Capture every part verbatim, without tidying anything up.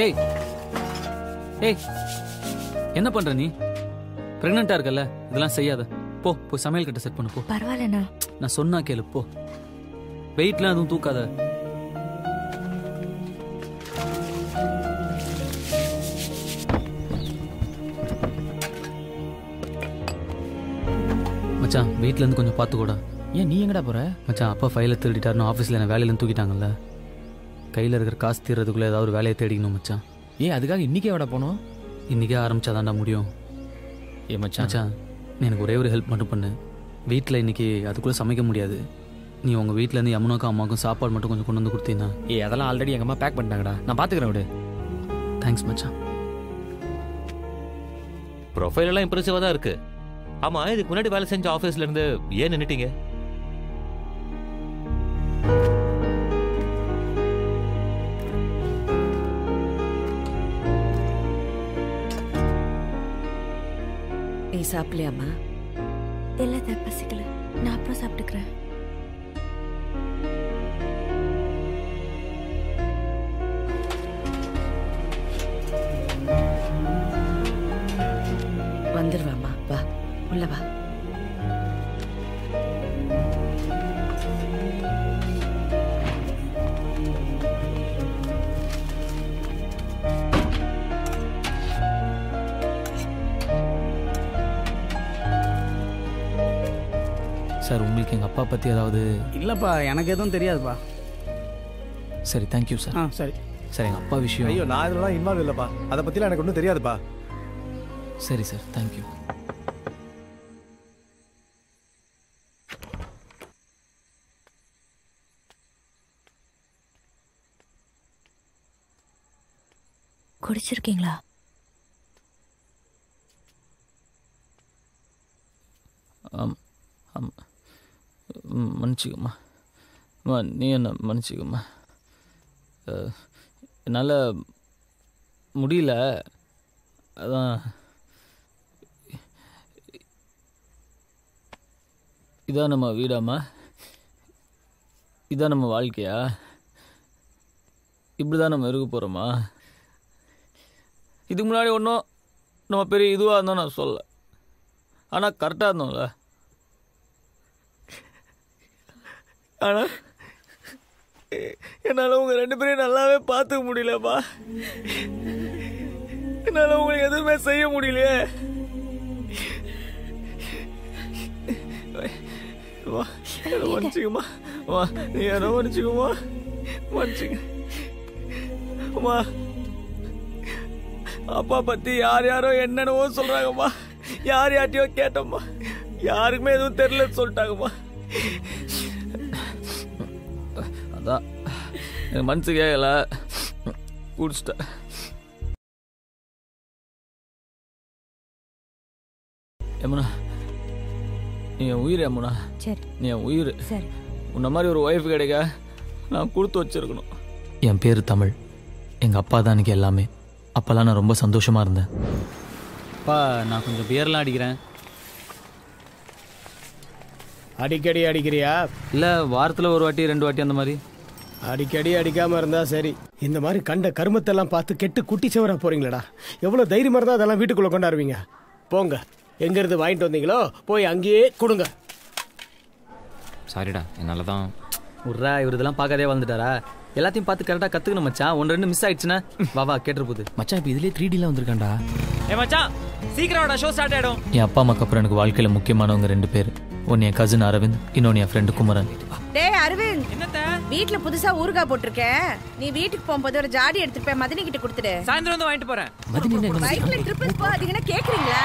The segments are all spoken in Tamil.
ஏய் ஏய் என்ன பண்ற நீ? பிரெக்னண்டா இருக்கல, இதெல்லாம் செய்யாத. போ போய் சமையல் கட்ட செட் பண்ணு போ. பரவாயில்லண்ணா, நான் சொன்னா கேளு போ. வெயிட்லாம் எதுவும் தூக்காத. மச்சான் வீட்ல இருந்து கொஞ்சம் பார்த்து கூட. ஏன் நீ எங்கடா போற? மச்சான் அப்பா ஃபைலை திருடிட்டாருன்னு ஆஃபீஸில் என்ன வேலையிலேருந்து தூக்கிட்டாங்கல்ல. கையில் இருக்கிற காசு தீர்றதுக்குள்ளே ஏதாவது ஒரு வேலையை தேடிக்கணும் மச்சான். ஏன் அதுக்காக இன்றைக்கே எவ்வளோ போனோம்? இன்றைக்கே ஆரம்பிச்சாதான்டா முடியும். ஏ மச்சான் மச்சான் நீ எனக்கு ஒரே ஒரு ஹெல்ப் மட்டும் பண்ணு. வீட்டில் இன்றைக்கி அதுக்குள்ளே சமைக்க முடியாது. நீ உங்கள் வீட்டிலேருந்து யமுனாக்கும் அம்மாவுக்கும் சாப்பாடு மட்டும் கொஞ்சம் கொண்டு வந்து கொடுத்தீங்கன்னா. ஏ அதெல்லாம் ஆல்ரெடி எங்கள் அம்மா பேக் பண்ணிட்டாங்கடா, நான் பார்த்துக்கிறேன் விடு. தேங்க்ஸ் மச்சான். ப்ரொஃபைல் எல்லாம் இம்ப்ரெசிவாக தான் இருக்கு. ஆமாம், இதுக்கு முன்னாடி வேலை செஞ்ச ஆஃபீஸ்ல இருந்து ஏன் நின்னுட்டீங்க? நீ சாப்பிடலையாம்மா? இல்லை த பசிக்கல, நான் அப்புறம் சாப்பிட்டுக்கிறேன். வந்துருவாம்மா, வா உள்ள வா. சார் உங்களுக்கு எங்கள் அப்பா பற்றி ஏதாவது? இல்லைப்பா, எனக்கு எதுவும் தெரியாதுப்பா. சரி தேங்க்யூ சார். ஆ சரி சார் எங்கள் அப்பா விஷயம். ஐயோ நான் இதெல்லாம் இன்வால்வ் இல்லைப்பா, அதை பற்றிலாம் எனக்கு ஒன்றும் தெரியாதுப்பா. சரி சார் தேங்க்யூ. குடிச்சிருக்கீங்களா? ஆம் ஆமாம் மன்னிச்சிக்கம்மா. அம்மா நீ என்ன மன்னிச்சிக்கம்மா. என்னால் முடியல, அதான். இதான் நம்ம வீடாம்மா? இதான் நம்ம வாழ்க்கையா? இப்படி தான் நம்ம இருக்க போகிறோமா? இதுக்கு முன்னாடி ஒன்றும் நம்ம பெரிய இதுவாக இருந்தோம் நான் சொல்ல, ஆனால் கரெக்டாக இருந்தோம்ல. ஆனால் என்னால் உங்கள் ரெண்டு பேரையும் நல்லாவே பார்த்துக்க முடியலப்பா. என்னால் உங்களுக்கு எதுவுமே செய்ய முடியலையே. வா என்ன மன்னிச்சுக்குமா, வா நீ என்ன மன்னிச்சுக்குமா, மன்னிச்சுக்க. அம்மா அப்பா பற்றி யார் யாரோ என்னென்னவோ சொல்கிறாங்கம்மா. யார் யார்ட்டையோ கேட்டோம்மா, யாருக்குமே எதுவும் தெரியலன்னு சொல்லிட்டாங்கம்மா. அதான் எனக்கு மனசு கேட்கல, குடிச்சிட்டேன். யமுனா நீ என் உயிர். யமுனா சரி நீ என் உயிர். சரி உன்ன மாதிரி ஒரு ஒய்ஃப் கிடைக்க நான் கொடுத்து வச்சிருக்கணும். என் பேர் தமிழ். எங்கள் அப்பா தான் எனக்கு எல்லாமே. அப்போல்லாம் நான் ரொம்ப சந்தோஷமாக இருந்தேன். அப்பா நான் கொஞ்சம் பியர்லாம் அடிக்கிறேன். அடிக்கடி அடிக்கிறியா? இல்லை வாரத்தில் ஒரு வாட்டி ரெண்டு வாட்டி அந்த மாதிரி. அடிக்கடி அடிக்காமல் இருந்தால் சரி. இந்த மாதிரி கண்ட கருமத்தெல்லாம் பார்த்து கெட்டு குட்டி சவரா போகிறீங்களடா. எவ்வளோ தைரியமாக இருந்தால் அதெல்லாம் வீட்டுக்குள்ளே கொண்டாடுவீங்க. போங்க, எங்கேருந்து வாங்கிட்டு வந்தீங்களோ போய் அங்கேயே கொடுங்க. சாரிடா, என்னால் தான். உர்ரா இவர் இதெல்லாம் பார்க்காதே வந்துட்டாரா? எல்லாத்தையும் பார்த்து கரெக்டாக கற்றுக்கணும் மச்சான். ஒன்று ரெண்டு மிஸ் ஆயிடுச்சுன்னா வா வா கேட்டுரு போகுது. மச்சான் இப்போ இதுலேயே த்ரீ டிலாம் வந்திருக்காண்டா. ஏ மச்சான் சீக்கிரம் ஷோ ஸ்டார்ட் ஆகிடும். என் அப்பா அம்மாக்கு அப்புறம் எனக்கு வாழ்க்கையில் முக்கியமானவங்க ரெண்டு பேர். ஒன்று என் கசின் அரவிந்த், இன்னொன்று என் ஃப்ரெண்டு குமரன். டேய் அரவிந்த், என்னத்த வீட்ல புதுசா ஊறுகாய் போட்டிருக்கேன். நீ வீட்டுக்கு போகும்போது ஒரு ஜாடி எடுத்துட்டு போய் மதினி கிட்ட கொடுத்துடு. சாயந்தரம் வந்து வாங்கிட்டு போறேன். மதினி என்ன பைக்ல ட்ரிப்பிள் போகாதீங்கன்னா கேக்குறீங்களா?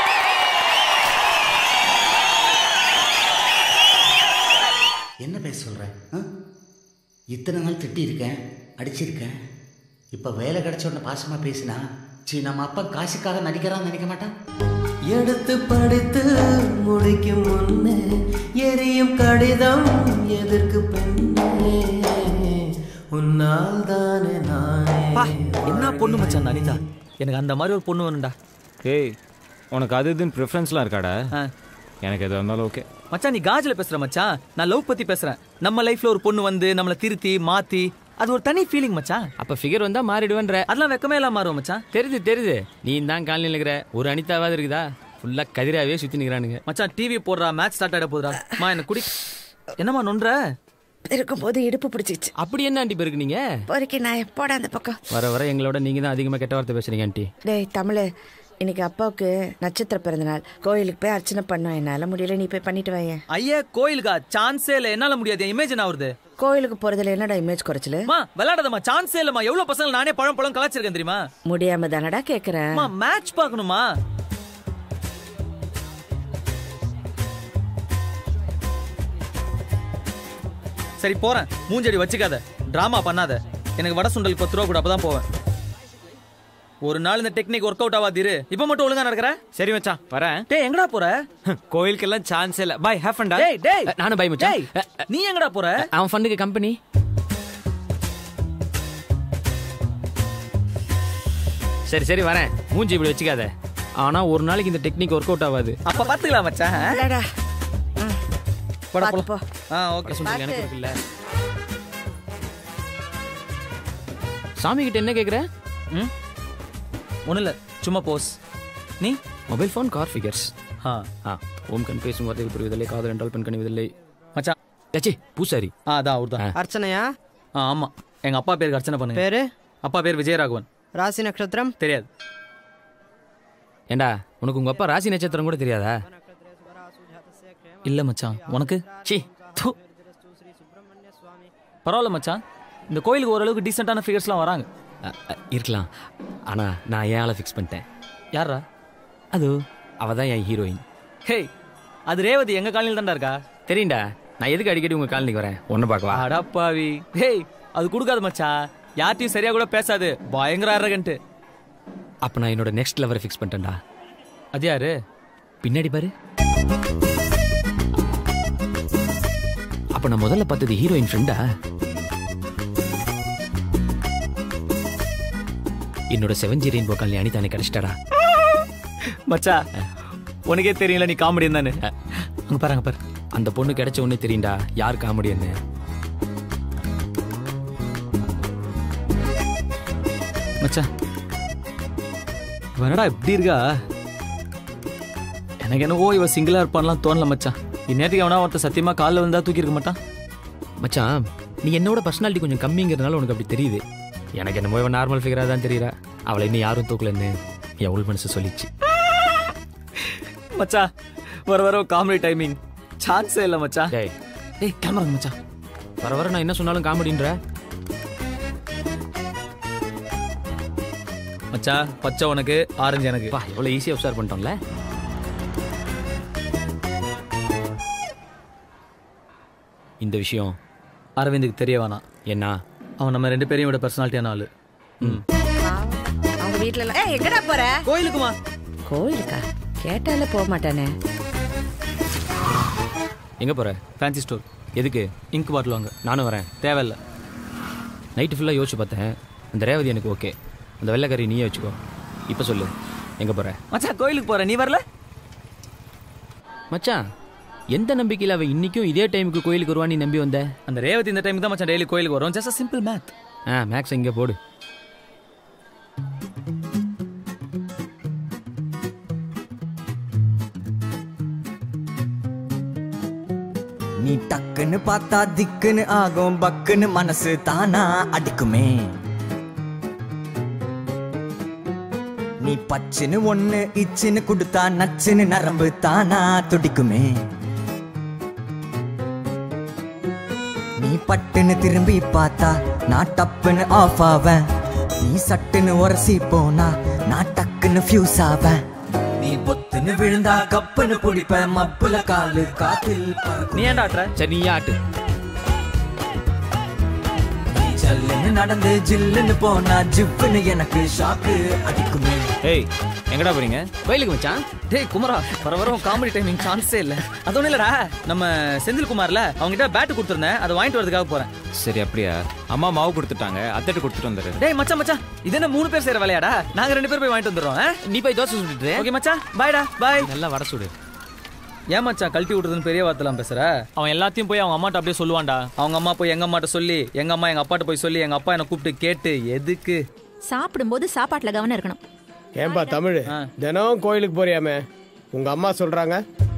என்ன பேச சொல்கிறேன்? இத்தனை நாள் திட்டி இருக்கேன், அடிச்சிருக்கேன். இப்போ வேலை கிடைச்ச உடனே பாசமாக பேசினா சி நம்ம அப்பா காசுக்காக நடிக்கிறான்னு நினைக்க மாட்டான். எடுத்து படித்து முடிக்கும் முன்னே எரியும் கடிதம் எதற்கு பெண்ணே, உன்னால் தானே நானே. என்ன பொண்ணு மச்சான் அனிதா? எனக்கு அந்த மாதிரி ஒரு பொண்ணு வேணும்டா. ஏய் உனக்கு அது இதுன்னு ப்ரிஃபரன்ஸ்லாம் இருக்காடா? எனக்கு எது இருந்தாலும் ஓகே மச்சான். நீ காஜில் பேசுகிற மச்சான், நான் லவ் பற்றி பேசுகிறேன். நம்ம லைஃப்பில் ஒரு பொண்ணு வந்து நம்மளை திருத்தி மாற்றி அது ஒரு தனி ஃபீலிங் மச்சான். அப்ப ஃபிகர் வந்தா மாறிடுவேன்ற. அதெல்லாம் வெக்கமே எல்லாம் மாறும் மச்சான். தெரியுது தெரியுது. நீ தான் காலையில் இருக்கிற ஒரு அனிதாவாவது இருக்குதா? ஃபுல்லா கதிராவே சுத்தி நிக்கிறானுங்க. மச்சான் டிவி போடுறா, மேட்ச் ஸ்டார்ட் ஆயிட போதுடா. மா என்ன குடி. என்னம்மா நொன்ற? இருக்கும் போது இடுப்பு பிடிச்சிச்சு. அப்படி என்ன ஆண்டி பேருக்கு நீங்க? பொறுக்கி நான் எப்போட அந்த பக்கம். வர வர எங்களோட நீங்க தான் அதிகமா கெட்ட வார்த்தை பேசுறீங்க ஆண்டி. டேய் தமிழ், இன்னைக்கு அப்பாவுக்கு நட்சத்திர பிறந்த நாள். கோயிலுக்கு போய் அர்ச்சனை பண்ணோம். என்னால முடியல, நீ போய் பண்ணிட்டு வாங்க. ஐயா கோயிலுக்கா? சான்ஸே இல்ல, என்னால முடியாது. இமேஜ் என்ன ஆகுது? கோயிலுக்கு போறதுல என்னடா இமேஜ் குறைச்சல? மா விளையாடாதம்மா, சான்ஸே இல்லம்மா. எவ்வளவு பசங்க நானே பழம் பழம் கலாச்சிருக்கேன் தெரியுமா? முடியாம தானடா கேக்குறேன். மா மேட்ச் பார்க்கணுமா? சரி போறேன். மூஞ்சடி வச்சுக்காத, டிராமா பண்ணாத. எனக்கு வடை சுண்டல் பத்து ரூபா கூட, அப்பதான் போவேன். ஒரு நாள் இந்த டெக்னிக் ஒர்க் அவுட் ஆகாதிரு. இப்ப மட்டும் ஒழுங்கா நடக்கற? சரி மச்சான் வரேன். டேய் எங்கடா போற? கோயிலுக்கு எல்லாம் சான்ஸ் இல்ல. பை ஹேவ் ஃபன் டா. டேய் டேய் நானும் பை மச்சான். நீ எங்கடா போற? அவன் ஃபண்டுக்கு கம்பெனி. சரி சரி வரேன். மூஞ்சி இப்படி வச்சுக்காத. ஆனா ஒரு நாளைக்கு இந்த டெக்னிக் ஒர்க் அவுட் ஆகாது. அப்ப பாத்துக்கலாம் மச்சான். இல்லடா. போடா பாத்து போ. போ. ஆ ஓகே. சுண்டல் எனக்கு இருக்குல்ல. சாமி கிட்ட என்ன கேக்குற? ம் ஒன்றும் இல்லை, சும்மா போஸ். நீ மொபைல் ஃபோன் கார் ஃபிகர்ஸ். ஆ ஆ ஓம் கண் பேசும் வார்த்தைகள் புரிவதில்லை, காதல் என்றால் பெண் கணிவதில்லை. மச்சான் ஏச்சி பூசாரி. ஆ அதான் அவர் தான். அர்ச்சனையா? ஆ ஆமாம், எங்கள் அப்பா பேருக்கு அர்ச்சனை பண்ணுங்க. பேரு? அப்பா பேர் விஜயராகவன். ராசி நட்சத்திரம்? தெரியாது. ஏண்டா உனக்கு உங்கள் அப்பா ராசி நட்சத்திரம் கூட தெரியாதா? இல்லை மச்சான். உனக்கு? சி பரவாயில்ல மச்சான், இந்த கோயிலுக்கு ஓரளவுக்கு டீசெண்டான ஃபிகர்ஸ்லாம் வராங்க. இருக்கலாம். ஆனால் நான் ஏன் ஆளை ஃபிக்ஸ் பண்ணிட்டேன். யாரா அது? அவள் தான் என் ஹீரோயின். ஹே, அது ரேவதி எங்கள் காலனியில் தான்டா இருக்கா. தெரியும்டா. நான் எதுக்கு அடிக்கடி உங்கள் காலனிக்கு வரேன்? ஒன்று பார்க்கவா? அடப்பாவி. ஹேய், அது கொடுக்காது மச்சான். யார்ட்டையும் சரியாக கூட பேசாது, பயங்கர அரகன்ட்டு. அப்போ நான் என்னோட நெக்ஸ்ட் லெவரை ஃபிக்ஸ் பண்ணிட்டேன்டா. அது யாரு? பின்னாடி பாரு. அப்போ நான் முதல்ல பார்த்தது ஹீரோயின் ஃப்ரெண்டா? என்னோட செவன் ஜி ரெயின்போ காலனி அனிதானே கிடைச்சிட்டாடா. மச்சா உனக்கே தெரியல நீ காமெடி தானே. அங்கே பாருங்க பாரு, அந்த பொண்ணு கிடைச்ச ஒன்னே தெரியும்டா யார் காமெடின்னு. மச்சா வேணடா இப்படி இருக்கா? எனக்கு என்னவோ இவ சிங்கிளா இருப்பான்லாம் தோணல மச்சான். இந்நேரத்துக்கு அவனா ஒருத்த சத்தியமா காலில் வந்தா தூக்கி இருக்க மாட்டான். மச்சான் நீ என்னோட பர்சனாலிட்டி கொஞ்சம் கம்மிங்கிறதுனால உனக்கு அப்படி தெரியுது. எனக்கு என்னமோ இவன் நார்மல் ஃபிகராக தான் தெரியுறா. அவளை இன்னும் யாரும் தூக்கலன்னு என் உள் மனசு சொல்லிச்சு. மச்சா வர வர காமெடி டைமிங் சான்ஸே இல்லை மச்சா. டேய் டேய் கேமரா மச்சா. வர வர நான் என்ன சொன்னாலும் காமெடின்ற மச்சா. பச்சை உனக்கு, ஆரஞ்சு எனக்கு. பா எவ்வளோ ஈஸியாக அப்சர்வ் பண்ணிட்டோம்ல. இந்த விஷயம் அரவிந்துக்கு தெரிய வேணாம். என்ன? அவன் நம்ம ரெண்டு பேரையும் விட பர்சனாலிட்டியான ஆளு. ம் அவங்க வீட்ல எல்லாம். ஏய் எங்கடா போற? கோயிலுக்குமா? கோயிலுக்கா? கேட்டால போக மாட்டானே. எங்கே போகிற? Fancy store. எதுக்கு? இங்க் பாட்டில் வாங்க. நானும் வரேன். தேவையில்லை. நைட்டு ஃபுல்லாக யோசிச்சு பார்த்தேன். அந்த ரேவதி எனக்கு ஓகே, அந்த வெள்ளைக்கறி நீயே வச்சுக்கோ. இப்போ சொல்லு எங்கே போகிற? மச்சான் கோயிலுக்கு போகிறேன், நீ வரல? மச்சான் எந்த நம்பிக்கையில் அவள் இன்றைக்கும் இதே டைமுக்கு கோயிலுக்கு வருவான்னு நீ நம்பி வந்த? அந்த ரேவதி இந்த டைமுக்கு தான் மச்சான் டெய்லி கோயிலுக்கு வரும். Just simple math. ஆ மேக்ஸ் இங்கே போடு. நீ டக்குன்னு பார்த்தா திக்குன்னு ஆகும், பக்குன்னு மனசு தானா அடிக்குமே. நீ பச்சுன்னு ஒண்ணு இச்சுன்னு கொடுத்தா நச்சுன்னு நரம்பு தானா துடிக்குமே. நீ பட்டுன்னு திரும்பி பார்த்தா நான் டப்புன்னு ஆஃப் ஆவேன். நீ சட்டுன்னு உரசி போனா நான் டக்குன்னு ஃபியூஸ் ஆவேன். நீ பொத்துன்னு விழுந்தா கப்புன்னு புடிப்ப, மப்புல காலு காத்தில் பறக்கும். நீ ஏன்டா ஆட்டுற? சரி நீ ஆட்டு. நீ ஜல்லுன்னு நடந்து ஜில்லுன்னு போனா ஜிப்புன்னு எனக்கு ஷாக்கு அடிக்குமே. ஏய் எங்கடா போறீங்க? கோயிலுக்கு மச்சான். டேய் குமரா, வர வர காமெடி டைமிங் சான்ஸே இல்லை. அது ஒன்றும் இல்லடா, நம்ம செந்தில் குமார்ல அவங்ககிட்ட பேட்டு கொடுத்துருந்தேன், அதை வாங்கிட்டு வரதுக்காக போறேன். சரி அப்படியா? அம்மா மாவு கொடுத்துட்டாங்க, அத்தட்டு கொடுத்துட்டு வந்துரு. டேய் மச்சான் மச்சான், இது என்ன மூணு பேர் செய்யற வேலையாடா? நாங்க ரெண்டு பேர் போய் வாங்கிட்டு வந்துடுறோம். நீ போய் தோசை சுட்டுட்டு. ஓகே மச்சான், பாய்டா பாய். நல்லா வர சுடு. ஏன் மச்சான் கழட்டி விடுறதுன்னு பெரிய வார்த்தைலாம் பேசுற? அவன் எல்லாத்தையும் போய் அவங்க அம்மாட்ட அப்படியே சொல்லுவான்டா. அவங்க அம்மா போய் எங்க அம்மாட்ட சொல்லி, எங்க அம்மா எங்க அப்பாட்ட போய் சொல்லி, எங்க அப்பா என்னை கூப்பிட்டு கேட்டு எதுக்கு? சாப்பிடும்போது சாப்பாட்டுல கவனம் இருக்கணும். ஏன்பா தமிழ், தினம் கோயிலுக்கு போறியாமே, உங்க அம்மா சொல்றாங்க.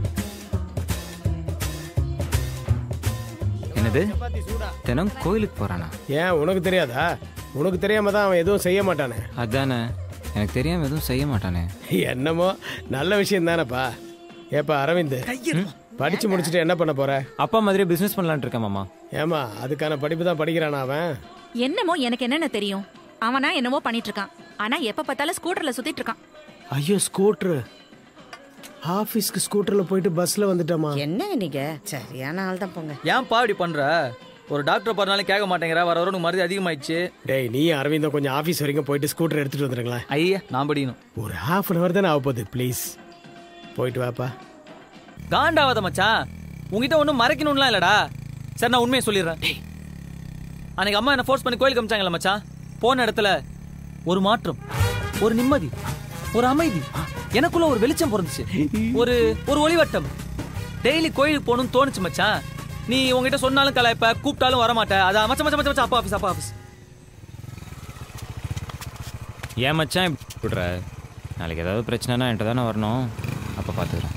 என்னது தினம் கோயிலுக்கு போறானா? ஏன் உனக்கு தெரியாதா? உனக்கு தெரியாம தான் அவன் எதுவும் செய்ய மாட்டானே. அதானே, எனக்கு தெரியாம எதுவும் செய்ய மாட்டானே. என்னமோ நல்ல விஷயம் தானேப்பா. ஏப்பா அரவிந்த், படிச்சு முடிச்சுட்டு என்ன பண்ண போற? அப்பா மாதிரி பிசினஸ் பண்ணலான்னு இருக்கேன் மாமா. ஏமா அதுக்கான படிப்பு தான் படிக்கிறானா அவன்? என்னமோ எனக்கு என்னென்ன தெரியும். அவனா என்னமோ பண்ணிட்டு இருக்கான். ஆனா எப்ப பார்த்தாலும் ஸ்கூட்டர்ல சுத்திட்டு இருக்கான். ஐயோ ஸ்கூட்டர், ஆபீஸ்க்கு ஸ்கூட்டர்ல போயிட்டு பஸ்ல வந்துட்டோமா? என்னங்க நீங்க சரியான ஆள் தான் போங்க. ஏன் பாடி பண்ற? ஒரு டாக்டர் பண்ணாலும் கேட்க மாட்டேங்கிற, வர வர மருந்து அதிகமாயிடுச்சு. டேய் நீ அரவிந்தம் கொஞ்சம் ஆபீஸ் வரைக்கும் போயிட்டு ஸ்கூட்டர் எடுத்துட்டு வந்துருங்களேன். ஐயா நான் படிக்கணும். ஒரு ஹாஃப் அன் அவர் தானே ஆக போகுது, ப்ளீஸ் போயிட்டு வாப்பா. காண்டாவாத மச்சான், உங்ககிட்ட ஒன்றும் மறைக்கணும்லாம் இல்லடா. சரி நான் உண்மையை சொல்லிடுறேன். அன்னைக்கு அம்மா என்ன ஃபோர்ஸ் பண்ணி கோயிலுக்கு அமிச்சாங்களா மச்சான். போன இடத்துல ஒரு மாற்றம், ஒரு நிம்மதி, ஒரு அமைதி, எனக்குள்ள ஒரு வெளிச்சம் பிறந்துச்சு, ஒரு ஒரு ஒளிவட்டம். டெய்லி கோயிலுக்கு போகணும்னு தோணுச்சு மச்சான். நீ உங்ககிட்ட சொன்னாலும் கலாய்ப்ப, கூப்பிட்டாலும் வரமாட்ட. அதான் மச்சா மச்சா மச்சா அப்பா ஆஃபீஸ் அப்பா ஆஃபீஸ். ஏன் மச்சான் இப்படி விடுற? நாளைக்கு ஏதாவது பிரச்சனைனா என்கிட்ட தானே வரணும். அப்போ பார்த்துக்கிறேன்.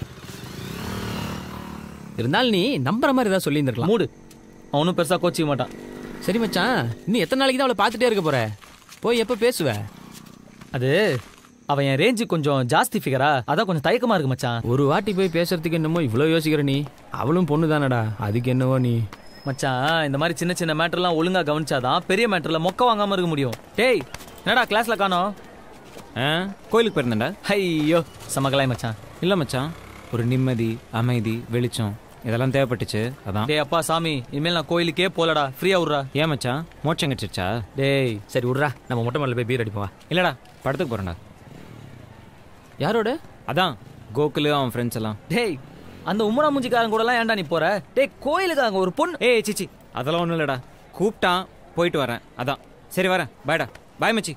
இருந்தாலும் நீ நம்புற மாதிரி ஏதாவது சொல்லியிருந்துருக்கலாம். மூடு, அவனும் பெருசா கோச்சிக்க மாட்டான். சரி மச்சான், இன்னும் எத்தனை நாளைக்கு தான் அவளை பார்த்துட்டே இருக்க போற? போய் எப்போ பேசுவ? அது அவன் என் ரேஞ்சு கொஞ்சம் ஜாஸ்தி ஃபிகரா, அதான் கொஞ்சம் தயக்கமா இருக்கு மச்சான். ஒரு வாட்டி போய் பேசுறதுக்கு என்னமோ இவ்வளோ யோசிக்கிற நீ. அவளும் பொண்ணு தானடா, அதுக்கு என்னவோ நீ. மச்சான் இந்த மாதிரி சின்ன சின்ன மேட்டர்லாம் ஒழுங்கா கவனிச்சாதான் பெரிய மேட்டர்ல மொக்க வாங்காம இருக்க முடியும். டேய் என்னடா கிளாஸ்ல காணோம்? கோயிலுக்கு போயிருந்தேன்டா. ஐயோ சமகலாய் மச்சான். இல்லை மச்சான், ஒரு நிம்மதி, அமைதி, வெளிச்சம் இதெல்லாம் தேவைப்பட்டுச்சு, அதான். டேய் அப்பா சாமி, இனிமேல் நான் கோயிலுக்கே போலடா, ஃப்ரீயா விட்றா. ஏன் மச்சான் மோட்சம் கிடைச்சிருச்சா? டேய் சரி விட்றா, நம்ம மொட்டை மேலே போய் பீர் அடிப்போம். இல்லடா படத்துக்கு போறேன்டா. யாரோட? அதான் கோகுலு அவன் ஃப்ரெண்ட்ஸ் எல்லாம். டேய் அந்த உம்மனா மூஞ்சிக்காரன் கூட எல்லாம் ஏன்டா நீ போற? டேய் கோயிலுக்கு அங்க ஒரு பொண்ணு. ஏய் சிச்சி அதெல்லாம் ஒன்றும் இல்லடா, கூப்பிட்டான் போயிட்டு வரேன், அதான். சரி வரேன், பாய்டா. பாய் மச்சி.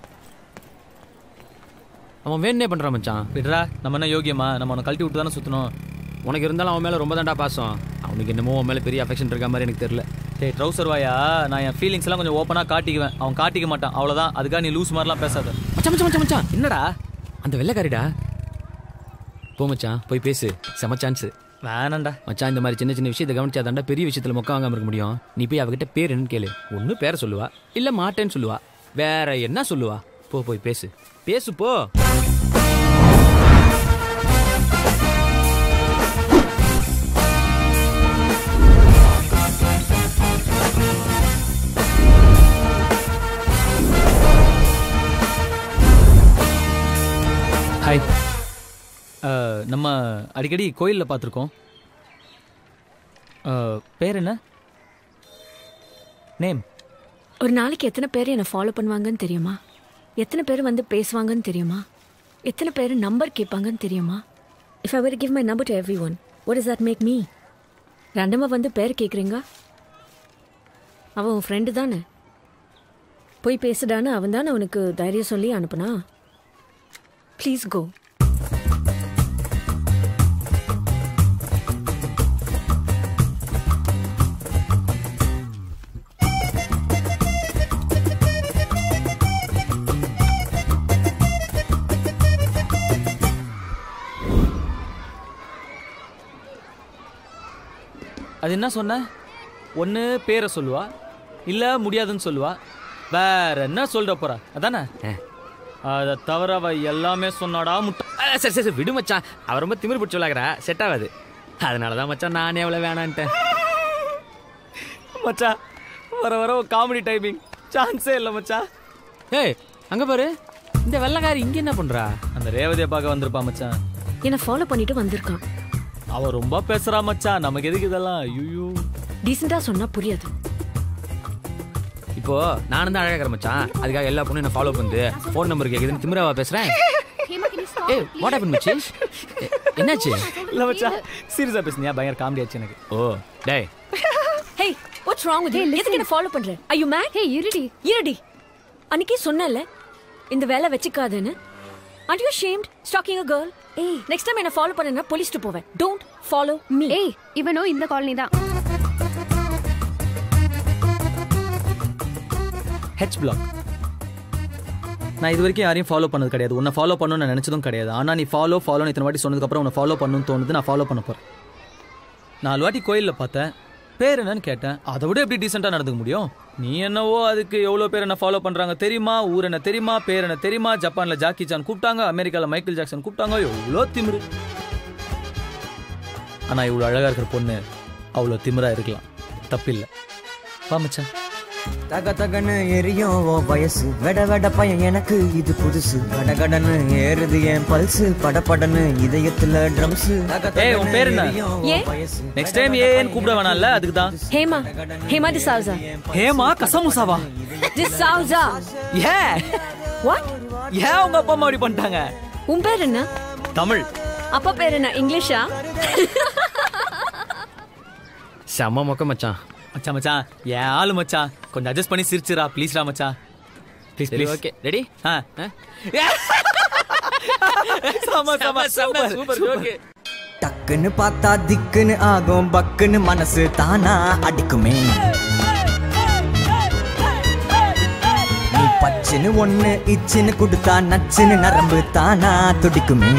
அவன் வேணே பண்றான் மச்சான். விடுறா, நம்ம என்ன யோகியமா? நம்ம அவனை கழட்டி விட்டு தானே சுற்றணும். உனக்கு இருந்தாலும் அவன் மேலே ரொம்ப தாண்டா பாசம். அவனுக்கு என்னமோ அவன் மேலே பெரிய அஃபெக்ஷன் இருக்க மாதிரி எனக்கு தெரியல. டேய் ட்ரௌசர் வாயா, நான் என் ஃபீலிங்ஸ் எல்லாம் கொஞ்சம் ஓப்பனாக காட்டிக்குவேன், அவன் காட்டிக்க மாட்டான், அவ்வளோதான். அதுக்காக நீ லூஸ் மாதிரிலாம் பேசாத. மச்சான் மச்சான் மச்சான் மச்சான். என்னடா அந்த வெள்ளைக்காரிடா? போ மச்சான் போய் பேசு, செம சான்ஸ். வேணாண்டா மச்சான், இந்த மாதிரி சின்ன சின்ன விஷயத்தை கவனிச்சாதாண்டா பெரிய விஷயத்துல மொக்க வாங்காம இருக்க முடியும். நீ போய் அவகிட்ட பேர் என்னன்னு கேளு. ஒன்று பேரை சொல்லுவா, இல்ல மாட்டேன்னு சொல்லுவா, வேற என்ன சொல்லுவா. போ போய் பேசு பேசு போ. ஹாய், நம்ம அடிக்கடி கோயிலில் பார்த்துருக்கோம். பேர் என்ன? நேம்? ஒரு நாளைக்கு எத்தனை பேர் என்னை ஃபாலோ பண்ணுவாங்கன்னு தெரியுமா? எத்தனை பேர் வந்து பேசுவாங்கன்னு தெரியுமா? எத்தனை பேர் நம்பர் கேட்பாங்கன்னு தெரியுமா? If I were give my number to everyone, what is that make me? ரெண்டமாக வந்து பேர் கேட்குறீங்க? அவன் உன் ஃப்ரெண்டு தானே, போய் பேசுடான்னு அவன் தானே உனக்கு தைரியம் சொல்லி அனுப்புனா? Please go. அது என்ன சொன்ன? ஒன்று பேரை சொல்லுவா, இல்லை முடியாதுன்னு சொல்லுவா, வேற என்ன சொல்ற போறா? அதானே? அதை தவிர அவ எல்லாமே சொன்னாடா முட்டை. சரி சரி விடு மச்சான், அவ ரொம்ப திமிர் பிடிச்சி விளாக்குறா, செட் ஆகாது. அதனால தான் மச்சான் நானே எவ்வளோ வேணான்ட்டேன். மச்சான் வர வர காமெடி டைமிங் சான்ஸே இல்லை மச்சான். ஏய் அங்கே பாரு, இந்த வெள்ளைக்காரி இங்கே என்ன பண்ணுறா? அந்த ரேவதியை பார்க்க வந்திருப்பா மச்சான். என்னை ஃபாலோ பண்ணிட்டு வந்திருக்கான். அவ ரொம்ப பேசுறா மச்சான், நமக்கு எதுக்கு இதெல்லாம்? ஐயோ டீசெண்டா சொன்னா புரியாது. இப்போ நானும் தான் அழகாக மச்சான், அதுக்காக எல்லா பொண்ணும் என்ன ஃபாலோ பண்ணுது, ஃபோன் நம்பர் கேட்குதுன்னு திமிராவா பேசுறேன்? ஏய் வாட் ஹேப்பன் மச்சி? என்னாச்சு? இல்லை மச்சான் சீரியஸாக பேசுனியா? பயங்கர காமெடி ஆச்சு எனக்கு. ஓ டேய் hey what's wrong with you? எதுக்கு என்ன ஃபாலோ பண்ற? Are you mat? ஹே இருடி இருடி, அன்னைக்கே சொன்னல இந்த வேலை வெச்சிக்காதேன்னு. Aren't you ashamed stalking a girl? ஏய் நெக்ஸ்ட் டைம் என்ன ஃபாலோ பண்ணனா போலீஸ்க்கு போவேன். Don't follow me. ஏய் இவனோ இந்த காலனி தான். H block. நான் இது வரைக்கும் யாரையும் ஃபாலோ பண்ணது கிடையாது. உன்னை ஃபாலோ பண்ணணும்னு நான் நினச்சதும் கிடையாது. ஆனால் நீ ஃபாலோ ஃபாலோன்னு இத்தனை வாட்டி சொன்னதுக்கப்புறம் உன்னை ஃபாலோ பண்ணணும்னு தோணுது. நான் ஃபாலோ பண்ண போகிறேன். நாலு வாட்டி கோயிலில் பார்த்தேன். பேர் என்னன்னு கேட்டேன். அதை விட எப்படி டீசெண்டாக நடந்துக்க முடியும்? நீ என்னவோ அதுக்கு எவ்வளோ பேர் என்ன ஃபாலோ பண்ணுறாங்க தெரியுமா, ஊர் என்ன தெரியுமா, பேர் என்ன தெரியுமா, ஜப்பானில் ஜாக்கி சான் கூப்பிட்டாங்க, அமெரிக்காவில் மைக்கேல் ஜாக்சன் கூப்பிட்டாங்க, எவ்வளோ திமிரு. ஆனால் இவ்வளோ அழகாக இருக்கிற பொண்ணு அவ்வளோ திமிராக இருக்கலாம். தப்பில்லை. வா மச்சான். தக தகன்னு எரியும் ஓ வயசு, வெட வெட பையன் எனக்கு இது புதுசு, கடகடன்னு ஏறுது என் பல்சு, படபடன்னு இதயத்துல ட்ரம்ஸ். ஏய் உன் பேர் என்ன? நெக்ஸ்ட் டைம் ஏன் கூப்பிட வேணாம்ல, அதுக்கு தான். ஹேமா. ஹேமா டிசவுசா. ஹேமா கசமுசாவா? டிசவுசா. ஏ வாட்? ஏன் உங்க அப்பா அம்மா அப்படி பண்ணிட்டாங்க? உன் பேர் என்ன? தமிழ். அப்பா பேர் என்ன? இங்கிலீஷா? செம்ம மொக்க மச்சான். மச்சான் மச்சான் ஏன் ஆளு மச்சான், கொஞ்சம் அட்ஜஸ்ட் பண்ணி சிரிச்சுரா ப்ளீஸ்ரா மச்சான். Please please. Okay ready? ஆ சம சம சூப்பர் சூப்பர். ஓகே. டக்குன்னு பார்த்தா திக்குன்னு ஆகும், பக்குன்னு மனசு தானா அடிக்குமே. நீ பச்சுன்னு ஒண்ணு இச்சுன்னு கொடுத்தா நச்சுன்னு நரம்பு தானா துடிக்குமே.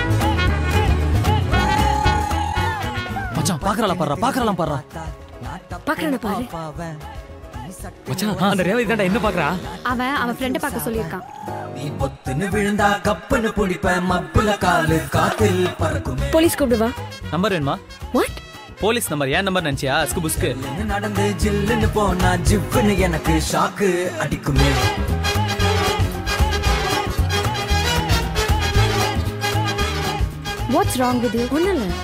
மச்சான் பாக்குறலாம் பாறா, பாக்குறலாம் பாறா. பாக்குறேன் பாரு. மச்சான் அந்த ரேவதி தான்டா என்ன பாக்குறா? அவன் அவன் ஃப்ரெண்ட பார்க்க சொல்லிருக்கான். நீ பொத்துன்னு விழுந்தா கப்புன்னு புடிப்ப, மப்புல காலு காத்தில் பறக்கும். போலீஸ் கூப்பிடுவா. நம்பர் வேணுமா? வாட்? போலீஸ் நம்பர் ஏன் நம்பர் நினைச்சியா? அஸ்கு புஸ்கு. நடந்து ஜில்லுன்னு போனா ஜிப்புன்னு எனக்கு ஷாக்கு அடிக்குமே. What's wrong with you? ஒண்ணும் இல்ல.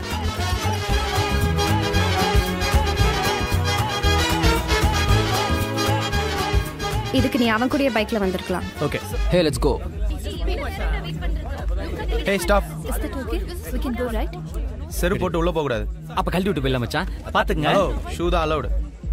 இதுக்கு நீ அவன் கூடயே பைக்ல வந்திருக்கலாம். Okay. Hey let's go. Hey stop. Is that okay? We can go, right? செரு போட்டு உள்ள போக கூடாது. அப்ப கழட்டி விட்டு போயிடலாம் மச்சான். பாத்துங்க. ஹலோ ஷூ தான் அலௌட்.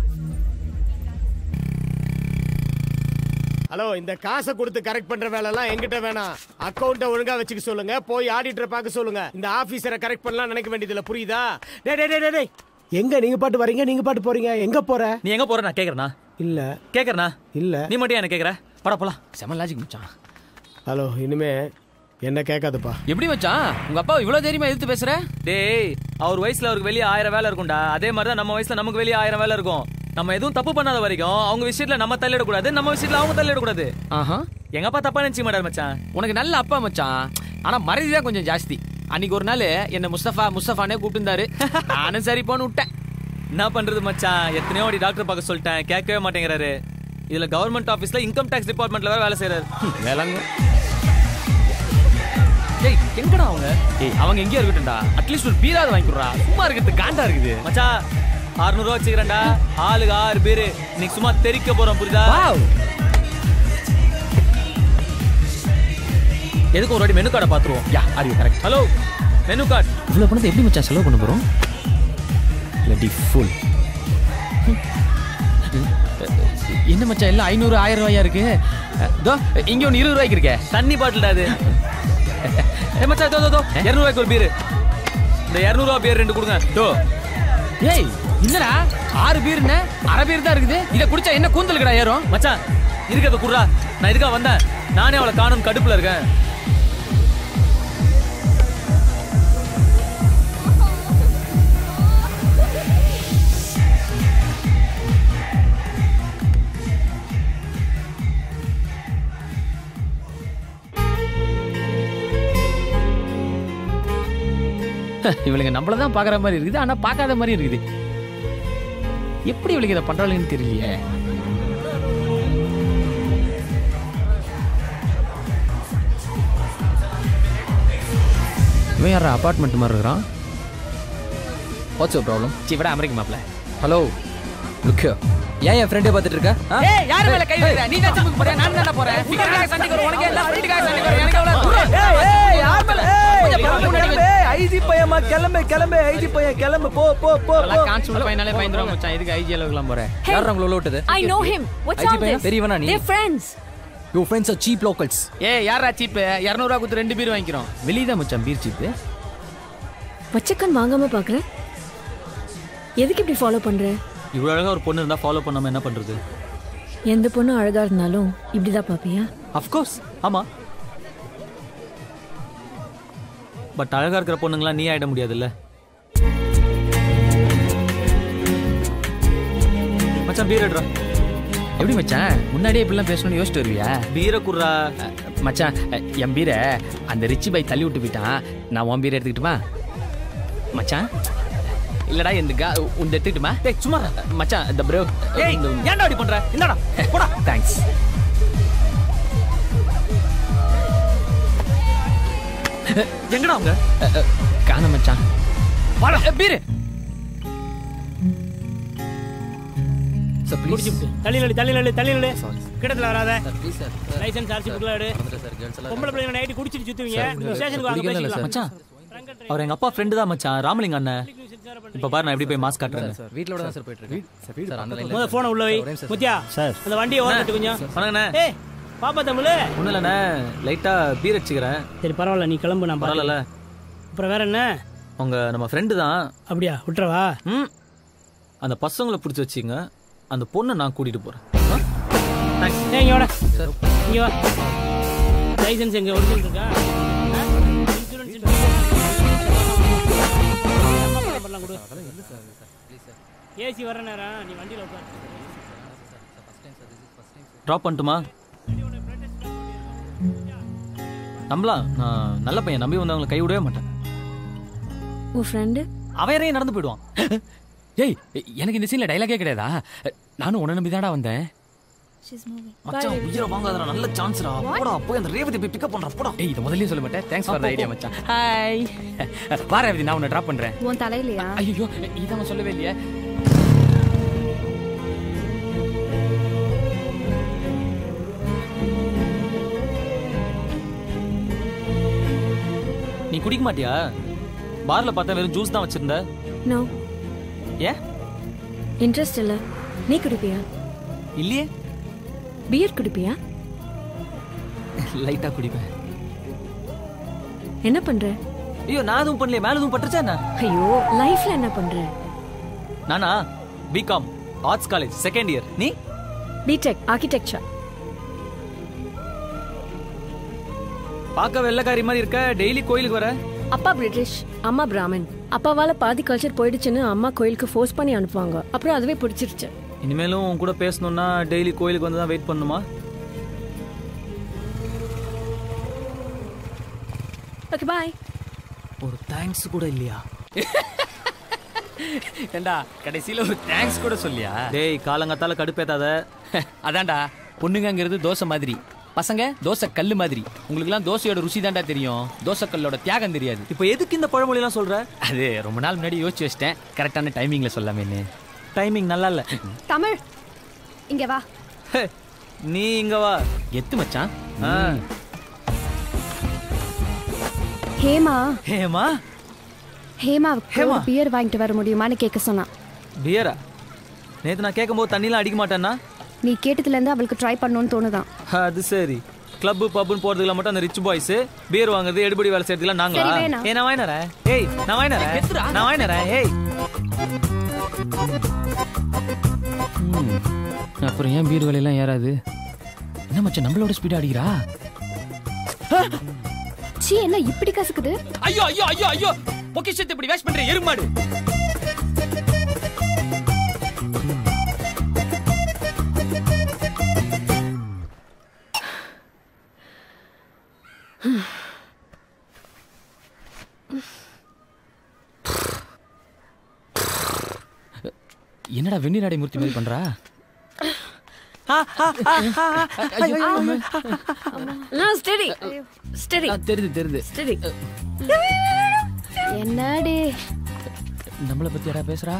ஹலோ இந்த காசை கொடுத்து கரெக்ட் பண்ற வேலை எல்லாம் எங்கிட்ட வேணாம். அக்கவுண்ட்டை ஒழுங்கா வச்சுக்க சொல்லுங்க. போய் ஆடிட்டரை பார்க்க சொல்லுங்க. இந்த ஆபீசரை கரெக்ட் பண்ணலாம் நினைக்க வேண்டியதில்ல, புரியுதா? டேய் டேய் டேய் டேய் எங்க நீங்க பாட்டு வரீங்க, நீங்க பாட்டு போறீங்க, எங்க போற? நீ எங்க போற? நான் கேக்குறேனா? இல்ல கேக்குறனா? இல்ல. நீ மட்டும் என்ன கேக்குற? பட போலாம். செம லாஜிக் மச்சான். ஹலோ இனிமே என்ன கேட்காதப்பா. எப்படி மச்சான் உங்க அப்பா இவ்வளவு தைரியமா எதிர்த்து பேசுற? டேய் அவர் வயசுல அவருக்கு வெளியே ஆயிரம் வேலை இருக்கும்டா. அதே மாதிரி தான் நம்ம வயசுல நமக்கு வெளியே ஆயிரம் வேலை இருக்கும். நம்ம எதுவும் தப்பு பண்ணாத வரைக்கும் அவங்க விஷயத்துல நம்ம தள்ளிடக்கூடாது, நம்ம விஷயத்துல அவங்க தள்ளிடக்கூடாது. ஆஹா. எங்க அப்பா தப்பா நினைச்சு மாட்டார் மச்சான். உனக்கு நல்ல அப்பா மச்சான். ஆனா மரியாதை தான் கொஞ்சம் ஜாஸ்தி. அன்னைக்கு ஒரு நாள் என்ன முஸ்தபா முஸ்தபானே கூப்பிட்டு இருந்தாரு. நானும் சரி போன்னு விட்டேன். என்ன பண்றது மச்சான், எத்தனையோ வாட்டி டாக்டர் பார்க்க சொல்லிட்டேன், கேட்கவே மாட்டேங்கிறாரு. இதுல கவர்மெண்ட் ஆபீஸ்ல இன்கம் டாக்ஸ் டிபார்ட்மெண்ட்ல வேற வேலை செய்யறாரு. வேலைங்க. ஏய் எங்கடா அவங்க? ஏய் அவங்க எங்கேயா இருக்கட்டும்டா, அட்லீஸ்ட் ஒரு பீராவது வாங்கிடுறா. சும்மா இருக்கிறது காண்டா இருக்குது மச்சான். அறுநூறு ரூபா வச்சுக்கிறேன்டா. ஆளுக்கு ஆறு பேரு இன்னைக்கு சும்மா தெரிக்க போறோம், புரியுதா? எதுக்கு ஒரு வாட்டி மெனு கார்டை பாத்துருவோம். Yeah are you correct? Hello menu card. இவ்வளவு பணத்தை எப்படி மச்சான் செலவு பண்ண போறோம்? லடி ஃபுல். என்ன மச்சான் எல்லாம் ஐநூறு ஆயிரம் ரூபாயா இருக்கு. தோ இங்க ஒன்று இருபது ரூபாய்க்கு இருக்கே. தண்ணி பாட்டில்டா அது. ஏ மச்சான் தோ தோ இருநூறு ரூபாய்க்கு ஒரு பீரு. இந்த இருநூறு ரூபாய் பீர் ரெண்டு கொடுங்க. தோ. ஏய் என்னடா ஆறு பீர் என்ன அரை பீர் தான் இருக்குது. இதை குடிச்சா என்ன கூந்தலுக்குடா ஏறும்? மச்சான் இருக்கிறத குடுறா. நான் இதுக்காக வந்தேன். நானே அவளை காணும் கடுப்புல இருக்கேன். இவளுங்க நம்மளதான் பாக்குற மாதிரி இருக்குது, ஆனா பார்க்காத மாதிரி இருக்குது. எப்படி இவளுக்கு இதை பண்றாளுன்னு தெரியலையே. இவன் யாரா அபார்ட்மெண்ட் மாதிரி இருக்கிறான்? What's your problem? சிவடா அமெரிக்க மாப்ள. Hello look here. ஏன் என் ஃப்ரெண்டே பார்த்துட்டு இருக்க? ஏய் யார் மேல கை வைக்கிற? நீ தான் சிமுக்கு போற, நான் தான போறேன். ஃபிகர்காக சண்டைக்கு வர உனக்கு எல்லாம் ஃப்ரெண்டுகாக சண்டைக்கு வர எனக்கு அவ்வளவு. ஏய் ஏய் யார் மேல? ஏய் ஐஜி பையமா கிளம்பு கிளம்பு. ஐஜி பையன் கிளம்பு. போ போ போ. எல்லாம் கான்ஸ்டபிள் பையனாலே பயந்துறோம் மச்சான். இதுக்கு ஐஜி அளவுக்குலாம் போற. யார் உங்கள உள்ள விட்டது? I know him. What's all this? பெரியவனா நீ? They're friends. Your friends are cheap locals. ஏய் யாரா சீப்பு இரநூறுவா கொடுத்து ரெண்டு பீர் வாங்கிக்கிறோம் வெளியே தான் மச்சான் பீர் சீப்பு. வச்சக்கன் வாங்காம பார்க்குறேன். எதுக்கு இப்படி ஃபாலோ பண்ற? இவ்வளோ அழகாக ஒரு பொண்ணு இருந்தால் ஃபாலோ பண்ணாமல் என்ன பண்ணுறது? எந்த பொண்ணும் அழகா இருந்தாலும் இப்படி தான் பார்ப்பியா? அஃப்கோர்ஸ் ஆமாம். பட் அழகாக இருக்கிற பொண்ணுங்களாம் நீ ஆகிட முடியாதுல்ல. மச்சான் பீர் எடுறா. எப்படி மச்சான் முன்னாடியே இப்படிலாம் பேசணும்னு யோசிச்சு வருவியா? பீரை குடுறா. மச்சான் என் பீரை அந்த ரிச்சி பை தள்ளி விட்டு போயிட்டான். நான் உன் பீரை எடுத்துக்கிட்டுமா மச்சான்? இல்லடா இந்த கா உன் எடுத்துக்கிட்டுமா? டேய் சும்மா மச்சான் இந்த ப்ரோ. ஏய் ஏன்டா அப்படி பண்ற? இந்தாடா போடா. தேங்க்ஸ். எங்கடா அவங்க? காண மச்சான். வாடா பீரு. தள்ளி நடு தள்ளி நடு தள்ளி நடு கிடத்துல வராத. லைசென்ஸ் ஆர்சி புக்ல எடு. பொம்பளை பிள்ளைங்க நைட் குடிச்சிட்டு சுத்துவீங்க. ஸ்டேஷனுக்கு வாங்க பேசிக்கலாம். மச்சான் அவர் எங்க அப்பா ஃப்ரெண்ட் தான் மச்சான், ராமலிங்க அண்ணன். இப்ப பாரு நான் எப்படி போய் மாஸ்க் காட்டுறேன். சார் வீட்லோட தான் சார் போயிட்டு இருக்கு. சார் அந்த லைன்ல முதல்ல போன் உள்ள வை. முத்தியா சார் அந்த வண்டியை ஓரத்து கொஞ்சம். வணங்கண்ணே. ஏய் பாப்பா தமிழ். ஒண்ணும் இல்லண்ணே லைட்டா பீர் அடிச்சுக்கிறேன். சரி பரவாயில்ல நீ கிளம்பு. நான் பரவாயில்ல. அப்புறம் வேற என்ன? உங்க நம்ம ஃப்ரெண்டு தான். அப்படியா விட்டுறவா? ம் அந்த பசங்களை பிடிச்சி வச்சுங்க. அந்த பொண்ணை நான் கூட்டிட்டு போறேன். இங்க வாடா சார். இங்க வா. லைசென்ஸ் எங்க ஒரிஜினல் இருக்கா? இன்சூரன்ஸ் பண்ணலாம் கொடு. ஏசி வர நேரம் நீ வண்டியில உட்காரு. டிராப் பண்ணட்டுமா? நம்பலாம். நான் நல்ல பையன், நம்பி வந்தவங்களை கை விடவே மாட்டேன். உன் ஃப்ரெண்டு அவன் யாரையும் நடந்து போயிடுவான். ஏய் எனக்கு இந்த சீன்ல டைலாகே கிடையாதா? நானும் உன்னை நம்பி தான்டா வந்தேன். மச்சான் உயிரை வாங்காதடா, நல்ல சான்ஸ்டா. போடா போய் அந்த ரேவதி போய் பிக்கப் பண்றா போடா. ஏய் இத முதல்லயே சொல்ல மாட்டேன். தேங்க்ஸ் ஃபார் தி ஐடியா மச்சான். ஹாய் வா ரேவதி, நான் உன்னை டிராப் பண்றேன். உன் தலையிலையா? ஐயோ இத நான் சொல்லவே இல்லையே. நீ குடிக்க மாட்டியா? பார்ல பார்த்தா வெறும் ஜூஸ் தான் வச்சிருந்த. நோ. ஏ இன்ட்ரெஸ்ட் இல்ல. நீ குடிப்பியா? இல்லையே. பியர் குடிப்பியா? லைட்டா குடிப்பேன். என்ன பண்ற? ஐயோ நான் எதுவும் பண்ணல. மேல எதுவும் பட்டுச்சா என்ன? ஐயோ லைஃப்ல என்ன பண்ற? நானா B Com arts college second year. நீ? B Tech architecture. பார்க்க வெள்ளக்காரி மாதிரி இருக்க. டெய்லி கோயிலுக்கு வர. அப்பா பிரிட்டிஷ், அம்மா பிராமின். அப்பாவால பாதி கல்ச்சர் போயிடுச்சுன்னு அம்மா கோயிலுக்கு ஃபோர்ஸ் பண்ணி அனுப்புவாங்க. அப்புறம் அதுவே பிடிச்சிருச்சு. இனிமேலும் உன் கூட பேசணும்னா டெய்லி கோயிலுக்கு வந்து தான் வெயிட் பண்ணுமா? Okay bye. ஒரு தேங்க்ஸ் கூட இல்லையா? ஏண்டா கடைசியில ஒரு தேங்க்ஸ் கூட சொல்லியா? டேய் காலங்கத்தால கடுப்பேத்தாத. அதான்டா பொண்ணுங்கிறது தோசை மாதிரி, பசங்க தோசை கல்லு மாதிரி. உங்களுக்குலாம் தோசையோட ருசி தான்டா தெரியும், தோசை கல்லோட தியாகம் தெரியாது. இப்போ எதுக்கு இந்த பழமொழி எல்லாம் சொல்ற? அது ரொம்ப நாள் முன்னாடி யோசிச்சு வச்சிட்டேன். கரெக்டான டைமிங்ல சொல்லாமேன்னு. டைமிங் நல்லா இல்ல. தமிழ் இங்க வா. நீ இங்க வா. எத்து மச்சான். ஹேமா. ஹேமா? ஹேமாவுக்கு ஒரு பியர் வாங்கிட்டு வர முடியுமான்னு கேட்க சொன்னான். பியரா? நேத்து நான் கேட்கும்போது தண்ணிலாம் அடிக்க மாட்டேன்னா? நீ கேட்டதுல இருந்து அவளுக்கு ட்ரை பண்ணணும்னு தோணுதான். அது சரி. கிளப் பப்னு போறதுல மட்டும் அந்த ரிச் பாய்ஸ் பியர் வாங்குறது, எடுபடி வேலை செய்யறதுலாம் நாங்களா? ஏய் நான் வாங்கினறேன். ஏய் நான் வாங்கினறேன். நான் வாங்கினறேன். ஏய் அப்புறம் ஏன் பீர் விலையெல்லாம் ஏறாது? என்ன மச்சான் நம்மளோட ஸ்பீடா அடிக்கிறா? சீ என்ன இப்படி கசக்குது? ஐயோ ஐயோ ஐயோ ஐயோ பொக்கிஷத்தை இப்படி வேஸ்ட் பண்ற எருமாடு. என்னடா வெந்நீர் மூர்த்தி மாதிரி பண்றா? Steady steady. தெரியுது தெரியுது. ஸ்டெடி. என்னடி நம்மளை பத்தி யாரா பேசுறா?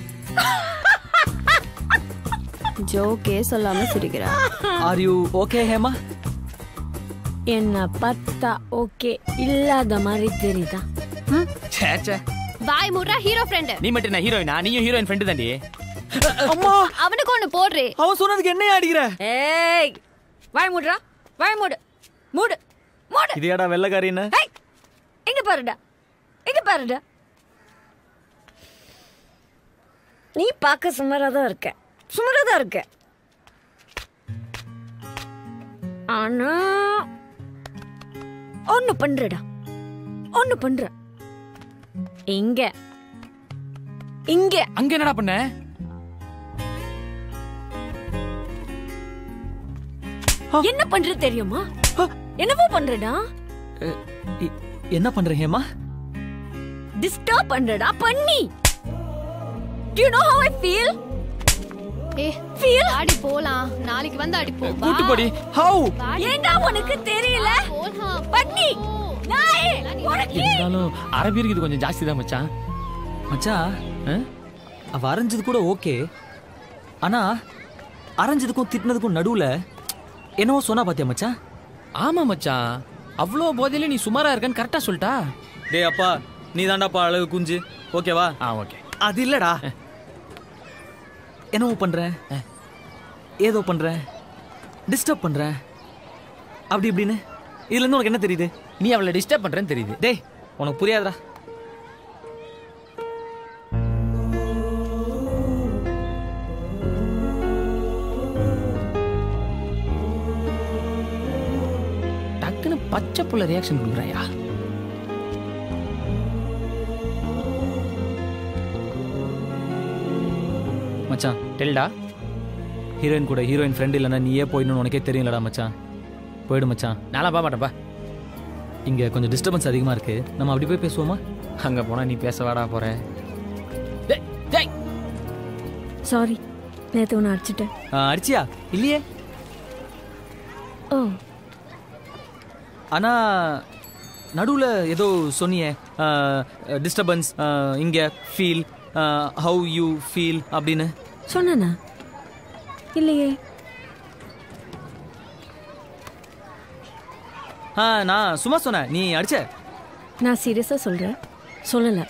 ஜோக்கே சொல்லாம சிரிக்கிறா. Are you okay Hema? என்ன பார்த்தா ஓகே இல்லாத மாதிரி தெரியுதா? சேச்சே வாய் மூடுறா ஹீரோ ஃப்ரெண்ட். நீ மட்டும் என்ன ஹீரோயினா? நீயும் ஹீரோயின் ஃப்ரெண்ட் தாண்டி. அம்மா அவனுக்கு ஒண்ணு போடுறே. அவன் சொன்னதுக்கு என்ன அடிக்கிற? ஏய் வாய் மூடுறா. வாய் மூடு மூடு மூடு. இது ஏடா வெள்ளக்காரின்னு? ஏய், இங்க பாருடா, இங்க பாருடா. நீ பார்க்க சுமாரா தான் இருக்க, சுமாரா தான் இருக்க. ஆனா ஒன்னு பண்றடா, ஒன்னு பண்ற. இங்க இங்க அங்க என்னடா பண்ண? என்ன பண்றது தெரியுமா? என்னவோ பண்றடா. என்ன பண்ற ஹேமா? டிஸ்டர்ப் பண்றடா பண்ணி. Do you know how I feel? A feel ஆடி போலாம், நாளைக்கு வந்து அடி போ. கூட்டி போடி. how? ஏண்டா உனக்கு தெரியல? பண்ணி நாயே உனக்கு. இருந்தாலும் அரபியருக்கு இது கொஞ்சம் ஜாஸ்தி தான் மச்சான். மச்சான் அவ அரைஞ்சது கூட ஓகே, ஆனா அரைஞ்சதுக்கும் திட்டினதுக்கும் நடுவுல என்னவோ சொன்னா பாத்தியா மச்சான்? ஆமா மச்சான், அவ்வளோ போதையில நீ சுமாரா இருக்கன்னு கரெக்டா சொல்லிட்டா. டேய் அப்பா, நீ தாண்டாப்பா அழகு குஞ்சு, ஓகேவா? ஆ ஓகே. அது இல்லடா, என்னவோ பண்ற, ஏதோ பண்ற, டிஸ்டர்ப் பண்ற, அப்படி இப்படின்னு. இதுல இருந்து உனக்கு என்ன தெரியுது? நீ அவளை டிஸ்டர்ப் பண்றேன்னு தெரியுது. டேய் உனக்கு புரியாதுடா. டக்குன்னு பச்சை புள்ள ரியாக்ஷன் கொடுக்குறாயா? மச்சான் டெல்டா, ஹீரோயின் கூட ஹீரோயின் ஃப்ரெண்ட் இல்லைன்னா நீயே போயிடணும்னு உனக்கே தெரியும்லடா மச்சான். போயிடு மச்சான். நான்லாம் போக மாட்டேன்ப்பா. இங்கே கொஞ்சம் டிஸ்டர்பன்ஸ் அதிகமாக இருக்கு, நம்ம அப்படி போய் பேசுவோமா? அங்கே போனால் நீ பேச வாடா போற. சாரி, நேற்று ஒன்று அடிச்சிட்டேன். அடிச்சியா? இல்லையே. ஓ, ஆனா நடுவில் ஏதோ சொன்னியே, டிஸ்டர்பன்ஸ், இங்கே ஃபீல், ஹவு யூ ஃபீல் அப்படின்னு சொன்னா? இல்லையே. ஆ நான் சும்மா சொன்னேன், நீ அடிச்ச. நான் சீரியஸாக சொல்கிறேன், சொல்லலை.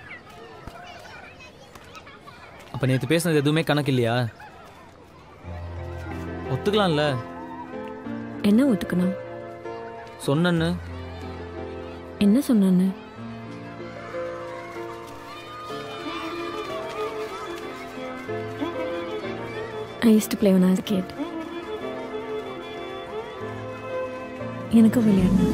அப்போ நேற்று பேசுனது எதுவுமே கணக்கு இல்லையா? ஒத்துக்கலாம்ல? என்ன ஒத்துக்கணும்? சொன்னன்னு. என்ன சொன்னான்னு? I used to play when I was a kid. எனக்கு விளையாடணும்.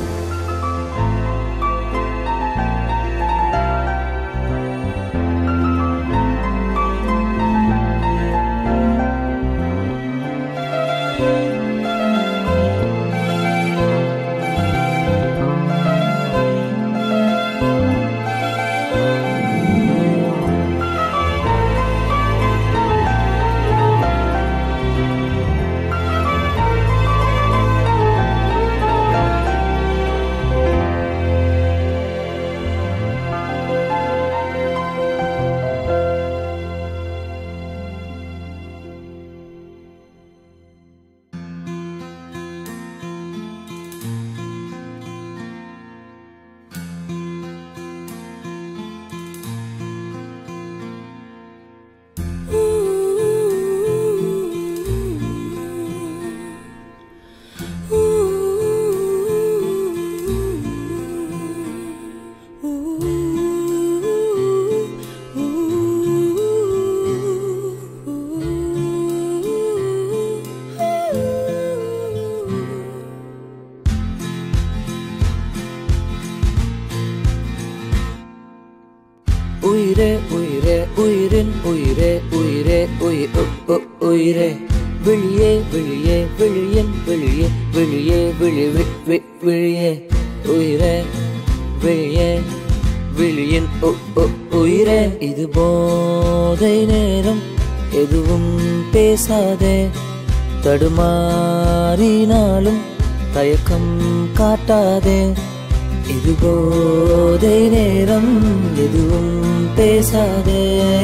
உயிரே உயிரே உயிரின் உயிரே உயிரே உயிர் உயிரே விழியே விழியே விழியின் விழியே விழியே விழி விழியே உயிரே விழியே விழியின் உயிரே. இது போதை நேரம், எதுவும் பேசாதே, தடுமாறினாலும் தயக்கம் காட்டாதே. இது போதை நேரம், எதுவும் பேசாதே,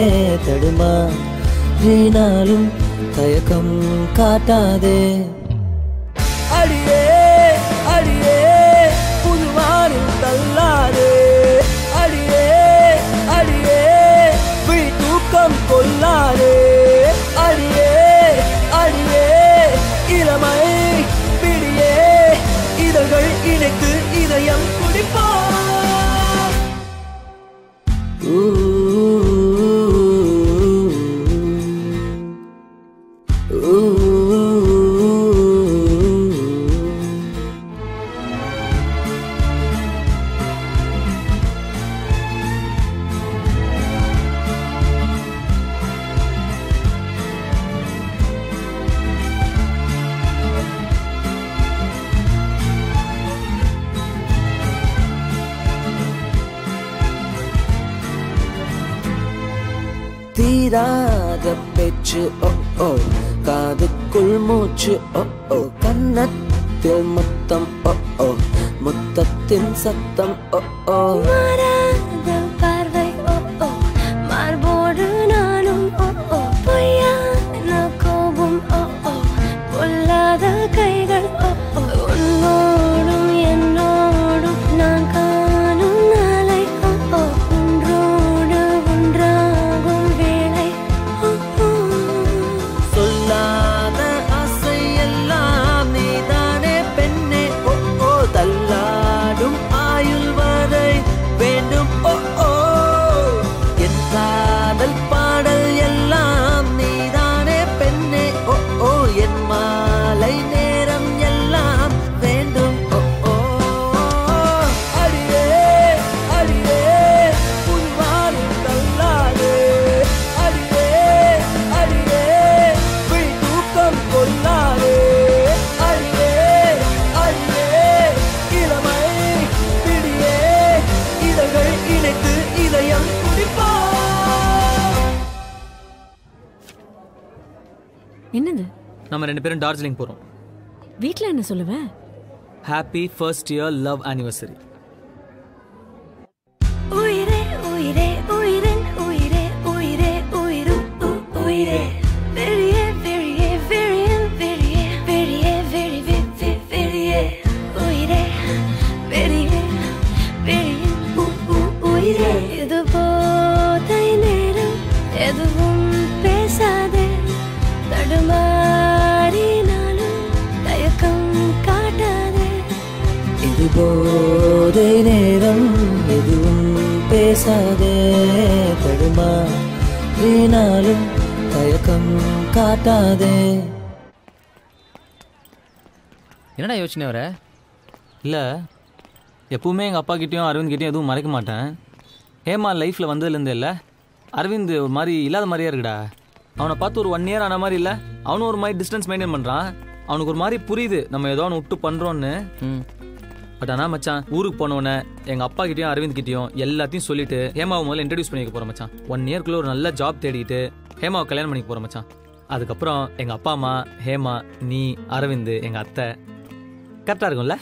தடுமாறினாலும் தயக்கம் காட்டாதே. அடியே அடியே புதுவானில் தள்ளாதே, அடியே அடியே விழி தூக்கம் கொள்ளாதே, அடியே அடியே இளமை பிடிய தீராத பேச்சு ஓ ஓ காதுக்குள் மூச்சு ஓ ஓ கன்னத்தில் முத்தம் ஓ ஓ முத்தத்தின் சத்தம் ஓ ஓ மாறாத பார்வை ஓ ஓ மார்போடு நானும் ஓ ஓ பொய்யான கோபம் ஓ ஓ பொல்லாத கைகள் ஓ ஓ உன்னோடும் என்னோடும் நான் காணும் நாளை ஓ ஓ ஒன்றோடு ஒன்றாகும் வேளை ஓ ஓ சொல்லாத ஆசை எல்லாம் நீதானே பெண்ணே ஓ ஓ தள்ளாடும் ஆயுள் வரை வேண்டும் ஓ ஓ என் காதல் பாடல் எல்லாம் நீதானே பெண்ணே ஓ ஓ என் மாலை நேரம் எல்லாம் வேண்டும் ஓ ஓ அடியே அடியே புல்வாரில் தள்ளாதே அடியே அடியே விழி தூக்கம் கொள்ளாதே அடியே அடியே இளமை பிடியே இதழ்கள் இணைத்து இதயம் துடிப்பா. என்னது நம்ம ரெண்டு பேரும் டார்ஜிலிங் போறோம். வீட்ல என்ன சொல்லுவ? Happy first year love anniversary. உயிரே உயிரே உயிரின் உயிரே உயிரே உயிரும் உ- உயிரே வெறியே வெறியே வெறியின் வெறியே வெறியே வெறி வெ- வெ- வெறியே உயிரே வெறியே வெறியின் உ- உ- உயிரே இது போதை நேரம் எதுவும் பேசாதே தடுமாறினாலும் தயக்கம் காட்டாதே இது போதை நேரம் எதுவும் பேசாதே தடுமா வீணாலும் தயக்கம் காட்டாதே. என்னடா யோசனை வர? இல்லை, எப்பவுமே எங்கள் அப்பா கிட்டேயும் அரவிந்த் கிட்டேயும் எதுவும் மறைக்க மாட்டேன். ஹேமா லைஃப்பில் வந்ததுலேருந்து இல்லை, அரவிந்த் ஒரு மாதிரி இல்லாத மாதிரியே இருக்குடா. அவனை பார்த்து ஒரு ஒன் இயர் ஆன மாதிரி இல்லை, அவனும் ஒரு மாதிரி டிஸ்டன்ஸ் மெயின்டைன் பண்ணுறான். அவனுக்கு ஒரு மாதிரி புரியுது நம்ம ஏதோ அவனை விட்டு பண்ணுறோன்னு. பட் ஆனால் மச்சான், ஊருக்கு போனோடனே எங்கள் அப்பா கிட்டேயும் அரவிந்த் கிட்டேயும் எல்லாத்தையும் சொல்லிட்டு ஹேமாவை முதல்ல இன்ட்ரடியூஸ் பண்ணிக்க போகிறோம் மச்சான். ஒன் இயர்க்குள்ளே ஒரு நல்ல ஜாப் தேடிட்டு ஹேமாவை கல்யாணம் பண்ணிக்க போகிறோம் மச்சான். அதுக்கப்புறம் எங்கள் அப்பா அம்மா, ஹேமா, நீ, அரவிந்த், எங்கள் அத்தை, கரெக்டாக இருக்கும்ல?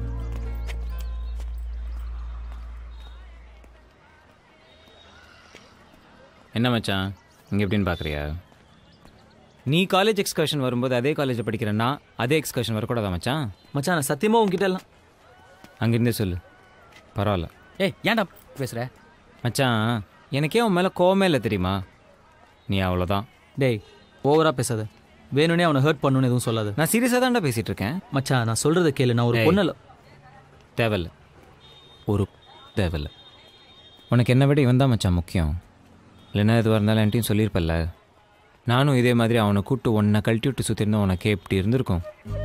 என்ன மச்சான் இங்கே எப்படின்னு பார்க்குறியா? நீ காலேஜ் எக்ஸ்கர்ஷன் வரும்போது அதே காலேஜில் படிக்கிறேன்னா அதே எக்ஸ்கர்ஷன் வரக்கூடாதா மச்சான்? மச்சான் நான் சத்தியமாக உங்ககிட்ட எல்லாம் அங்கேருந்தே சொல்லு, பரவாயில்ல. ஏய் ஏன்டா பேசுகிற? மச்சான் எனக்கே உன் மேலே கோவமே இல்லை தெரியுமா? நீ அவ்வளோதான். டேய் ஓவராக பேசாத, வேணும்னே அவனை ஹர்ட் பண்ணணும்னு எதுவும் சொல்லாது. நான் சீரியஸாக தான்டா பேசிகிட்டு இருக்கேன். மச்சான் நான் சொல்கிறத கேளு, நான் ஒரு பொண்ணு தேவையில்ல, ஒரு தேவையில்ல. உனக்கு என்ன விட இவன் தான் மச்சான் முக்கியம். இல்லைன்னா எதுவாக இருந்தாலும் என்கிட்டையும் சொல்லியிருப்பல்ல. நானும் இதே மாதிரி அவனை கூப்பிட்டு உன்னை கழட்டி விட்டு சுற்றிருந்தா உனக்கே எப்படி இருந்திருக்கும்?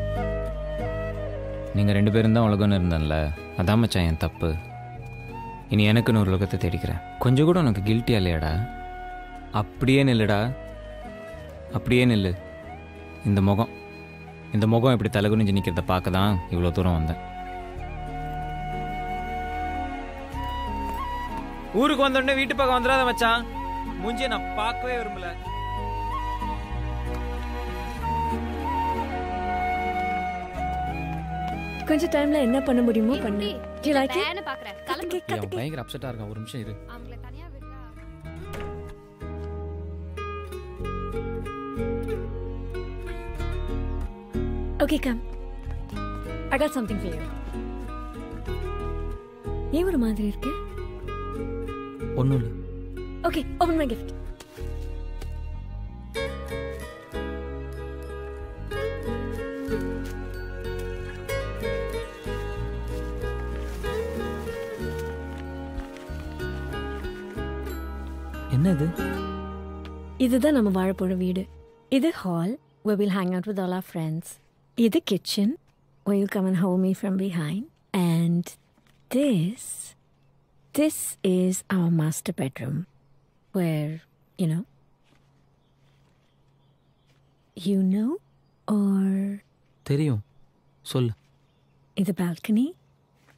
நீங்கள் ரெண்டு பேரும் தான் உலகம்னு இருந்தேன்ல, அதான் மச்சான் என் தப்பு. இனி எனக்குன்னு ஒரு உலகத்தை தேடிக்கிறேன். கொஞ்சம் கூட உனக்கு கில்ட்டியா இல்லையாடா? அப்படியே நில்லுடா, அப்படியே நில்லு. இந்த முகம் இந்த முகம் இப்படி தலகுனிஞ்சு நிற்கிறத பார்க்க தான் இவ்வளோ தூரம் வந்தேன். ஊருக்கு வந்தோடனே வீட்டு பக்கம் வந்துடாத மச்சான். மூஞ்சியை நான் பார்க்கவே விரும்பல. கொஞ்ச டைம்ல என்ன பண்ண முடியுமோ பண்ணு. Do you like it? நான் பாக்குறேன். கிளம்பு. அவன் பயங்கர அப்செட்டா இருக்கான். ஒரு நிமிஷம் இரு. அவங்கள தனியா விடுறா. Okay, come. I got something for you. ஏன் ஒரு மாதிரி இருக்கு? ஒன்றும் இல்லை. Okay, open my gift. என்ன இது? இதுதான் நம்ம வாழ போற வீடு. இது hall where we'll hang out with all our friends. இது kitchen where you'll come and hold me from behind. And this, this is our master bedroom where, you know, you know or தெரியும், சொல்லு. இது balcony,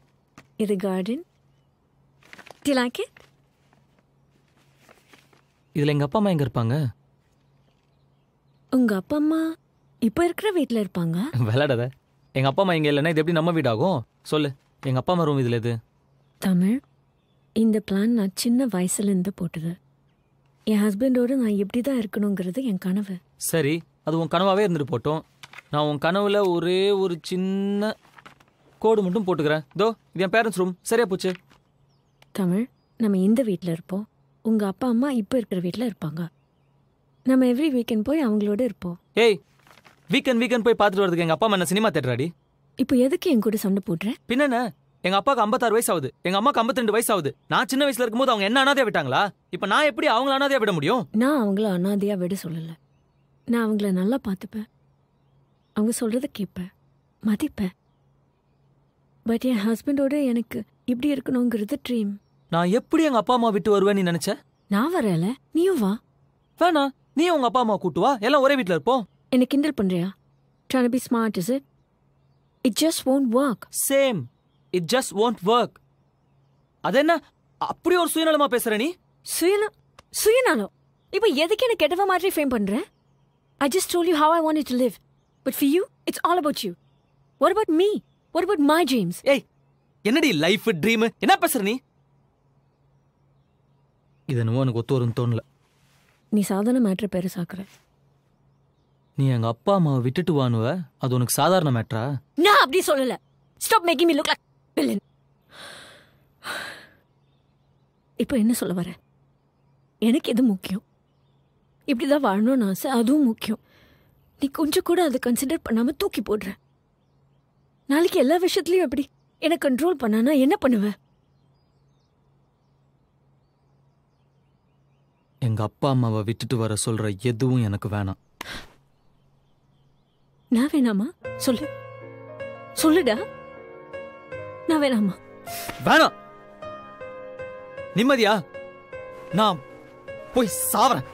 இது garden. Do you like it? இதில் எங்கள் அப்பா அம்மா எங்கே இருப்பாங்க? உங்க அப்பா அம்மா இப்போ இருக்கிற வீட்டில் இருப்பாங்க. விளையாடாத. எங்கள் அப்பா அம்மா இங்கே இல்லைன்னா இது எப்படி நம்ம வீடாகும்? சொல்லு, எங்கள் அப்பா அம்மா ரூம் இதில் எது? தமிழ், இந்த பிளான் நான் சின்ன வயசுலேருந்து போட்டது. என் ஹஸ்பண்டோடு நான் எப்படி தான் இருக்கணுங்கிறது என் கனவு. சரி, அது உன் கனவாகவே இருந்துட்டு போட்டோம். நான் உன் கனவுல ஒரே ஒரு சின்ன கோடு மட்டும் போட்டுக்கிறேன். இதோ இது என் பேரண்ட்ஸ் ரூம். சரியா போச்சு. தமிழ், நம்ம இந்த வீட்டில் இருப்போம். உங்கள் அப்பா அம்மா இப்போ இருக்கிற வீட்டில் இருப்பாங்க. நம்ம எவ்ரி வீக்கெண்ட் போய் அவங்களோட இருப்போம். ஏய், வீக்கெண்ட் வீக்கெண்ட் போய் பார்த்துட்டு வரதுக்கு எங்கள் அப்பா அம்மா என்ன சினிமா தேட்டராடி? இப்போ எதுக்கு என் கூட சண்டை போடுறேன்? பின்னென்ன, எங்கள் அப்பாவுக்கு ஐம்பத்தாறு வயசு ஆகுது, எங்கள் அம்மாவுக்கு ஐம்பத்தி ரெண்டு வயசு ஆகுது. நான் சின்ன வயசுல இருக்கும்போது அவங்க என்ன அனாதையா விட்டாங்களா? இப்போ நான் எப்படி அவங்கள அனாதையா விட முடியும்? நான் அவங்கள அனாதையாக விட சொல்லலை. நான் அவங்கள நல்லா பார்த்துப்பேன், அவங்க சொல்கிறத கேட்பேன், மதிப்பேன். பட் என் ஹஸ்பண்டோட எனக்கு இப்படி இருக்கணுங்கிறது ட்ரீம். நான் எப்படி எங்கள் அப்பா அம்மா விட்டு வருவேன் நீ நினச்ச? நான் வரல, நீயும் வா. வேணா, நீ உங்கள் அப்பா அம்மா கூட்டு வா, எல்லாம் ஒரே வீட்டில் இருப்போம். என்ன கிண்டல் பண்ணுறியா? Trying to be smart, is it? It just won't work. Same. It just won't work. அது என்ன அப்படி ஒரு சுயநலமா பேசுற நீ? சுயநலம் சுயநலம் இப்போ எதுக்கு என்ன கெட்டவ மாதிரி ஃபேம் பண்ற? I just told you how I wanted to live. But for you, it's all about you. What about me? What about my dreams? ஏய், என்னடி லைஃப் ட்ரீம் என்ன பேசுற நீ? இது என்னவோ எனக்கு ஒத்து வரும்னு தோணல. நீ சாதாரண மேட்ரு பெருசாக்குற. நீ எங்க அப்பா அம்மாவை விட்டுட்டு வானுவ, அது உனக்கு சாதாரண மேட்ரா? நான் அப்படி சொல்லல. Stop making me look like a villain. இப்போ என்ன சொல்ல வர? எனக்கு எது முக்கியம்? இப்படிதான் வாழணும்னு ஆசை, அதுவும் முக்கியம். நீ கொஞ்சம் கூட அதை கன்சிடர் பண்ணாம தூக்கி போடுற. நாளைக்கு எல்லா விஷயத்துலயும் எப்படி என்ன கண்ட்ரோல் பண்ணானா என்ன பண்ணுவ? எங்க அப்பா அம்மாவை விட்டுட்டு வர சொல்ற எதுவும் எனக்கு வேணாம். நான் வேணாமா? சொல்லு சொல்லுடா. நான் வேணாமா? வேணாம். நிம்மதியா நான் போய் சாவறேன்.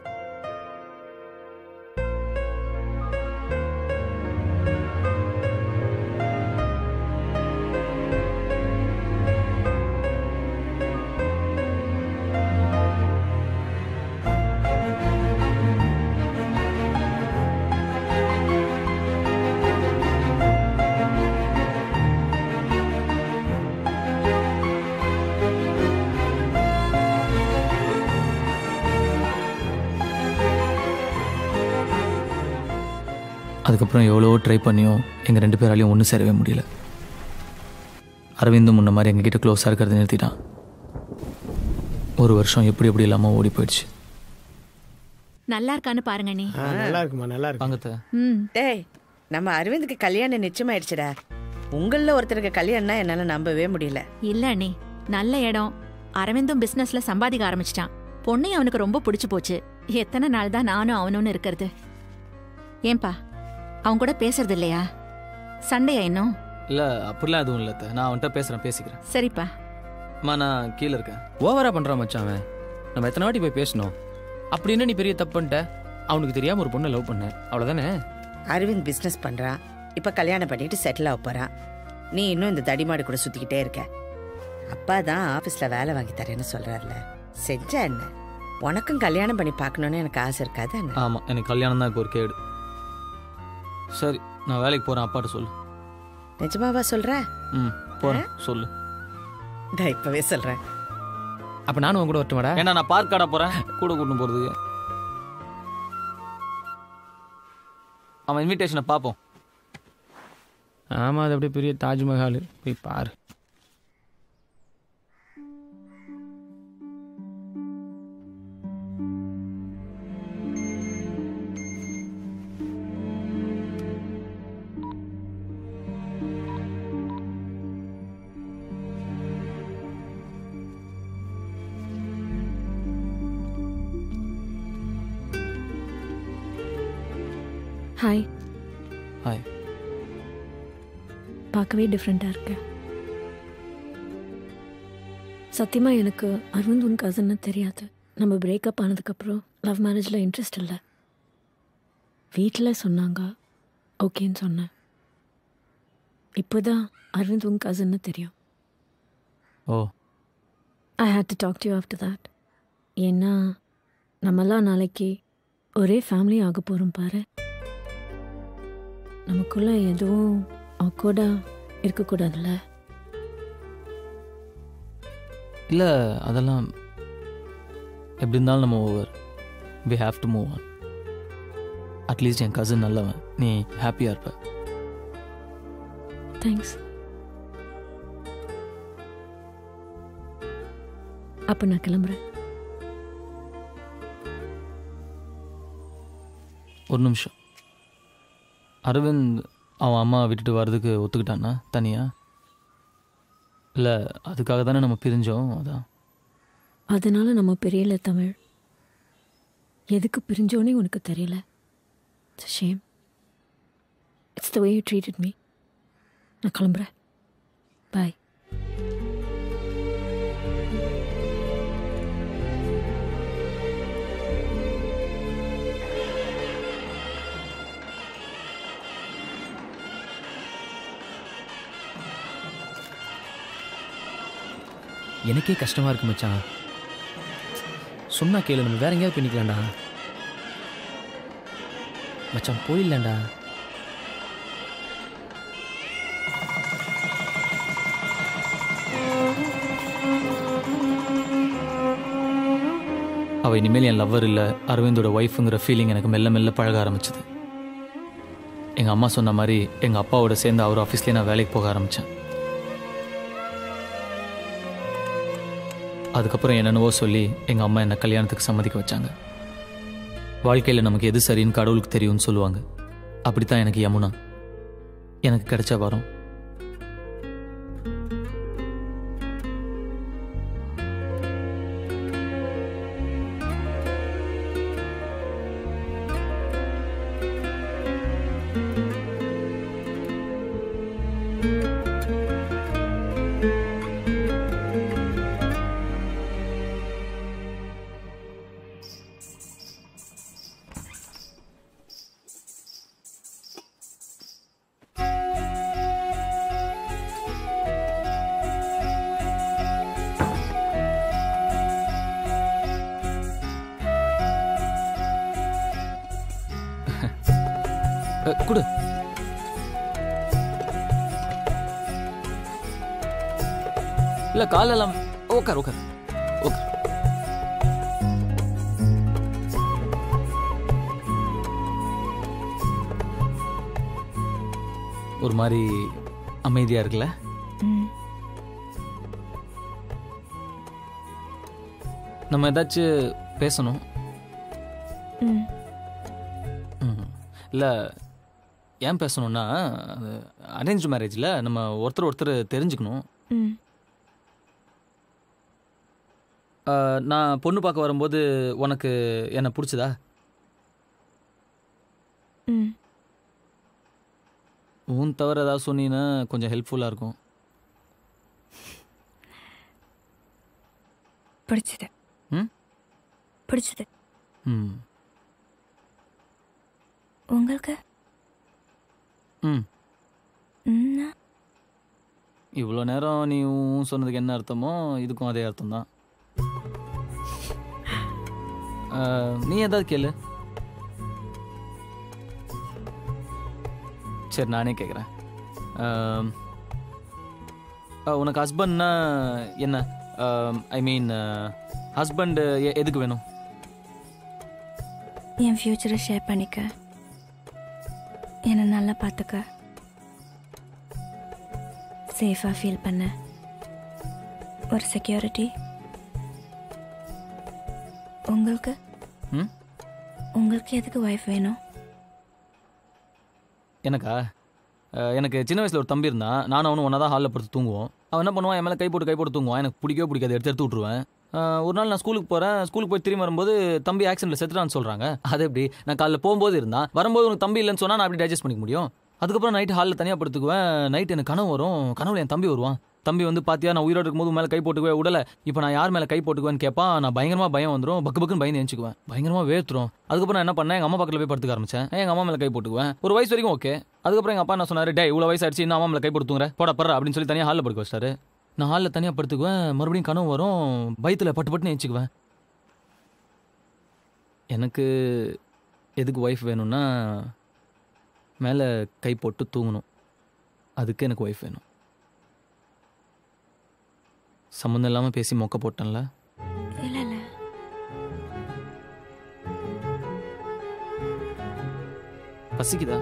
அதுக்கப்புறம் எவ்வளோ ட்ரை பண்ணியும் எங்கள் ரெண்டு பேராலையும் ஒன்றும் சேரவே முடியல. அரவிந்தும் முன்ன மாதிரி எங்ககிட்ட க்ளோஸாக இருக்கிறத நிறுத்திட்டான். ஒரு வருஷம் எப்படி எப்படி இல்லாமல் ஓடி போயிடுச்சு. நல்லா இருக்கான்னு பாருங்க நீ. நல்லா இருக்குமா? நல்லா இருக்கு. வாங்கத்த. ம் டேய், நம்ம அரவிந்துக்கு கல்யாணம் நிச்சயமாயிடுச்சுடா. உங்களில் ஒருத்தருக்கு கல்யாணம்னா என்னால் நம்பவே முடியல. இல்ல நீ நல்ல இடம். அரவிந்தும் பிசினஸ்ல சம்பாதிக்க ஆரம்பிச்சிட்டான். பொண்ணையும் அவனுக்கு ரொம்ப பிடிச்சு போச்சு. எத்தனை நாள் தான் நானும் அவனும் இருக்கிறது? ஏன்பா அவன் கூட பேசுறது இல்லையா? சண்டையா இன்னும்? இல்லை அப்படிலாம் எதுவும் இல்லை. நான் அவன்கிட்ட பேசுகிறேன், பேசிக்கிறேன். சரிப்பா. அம்மா நான் கீழே இருக்கேன். ஓவரா பண்ணுறான் மச்சான் அவன். நம்ம எத்தனை வாட்டி போய் பேசணும்? அப்படின்னு நீ பெரிய தப்பு பண்ணிட்ட. அவனுக்கு தெரியாமல் ஒரு பொண்ணை லவ் பண்ண, அவ்வளோதானே? அரவிந்த் பிஸ்னஸ் பண்ணுறான், இப்போ கல்யாணம் பண்ணிட்டு செட்டில் ஆக போகிறான். நீ இன்னும் இந்த தடிமாடு கூட சுற்றிக்கிட்டே இருக்க. அப்பா தான் ஆஃபீஸில் வேலை வாங்கி தரேன்னு சொல்கிறாருல, செஞ்சா என்ன? உனக்கும் கல்யாணம் பண்ணி பார்க்கணுன்னு எனக்கு ஆசை இருக்காது என்ன? ஆமாம், எனக்கு கல்யாணம் தான் ஒரு கேடு. சரி, நான் வேலைக்கு போகிறேன். அப்பாட்ட சொல்லு. நிஜமாவா சொல்ற? ம் போகிறேன், சொல்லு. நான் இப்போவே சொல்கிறேன். அப்போ நானும் உன் கூட வரட்டுமாடா? ஏன்னா நான் பார்க் காட போகிறேன், கூட கூட்டு போகிறதுக்கு. அவன் இன்விடேஷனை பார்ப்போம். ஆமாம், அது அப்படியே பெரிய தாஜ்மஹால், போய் பாரு. ஹாய். ஹாய். பார்க்கவே டிஃப்ரெண்ட்டாக இருக்கு. சத்தியமாக எனக்கு அரவிந்த் உன் கசன்னு தெரியாது. நம்ம பிரேக்கப் ஆனதுக்கப்புறம் லவ் மேரேஜில் இன்ட்ரெஸ்ட் இல்லை. வீட்டில் சொன்னாங்க, ஓகேன்னு சொன்னேன். இப்போ தான் அரவிந்த் உன் கசன்னு தெரியும். Oh. I hate to talk to you after that. ஏன்னா நம்மலாம் நாளைக்கு ஒரே ஃபேமிலி ஆக போகிறோம் பாரு. நமக்குள்ள எதுவும் ஆக்வர்டாக இருக்கக்கூடாதுல்ல. இல்லை அதெல்லாம் எப்படி இருந்தாலும் நம்ம over. We have to move on. At least என் கசின் நல்லவன், நீ ஹாப்பியாக இருப்ப. தேங்க்ஸ். அப்போ நான் கிளம்புறேன். ஒரு நிமிஷம். அரவிந்த் அவன் அம்மா விட்டுட்டு வர்றதுக்கு ஒத்துக்கிட்டானா தனியா? இல்லை அதுக்காக தானே நம்ம பிரிஞ்சோம். அதான். அதனால நம்ம பிரியல தமிழ். எதுக்கு பிரிஞ்சோன்னே உனக்கு தெரியல. It's shame. It's the way you treated me. நான் கிளம்புறேன். பாய். எனக்கே கஷ்டமாக இருக்கு மச்சான். சொன்னா கேளு, நம்ம வேற எங்கேயாவது பண்ணிக்கலாம்டா. மச்சான் போயிடலாம்டா. அவள் இனிமேல் என் லவ்வர் இல்லை, அரவிந்தோட ஒய்ஃபுங்கிற ஃபீலிங் எனக்கு மெல்ல மெல்ல பழக ஆரம்பிச்சது. எங்கள் அம்மா சொன்ன மாதிரி எங்கள் அப்பாவோட சேர்ந்து அவர் ஆஃபீஸ்லேயே நான் வேலைக்கு போக ஆரம்பித்தேன். அதுக்கப்புறம் என்னென்னவோ சொல்லி எங்கள் அம்மா என்னை கல்யாணத்துக்கு சம்மதிக்க வச்சாங்க. வாழ்க்கையில் நமக்கு எது சரின்னு கடவுளுக்கு தெரியும்னு சொல்லுவாங்க. அப்படித்தான் எனக்கு யமுனா எனக்கு கிடைச்ச வரம். குடு. இல்ல காலெல்லாம் உட்கார் உட்கார் உட்கார். ஒரு மாதிரி அமைதியா இருக்குல்ல? நம்ம ஏதாச்சும் பேசணும். இல்ல ஏன் பேசணும்னா, அரேஞ்ச் மேரேஜில் நம்ம ஒருத்தர் ஒருத்தர் தெரிஞ்சுக்கணும். நான் பொண்ணு பார்க்க வரும்போது உனக்கு என்ன பிடிச்சதா? உன் தவிர ஏதாவது சொன்னீங்கன்னா கொஞ்சம் ஹெல்ப்ஃபுல்லாக இருக்கும். பிடிச்சது. ம் பிடிச்சது. ம் உங்களுக்கு? ம் இவ்வளோ நேரம் நீ சொன்னதுக்கு என்ன அர்த்தமோ இதுக்கும் அதே அர்த்தம் தான். நீ ஏதாவது கேளு. சரி நானே கேட்குறேன். உனக்கு ஹஸ்பண்ட்னா என்ன? ஐ மீன் ஹஸ்பண்ட் எதுக்கு வேணும்? என் ஃப்யூச்சரை ஷேர் பண்ணிக்க, என்னை நல்லா பார்த்துக்க, சேஃபாக ஃபீல் பண்ண ஒரு செக்யூரிட்டி. உங்களுக்கு உங்களுக்கு எதுக்கு ஒய்ஃப் வேணும்? எனக்கா? எனக்கு சின்ன வயசில் ஒரு தம்பி இருந்தான். நானும் அவனும் ஒன்றா தான் ஹாலில் படுத்து தூங்குவோம். அவன் என்ன பண்ணுவான், என் மேலே கை போட்டு கை போட்டு தூங்குவான். எனக்கு பிடிக்கவே பிடிக்காது, எடுத்து எடுத்து விட்ருவேன். ஒரு நாள் நான் ஸ்கூலுக்கு போகிறேன். ஸ்கூலுக்கு போய் திரும்பி வரும்போது தம்பி ஆக்சிடென்ட்டில் செத்துட்டான்னு சொல்கிறாங்க. அது எப்படி? நான் காலையில் போகும்போது இருந்தான், வரும்போது உனக்கு தம்பி இல்லைன்னு சொன்னால் நான் அப்படி டைஜஸ்ட் பண்ணிக்க முடியும்? அதுக்கப்புறம் நைட்டு ஹாலில் தனியாக படுத்துக்குவேன். நைட் எனக்கு கனவு வரும். கனவுல என் தம்பி வருவான். தம்பி வந்து பார்த்தியா நான் உயிரோடு இருக்கும்போது மேலே கை போட்டுக்குவே உடலை, இப்போ நான் யார் மேலே கை போட்டுக்குவேன்னு கேட்பான். நான் பயங்கரமாக பயம் வந்துடும், பக்கு பக்குன்னு பயந்து எழுச்சிக்குவேன், பயங்கரமாக வேர்த்துரும். அதுக்கப்புறம் நான் என்ன பண்ணேன், எங்கள் அம்மா பக்கத்தில் போய் படுத்துக்க ஆரம்பிச்சேன். எங்கள் அம்மா மேலே கை போட்டுக்குவேன். ஒரு வயசு வரைக்கும் ஓகே. அதுக்கப்புறம் எங்கள் அப்பா என்ன சொன்னார், டே இவ்வளோ வயசு ஆயிடுச்சு, இன்னும் அம்மா மேலே கை போட்டுங்கிற போட படுற அப்படின்னு சொல்லி தனியாக ஹாலில் படுக்க வச்சாரு. நான் ஹாலில் தனியாக படுத்துக்குவேன். மறுபடியும் கனவு வரும், பயத்தில் பட்டு பட்டுன்னு எழுச்சிக்குவேன். எனக்கு எதுக்கு ஒய்ஃப் வேணும்னா மேலே கை போட்டு தூங்கணும். அதுக்கு எனக்கு ஒய்ஃப் வேணும். சம்மந்தம் இல்லாமல் பேசி மொக்க போட்டேன்ல. இல்லை இல்லை பசிக்குதா?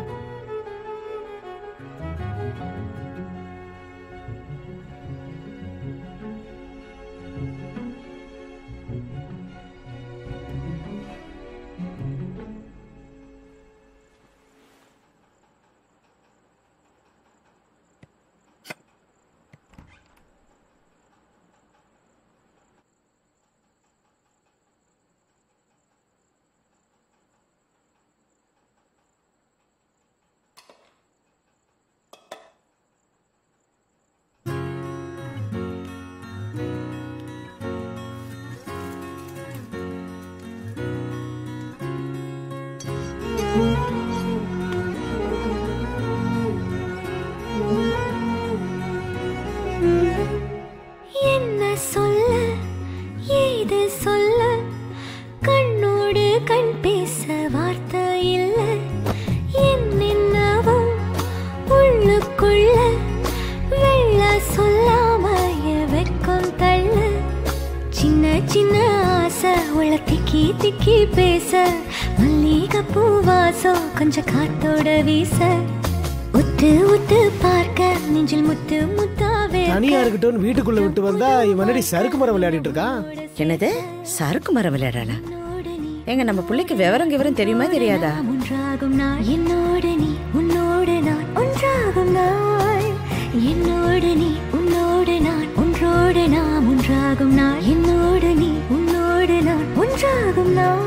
என்ன சொல்ல ஏது சொல்ல கண்ணோடு கண் பேச வார்த்தை இல்ல என்னென்னவோ உள்ளுக்குள்ள வெள்ள சொல்லாம வெக்கம் தள்ள சின்ன சின்ன ஆசை உள்ள திக்கி திக்கி பேச மல்லிகை பூவாசம் கொஞ்சம் காத்தோட வீச உத்து உத்து பார்க்க நெஞ்சில் முத்து முத்தாவே தனியா இருக்கட்டும் வீட்டுக்குள்ள விட்டு வந்தா இவனடி சறுக்கு மரம் விளையாடிட்டு இருக்கான். என்னது சறுக்கு மரம் விளையாடலாம்? எங்க நம்ம பிள்ளைக்கு விவரம் விவரம் தெரியுமா தெரியாதா? ஒன்றாகும் நாள் என்னோடு நீ உன்னோடு நான் ஒன்றாகும் நாள் என்னோடு நீ உன்னோடு நான் ஒன்றோடு நாம் ஒன்றாகும் நாள் என்னோடு நீ உன்னோடு நான் ஒன்றாகும் நாள்.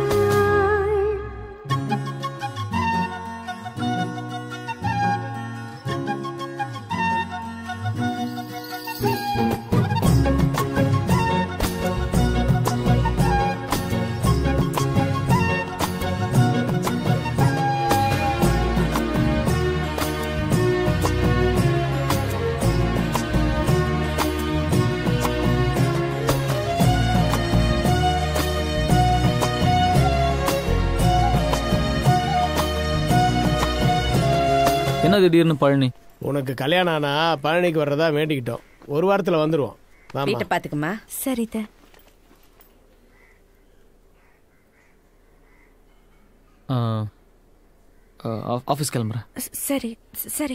என்ன திடீர்னு பழனி? உனக்கு கல்யாணம் ஆனா பழனிக்கு வர்றதா வேண்டிக்கிட்டோம். ஒரு வாரத்துல வந்துருவோம். வீட்டை பாத்துக்குமா? சரி த ஆஃபீஸ் கிளம்புறேன். சரி சரி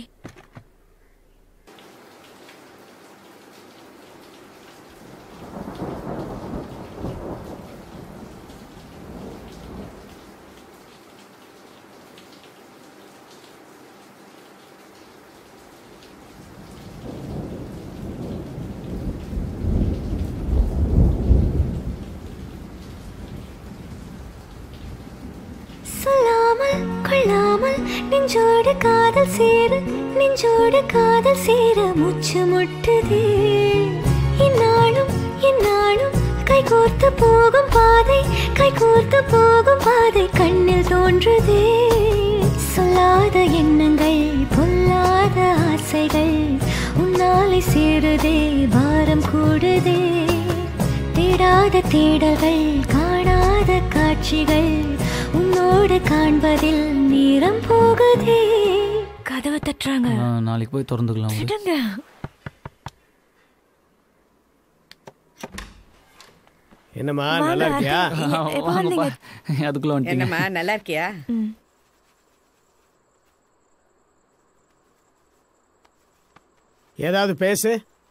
சொல்லாமல் கொள்ளாமல் நெஞ்சோடு காதல் சேர நெஞ்சோடு காதல் சேர மூச்சு முட்டுதே இந்நாளும் இந்நாளும் கைகோர்த்து போகும் பாதை கைகோர்த்து போகும் பாதை கண்ணில் தோன்றுதே சொல்லாத எண்ணங்கள் பொல்லாத ஆசைகள் உன்னாலை சேருதே பாரம் கூடுதே தேடாத தேடல்கள் காணாத காட்சிகள் உன்னோடு காண்பதில் நேரம் போகுதே. கதவை தட்டுறாங்க. நாளைக்கு போய் திறந்துக்கலாம். விடுங்க. என்னம்மா நல்லா இருக்கியா? அதுக்குள்ள வந்துட்டீங்க. என்னம்மா நல்லா இருக்கியா? ஏதாவது பேசு.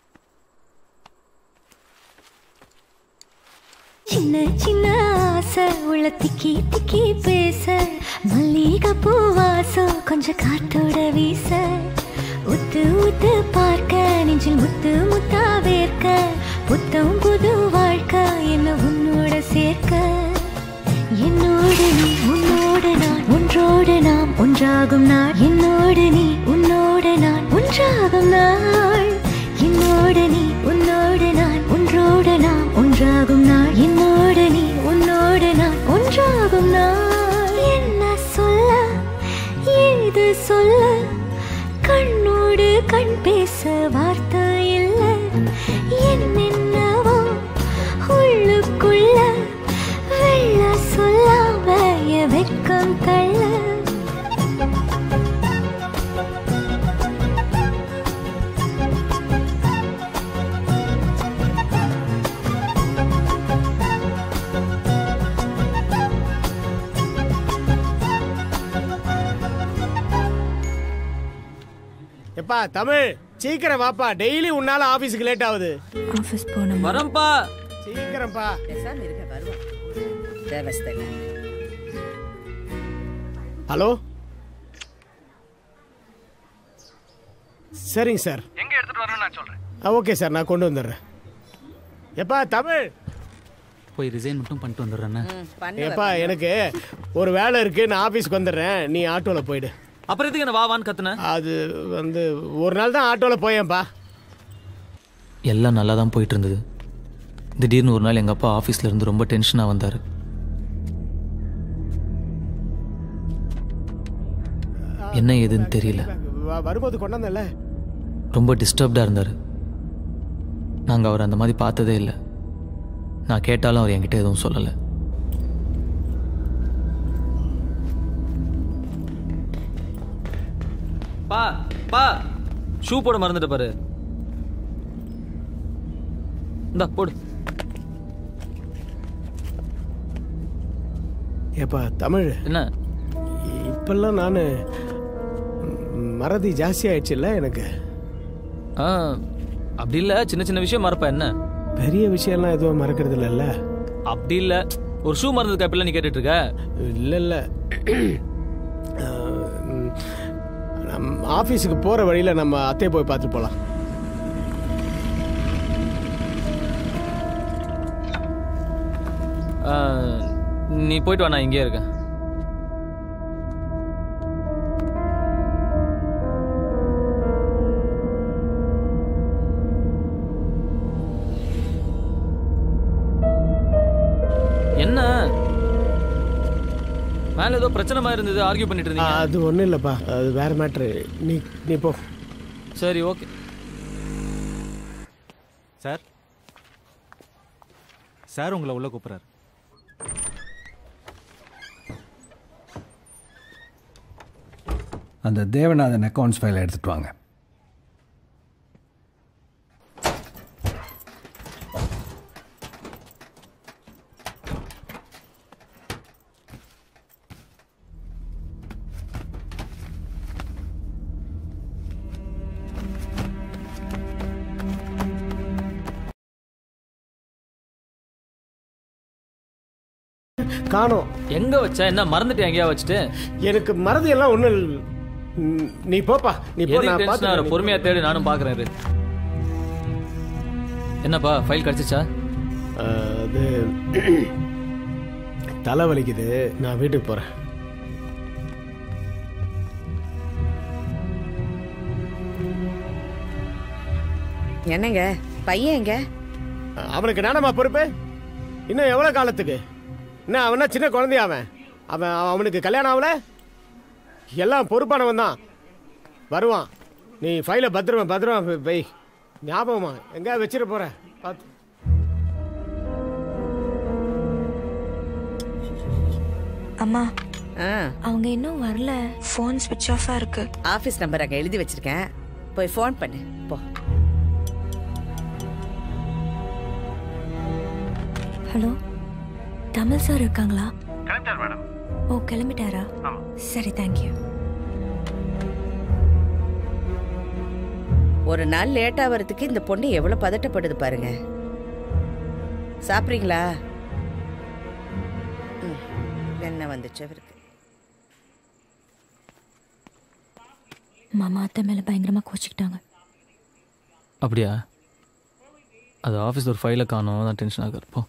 சின்ன சின்ன ஆசை உள்ள திக்கி திக்கி பேச மல்லிகை பூவாசம் கொஞ்சம் காத்தோட வீச உத்து உத்து பார்க்க நெஞ்சில் முத்து முத்தா வேர்க்க புத்தம் புது வாழ்க்கை என்ன உன்னோட சேர்க்க என்னோடு நீ உன்னோடு நான் ஒன்றோடு நாம் ஒன்றாகும் நாள் என்னோடு நீ உன்னோடு நான் ஒன்றாகும் நாள் என்னோடு நீ உன்னோடு நான் ஒன்றோடு நாம் ஒன்றாகும் நாள் என்னோடு நீ உன்னோடு நான் ஒன்றாகும் நாள். என்ன சொல்ல ஏது சொல்ல கண்ணோடு கண் பேச வார்த்தை இல்ல என்னென்னவோ உள்ளுக்குள்ள வெள்ள சொல்லாம எப்பா தமிழ் சீக்கிரம் வாப்பா, டெய்லி உன்னால ஆபீஸ்க்கு லேட் ஆகுது. ஆபீஸ் போகணும். வரம்பா. சீக்கிரம்ப்பா. பேசாம இருக்க, வருவா. தேவஸ்தை. ஹலோ, சரிங்க சார். எங்க எடுத்துட்டு வரணும் நான் சொல்றேன். ஓகே சார், நான் கொண்டு வந்துடுறேன். எப்பா தமிழ் போய் ரிசைன் மட்டும் பண்ணிட்டு வந்துடுறேன். எப்பா எனக்கு ஒரு வேலை இருக்கு, நான் ஆபீஸ்க்கு வந்துடுறேன், நீ ஆட்டோல போயிடு. அப்புறம் எதுக்கு என்ன வா வான்னு கத்துன? அது வந்து ஒரு நாள் தான் ஆட்டோல போயேன்ப்பா. எல்லாம் நல்லா தான் போயிட்டு இருந்தது. திடீர்னு ஒரு நாள் எங்க அப்பா ஆபீஸ்ல இருந்து ரொம்ப டென்ஷனா வந்தாரு. என்ன ஏதுன்னு தெரியல. வரும்போது கொண்டாந்தல ரொம்ப டிஸ்டர்ப்டா இருந்தாரு. நாங்க அவர் அந்த மாதிரி பார்த்ததே இல்லை. நான் கேட்டாலும் அவர் என்கிட்ட எதுவும் சொல்லலை. பா பா ஷூ போட மறந்துட்டு பாரு. இந்தா போடு. ஏப்பா தமிழ், என்ன இப்பெல்லாம் நான் மறதி ஜாஸ்தி ஆயிடுச்சுல்ல எனக்கு. ஆ அப்படி இல்லை, சின்ன சின்ன விஷயம் மறப்பா. என்ன பெரிய விஷயம்லாம் எதுவும் மறக்கிறது இல்லைல்ல? அப்படி இல்லை, ஒரு ஷூ மறந்ததுக்கு அப்படிலாம் நீ கேட்டுட்டு இருக்க? இல்லை இல்லை, ஆஃபீஸுக்கு போகிற வழியில் நம்ம அத்தையை போய் பார்த்துட்டு போகலாம். நீ போயிட்டு வா, நான் இங்கே இருக்கேன். என்ன மேல ஏதோ பிரச்சனை மாதிரி இருந்தது, ஆர்கியூ பண்ணிட்டு இருந்தீங்க. அது ஒன்றும் இல்லைப்பா, அது வேற மேட்ரு. நீ நீ போ. சரி ஓகே. சார் சார் உங்களை உள்ள கூப்பிட்றாரு. அந்த தேவநாதன் அக்கௌண்ட்ஸ் ஃபைலை எடுத்துட்டு வாங்க. காணோம். எங்க வச்ச? என்ன மறந்துட்டு எங்கேயா வச்சுட்டு? எனக்கு மறதி எல்லாம் ஒன்றும். நீ போப்பா, நீ போ. நான் பார்த்து பொறுமையா தேடி நானும் பார்க்குறேன். என்னப்பா ஃபைல் கிடைச்சிச்சா? அது தலை வலிக்குது, நான் வீட்டுக்கு போறேன். என்னங்க பையன் எங்க? அவனுக்கு நானம்மா பொறுப்பு. இன்னும் எவ்வளவு காலத்துக்கு? என்ன அவனா சின்ன குழந்தைய? அவன் அவன் அவனுக்கு கல்யாணம் ஆகல. எல்லாம் பொறுப்பானவன் தான், வருவான். நீ ஃபைலை பத்திரமா பத்திரமா வை. ஞாபகமா எங்க வச்சிட போற பார்த்து. அம்மா அவங்க இன்னும் வரல. ஃபோன் ஸ்விட்ச் ஆஃபா இருக்கு. ஆஃபீஸ் நம்பர் அங்கே எழுதி வச்சிருக்கேன், போய் ஃபோன் பண்ணு போ. ஹலோ, தமிழ் சார் இருக்காங்களா? கிளம்பிட்டார் மேடம். ஓ கிளம்பிட்டாரா? சரி தேங்க்யூ. ஒரு நாள் லேட்டா வரதுக்கு இந்த பொண்ணு எவ்வளவு பதட்டப்படுது பாருங்க. சாப்பிட்றீங்களா? என்ன வந்துச்சு அவருக்கு? மாமா அத்தை மேல பயங்கரமா கோச்சிக்கிட்டாங்க. அப்படியா? அது ஆஃபீஸில் ஒரு ஃபைலை காணோம், தான் டென்ஷன் ஆகுது. போ.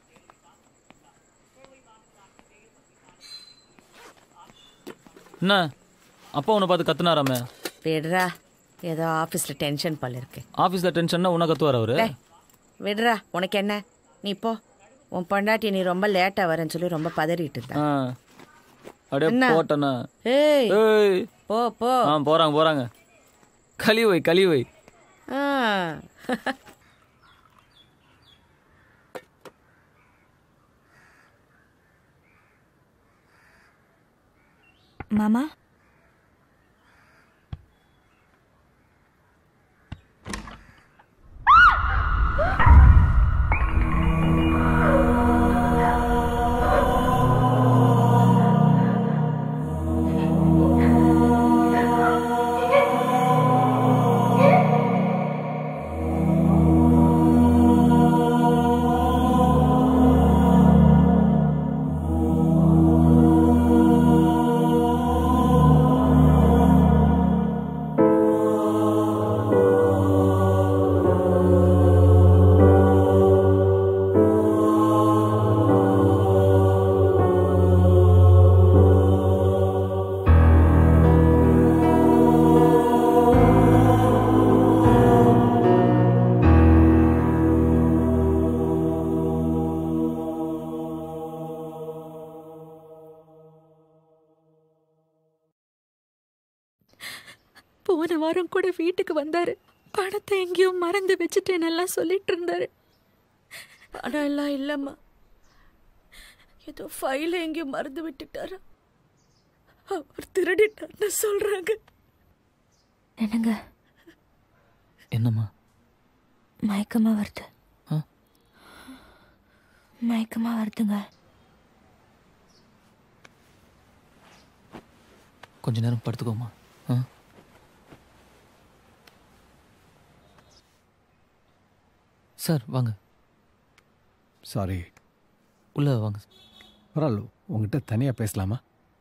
என்ன அப்பா உன்னை பார்த்து கத்துனாராமே? விடுறா, ஏதோ ஆஃபீஸில் டென்ஷன் போல இருக்கு. ஆஃபீஸில் டென்ஷன்னா உன்னை கத்துவார் அவரு? விடுறா, உனக்கு என்ன? நீ போ. உன் பொண்டாட்டி நீ ரொம்ப லேட்டாக வரேன்னு சொல்லி ரொம்ப பதறிட்டு இருந்தா. அப்படியே போட்டனா? ஏய் ஏய் போ போ. ஆ போறாங்க போறாங்க. கழிவை கழிவை. மாமா போன வாரம் கூட வீட்டுக்கு வந்தாரு. பணத்தை எங்கேயோ மறந்து வச்சுட்டேன்னெல்லாம் சொல்லிட்டு இருந்தாரு. பணம் எல்லாம் இல்லம்மா, ஏதோ ஃபைல எங்கேயோ மறந்து விட்டுட்டாரு. அவர் திருடிட்டார்னு சொல்றாங்க. என்னங்க என்னம்மா? மயக்கமா வருது. மயக்கமா வருதுங்க. கொஞ்ச நேரம் படுத்துக்கோமா. சார் வாங்க. சாரி. உள்ள வாங்க. பரவாயில்ல, உங்ககிட்ட தனியாக பேசலாமா?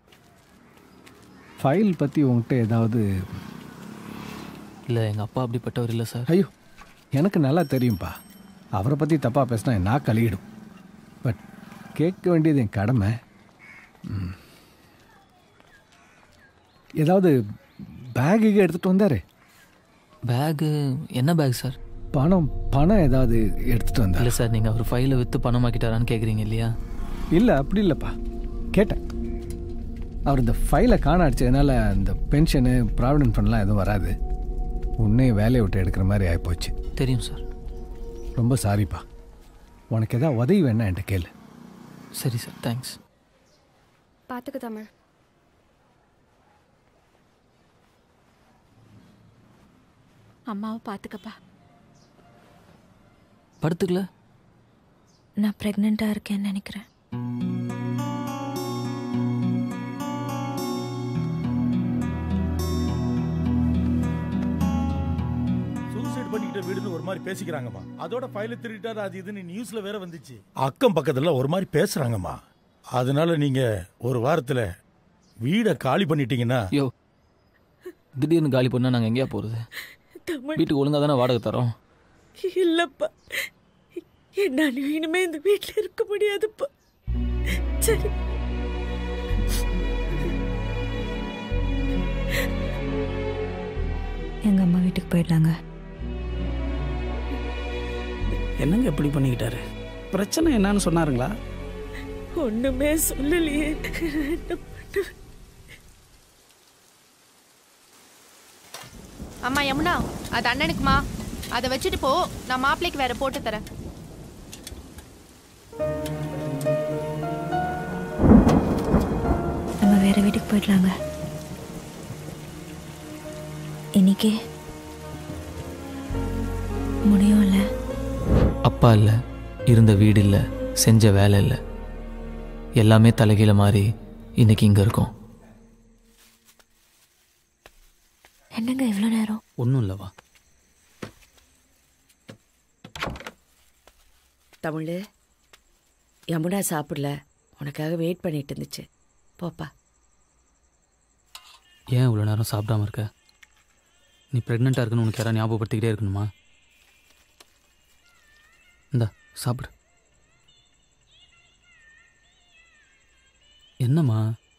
ஃபைல் பற்றி உங்ககிட்ட ஏதாவது? இல்லை, எங்கள் அப்பா அப்படிப்பட்டவர் இல்லை சார். ஐயோ, எனக்கு நல்லா தெரியும்ப்பா. அவரை பற்றி தப்பாக பேசினா நான் கழியிடும். பட் கேட்க வேண்டியது என் கடமை. ஏதாவது பேகு எடுத்துகிட்டு வந்தார்? பேகு? என்ன பேக் சார்? பணம் பணம் ஏதாவது எடுத்துகிட்டு வந்தார்? இல்லை சார், நீங்கள் அவர் ஃபைலை விற்று பணமாக்கிட்டாரான்னு கேட்குறீங்க இல்லையா? இல்லை, அப்படி இல்லைப்பா. கேட்டேன். அவர் இந்த ஃபைலை காண அடிச்சதுனால இந்த பென்ஷனு ப்ராவிடென்ட் ஃபண்ட்லாம் எதுவும் வராது. உன்னையும் வேலையை விட்டு எடுக்கிற மாதிரி ஆகிப்போச்சு. தெரியும் சார். ரொம்ப சாரிப்பா. உனக்கு எதாவது உதவி வேணா என்கிட்ட கேளு. சரி சார், தேங்க்ஸ். பார்த்துக்க தமிழ். அம்மாவை பார்த்துக்கப்பா. படுத்துக்கல. நான் ப்ரெக்னெண்ட்டாக இருக்கேன்னு நினைக்கிறேன். வீடுன்னு ஒரு மாதிரி பேசிக்கிறாங்கம்மா. அதோட ஃபைல திருடிட்டாரு அது இதுன்னு நியூஸ்ல வேற வந்துச்சு. அக்கம் பக்கத்துல ஒரு மாதிரி பேசுறாங்கம்மா. அதனால நீங்க ஒரு வாரத்துல வீடை காலி பண்ணிட்டீங்கன்னா. யோ, திடீர்னு காலி பண்ணா நாங்க எங்கேயா போறது? வீட்டுக்கு ஒழுங்கா தானே வாடகை தரோம். இல்லப்பா, என்னால இனிமே இந்த வீட்டுல இருக்க முடியாதுப்பா. சரி, எங்க அம்மா வீட்டுக்கு போயிடலாங்க. என்னங்க எப்படி பண்ணிக்கிட்டாரு? பிரச்சனை என்னன்னு சொன்னாருங்களா? ஒண்ணுமே சொல்லலையே. அம்மா யமுனா, அது அண்ணனுக்குமா, அதை வச்சுட்டு போ. நான் மாப்பிள்ளைக்கு வேற போட்டு தரேன். நம்ம வேற வீட்டுக்கு போயிடலாங்க. இன்னைக்கு முடியும்ல? அப்பா இல்லை, இருந்த வீடு இல்லை, செஞ்ச வேலை இல்லை, எல்லாமே தலைகீழ மாறி இன்னைக்கு இங்கே இருக்கோம். என்னங்க இவ்வளோ நேரம்? ஒன்றும் இல்லைவா. தமிழ், யமுனா சாப்பிடல, உனக்காக வெயிட் பண்ணிட்டு இருந்துச்சு. போப்பா. ஏன் இவ்வளோ நேரம் சாப்பிடாம இருக்க? நீ ப்ரெக்னெண்ட்டாக இருக்குன்னு உனக்கு யாராவது ஞாபகப்படுத்திக்கிட்டே இருக்கணுமா? இந்தா சாப்பிடு. என்னம்மா?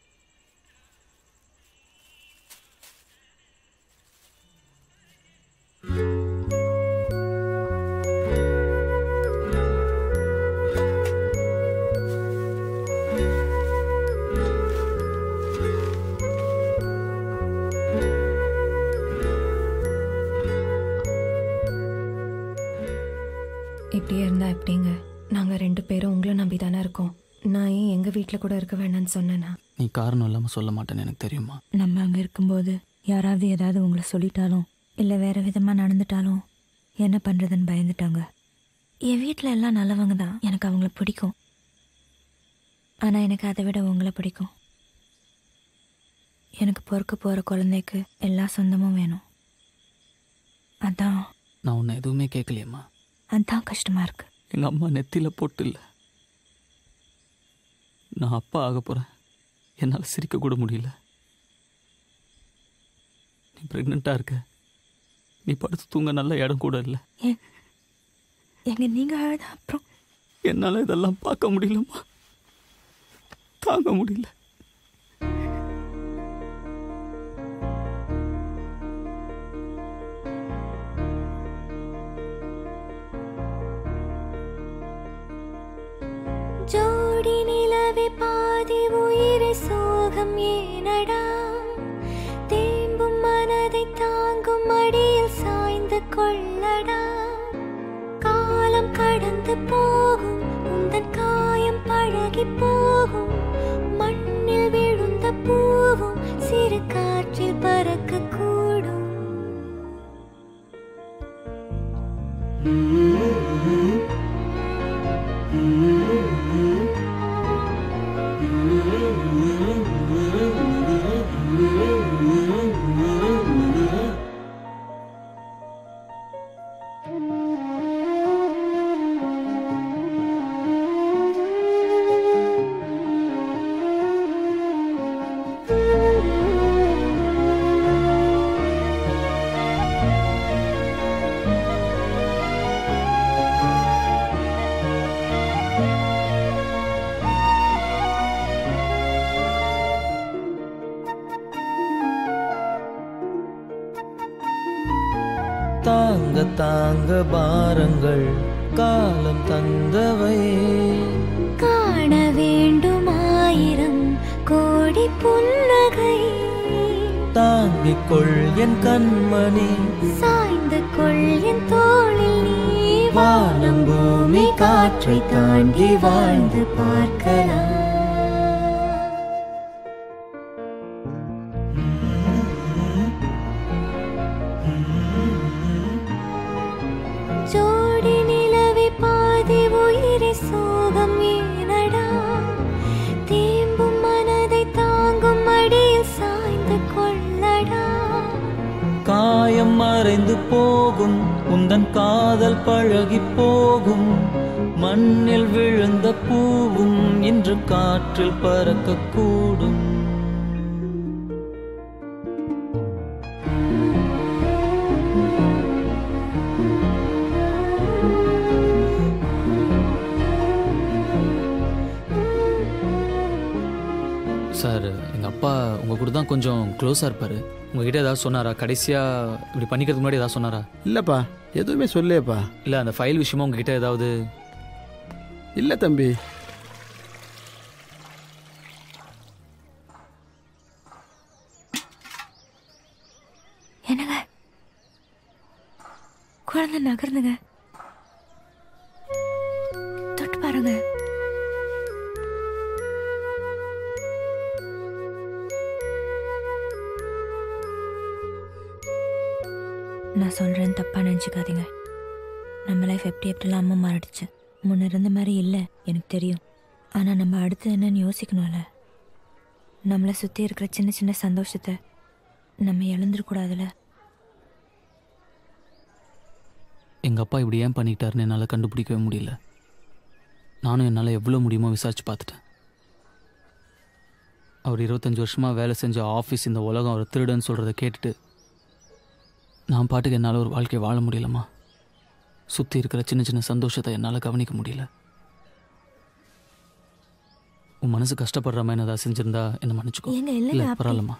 இப்படியே இருந்தா எப்படிங்க? நாங்கள் ரெண்டு பேரும் உங்களை நம்பி தானே இருக்கோம். நான் ஏன் எங்கள் வீட்டில் கூட இருக்க வேணான்னு சொன்னேன்னா? நீ காரணம் இல்லாமல் சொல்ல மாட்டேன்னு எனக்கு தெரியுமா? நம்ம அங்கே இருக்கும்போது யாராவது ஏதாவது உங்களை சொல்லிட்டாலும் இல்லை வேறு விதமாக நடந்துட்டாலும் என்ன பண்ணுறதுன்னு பயந்துட்டாங்க. என் வீட்டில் எல்லாம் நல்லவங்க தான், எனக்கு அவங்கள பிடிக்கும். ஆனால் எனக்கு அதை விட உங்களை பிடிக்கும். எனக்கு பொறுக்க போகிற குழந்தைக்கு எல்லா சொந்தமும் வேணும். அதான் நான் உன்னை எதுவுமே கேட்கலையம்மா. அதான் கஷ்டமாக இருக்கு. எங்கள் அம்மா நெத்தியில் போட்டு இல்லை. நான் அப்பா ஆக போகிறேன். என்னால் சிரிக்க கூட முடியல. நீ ப்ரெக்னெண்ட்டாக இருக்க. நீ படுத்து தூங்க நல்ல இடம் கூட இல்லை. எங்க நீங்கள் அழுத அப்புறம் என்னால் இதெல்லாம் பார்க்க முடியலம்மா, தாங்க முடியல. ஜோடி நிலவே பாதி உயிரை சோகம் ஏனடா, தேம்பும் மனதை மனதை தாங்கும் அடியில் சாய்ந்து கொள்ளடா. காலம் கடந்து போகும், உந்தன் காயம் பழகி போகும். மண்ணில் விழுந்த பூவும் சிறு காற்றில் பறக்க கூடும். தாங்க தாங்க பாரங்கள் காலம் தந்தவை. காண வேண்டும் ஆயிரம் கோடி புன்னகை. தாங்கிக் கொள் என் கண்மணி, சாய்ந்து கொள் என் தோளில் நீ. வானம் பூமி காற்றை தாண்டி வாழ்ந்து பார்க்கலாம். ஜோடி நிலவை பாதி உயிரை சோகம் ஏனடா. தேம்பும் மனதை தாங்கும் அடியில் சாய்ந்து கொள்ளடா. காயம் மறைந்து போகும், உந்தன் காதல் பழகி போகும். மண்ணில் விழுந்த பூவும் இன்று காற்றில் பறக்க கூடும். சார் எங்கள் அப்பா உங்கள் கூட தான் கொஞ்சம் க்ளோஸாக இருப்பார். உங்ககிட்ட ஏதாவது சொன்னாரா? கடைசியாக இப்படி பண்ணிக்கிறதுக்கு முன்னாடி ஏதாவது சொன்னாரா? இல்லைப்பா, எதுவுமே சொல்லேப்பா. இல்லை அந்த ஃபைல் விஷயமா உங்ககிட்ட ஏதாவது? இல்லை தம்பி. என்னங்க குழந்தை நகர்ந்துங்க, தொட்டு பாருங்க. நான் சொல்கிறேன், தப்பாக நினச்சிக்காதீங்க. நம்ம லைஃப் எப்படி எப்படிலாம் அம்மா மாறிடுச்சு. முன்ன இருந்த மாதிரி இல்லை எனக்கு தெரியும். ஆனால் நம்ம அடுத்து என்னன்னு யோசிக்கணும்ல. நம்மளை சுற்றி இருக்கிற சின்ன சின்ன சந்தோஷத்தை நம்ம இழந்துடக்கூடாதுல்ல. எங்கள் அப்பா இப்படி ஏன் பண்ணிக்கிட்டாருன்னு என்னால் கண்டுபிடிக்கவே முடியல. நானும் என்னால் எவ்வளோ முடியுமோ விசாரிச்சு பார்த்துட்டேன். அவர் இருபத்தஞ்சி வருஷமாக வேலை செஞ்ச ஆஃபீஸ், இந்த உலகம் அவர் திருடன்னு சொல்கிறத கேட்டுட்டு நான் பாட்டுக்கு என்னால் ஒரு வாழ்க்கையை வாழ முடியலம்மா. சுற்றி இருக்கிற சின்ன சின்ன சந்தோஷத்தை என்னால் கவனிக்க முடியல. உன் மனசு கஷ்டப்படுற மாதிரி ஏதாவது செஞ்சிருந்தா என்ன மன்னிச்சுக்கோ. இல்லை பரவாயில்லம்மா.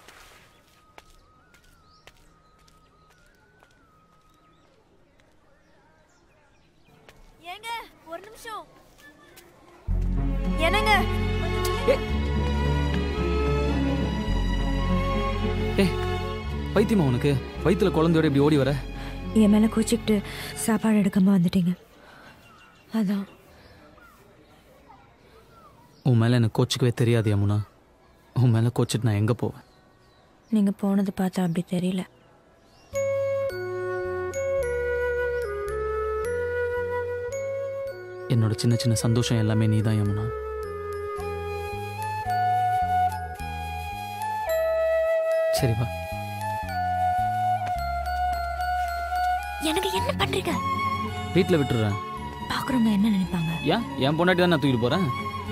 ஏங்க ஒரு நிமிஷம். என்னங்க ஏ பைத்தியமா உனக்கு? வயிற்றுல குழந்தையோட இப்படி ஓடி வர? என் மேலே கோச்சிக்கிட்டு சாப்பாடு எடுக்காம வந்துட்டீங்க, அதான். உன் மேலே எனக்கு கோச்சிக்கவே தெரியாது யமுனா. உன் மேலே கோச்சிட்டு நான் எங்கே போவேன்? நீங்கள் போனது பார்த்தா அப்படி தெரியல. என்னோட சின்ன சின்ன சந்தோஷம் எல்லாமே நீ தான் யமுனா. சரிப்பா. எனக்கு என்ன பண்றீங்க? வீட்டில் விட்டுறேன். பார்க்குறவங்க என்ன நினைப்பாங்க? ஏன் என் பொண்டாட்டி தான் நான் தூக்கிட்டு போகிறேன்.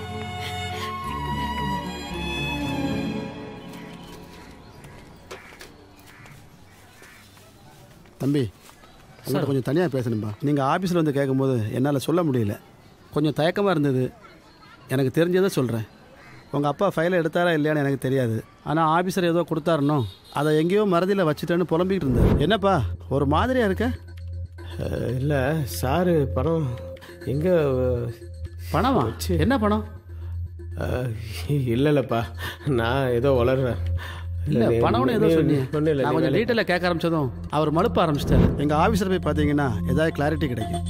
தம்பி, உங்கள்கிட்ட கொஞ்சம் தனியாக பேசணும்பா. நீங்கள் ஆஃபீஸில் வந்து கேட்கும்போது என்னால் சொல்ல முடியல. கொஞ்சம் தயக்கமாக இருந்தது. எனக்கு தெரிஞ்சதை சொல்கிறேன். உங்கள் அப்பா ஃபைலை எடுத்தாரா இல்லையான்னு எனக்கு தெரியாது. ஆனால் ஆஃபீஸர் ஏதோ கொடுத்தாருனோ அதை எங்கேயோ மறதியில் வச்சுட்டேன்னு புலம்பிக்கிட்டு இருந்தேன். என்னப்பா ஒரு மாதிரியாக இருக்க? இல்லை சாரு, பணம் எங்கே? பணமா? என்ன பணம்? இல்லை இல்லைப்பா, நான் ஏதோ வளர்றேன். இல்லை பணம்னு ஏதோ சொன்னீங்க. ஒன்றும் இல்லை நான் கொஞ்சம் டீட்டெயிலாக கேட்க ஆரம்பிச்சதும் அவர் மழுப்ப ஆரம்பிச்சிட்டாரு. எங்கள் ஆஃபீஸில் போய் பார்த்தீங்கன்னா ஏதாவது கிளாரிட்டி கிடைக்கும்.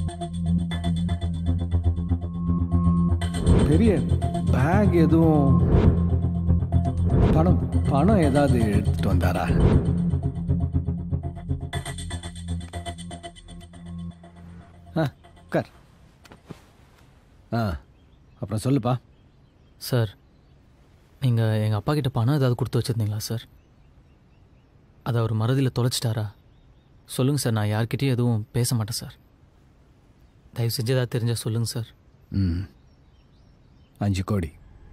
பெரிய பேக் எதுவும் பணம் பணம் ஏதாவது எடுத்துட்டு வந்தாரா? ஆ உட்கார். ஆ அப்புறம் சொல்லுப்பா. சார் நீங்கள் எங்கள் அப்பா கிட்ட பணம் ஏதாவது கொடுத்து வச்சுருந்தீங்களா சார்? அதை அவர் மறதியில் தொலைச்சிட்டாரா? சொல்லுங்கள் சார், நான் யார்கிட்டயும் எதுவும் பேச மாட்டேன் சார். தயவு செஞ்சு ஏதாவது தெரிஞ்சால் சொல்லுங்கள் சார். ம் அஞ்சு கோடி.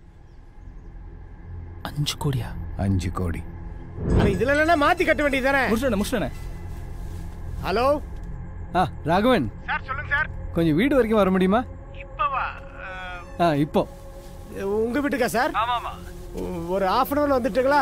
அஞ்சு கோடியா? அஞ்சு கோடி. இதுல இல்லைன்னா மாற்றி கட்ட வேண்டியதானே? முடிச்சுடனே முடிச்சுடனே. ஹலோ ஆ ராகவன் சார், சொல்லுங்க சார். கொஞ்சம் வீடு வரைக்கும் வர முடியுமா? இப்போவா? ஆ இப்போ. உங்க வீட்டுக்கா சார்? ஆமாமா. ஒரு ஹாஃப் அன் ஹவர்ல வந்துட்டுங்களா?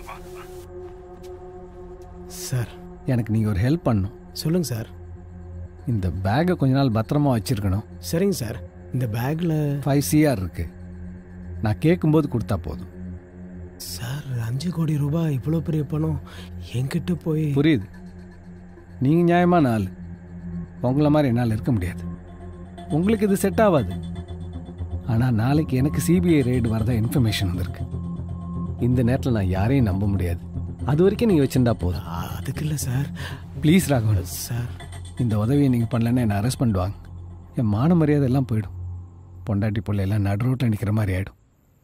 சார் எனக்கு நீங்கள் ஒரு ஹெல்ப் பண்ணணும். சொல்லுங்க சார். இந்த பேக்கை கொஞ்ச நாள் பத்திரமா வச்சிருக்கணும். சரிங்க சார். இந்த பேக்கில் ஃபைவ் சிஆர் இருக்கு. நான் கேட்கும்போது கொடுத்தா போதும். சார் அஞ்சு கோடி ரூபாய் இவ்வளோ பெரிய பணம் என்கிட்ட போய். புரியுது, நீங்கள் நியாயமான ஆள். உங்களை மாதிரி என்னால் இருக்க முடியாது. உங்களுக்கு இது செட் ஆகாது. ஆனால் நாளைக்கு எனக்கு சிபிஐ ரெய்டு வரதா இன்ஃபர்மேஷன் வந்திருக்கு. இந்த நேரத்தில் நான் யாரையும் நம்ப முடியாது. அது வரைக்கும் நீங்கள் வச்சுருந்தா போதும். அதுக்கு இல்லை சார். ப்ளீஸ் ராகவன் சார், இந்த உதவியை நீங்கள் பண்ணலன்னா என்னை அரெஸ்ட் பண்ணுவாங்க. என் மான மரியாதை எல்லாம் போயிடும். பொண்டாட்டி பிள்ளை எல்லாம் நடு ரோட்டில் நிற்கிற மாதிரி ஆகிடும்.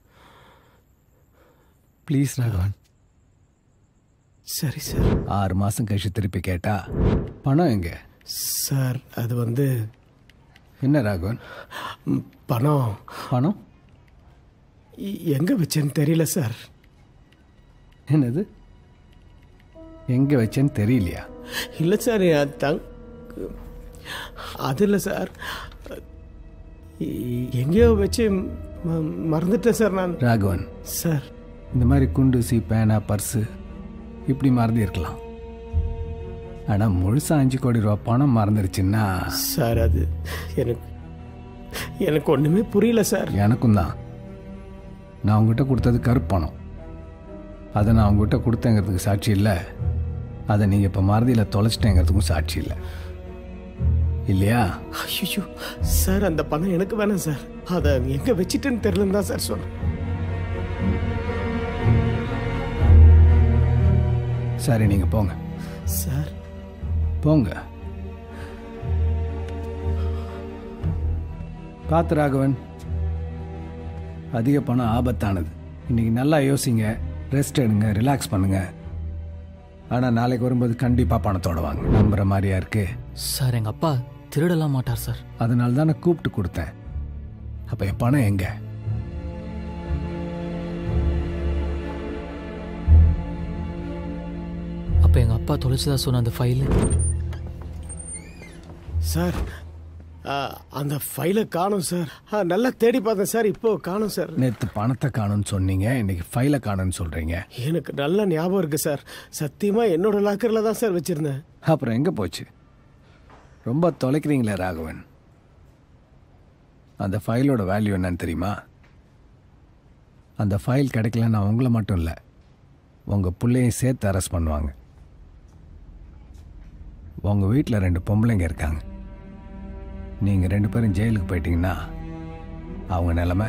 ப்ளீஸ் ராகவன். சரி சார். ஆறு மாதம் கழிச்சு திருப்பி கேட்டா பணம் எங்கே? சார் அது வந்து. என்ன ராகவன்? பணம் பணம் எங்கே வச்சேன்னு தெரியல சார். என்னது எங்கே வச்சேன்னு தெரியலையா? இல்லை சார், என் தங் அது இல்லை சார், எங்கேயோ வச்சு மறந்துட்டேன் சார் நான். ராகவன் சார், இந்த மாதிரி குண்டூசி பேனா பர்ஸு இப்படி மறந்து இருக்கலாம். ஆனால் முழுசா அஞ்சு கோடி ரூபா பணம் மறந்துருச்சுன்னா சார் அது எனக்கு எனக்கு ஒன்றுமே புரியல சார். எனக்கும் தான். நான் உங்ககிட்ட கொடுத்தது கருப்பணம். அதை நான் உங்ககிட்ட கொடுத்தேங்கிறதுக்கு சாட்சி இல்லை. அதை நீங்கள் இப்போ மறதியில் தொலைச்சிட்டேங்கிறதுக்கும் சாட்சி இல்லை இல்லையா? ஐயோ சார், அந்த பணம் எனக்கு வேணாம் சார். அதை எங்கே வச்சுட்டேன்னு தெரியலன்னு தான் சார் சொன்னேன். சரி நீங்கள் போங்க சார். போங்க. பார்த்து ராகவன், அதிக பணம் ஆபத்தானது. இன்னைக்கு நல்லா யோசிங்க, ரெஸ்ட் எடுங்க, ரிலாக்ஸ் பண்ணுங்க. ஆனால் நாளைக்கு வரும்போது கண்டிப்பாக பணத்தோட வாங்க. நம்புற மாதிரியா இருக்கு? சார் எங்கள் அப்பா திருடலாம் மாட்டார் சார். அதனால தான் நான் கூப்பிட்டு கொடுத்தேன். அப்போ என் பணம் எங்க? அப்போ எங்கள் அப்பா தொலைச்சதா சொன்ன அந்த ஃபைலு? சார் அந்த ஃபைலை காணும் சார். நல்லா தேடி பார்த்தேன் சார், இப்போ காணும் சார். நேற்று பணத்தை காணும்னு சொன்னீங்க, இன்னைக்கு ஃபைலை காணும்னு சொல்றீங்க. எனக்கு நல்ல ஞாபகம் இருக்கு சார். சத்தியமா என்னோட லாக்கரில் தான் சார் வச்சிருந்தேன். அப்புறம் எங்கே போச்சு? ரொம்ப தொலைக்கிறீங்களே ராகவன். அந்த ஃபைலோட வேல்யூ என்னன்னு தெரியுமா? அந்த ஃபைல் கிடைக்கலன்னா உங்களை மட்டும் இல்லை, உங்கள் பிள்ளையும் சேர்த்து அரெஸ்ட் பண்ணுவாங்க. உங்கள் வீட்டில் ரெண்டு பொம்பளைங்க இருக்காங்க. நீங்கள் ரெண்டு பேரும் ஜெயிலுக்கு போயிட்டீங்கன்னா அவங்க நிலைமை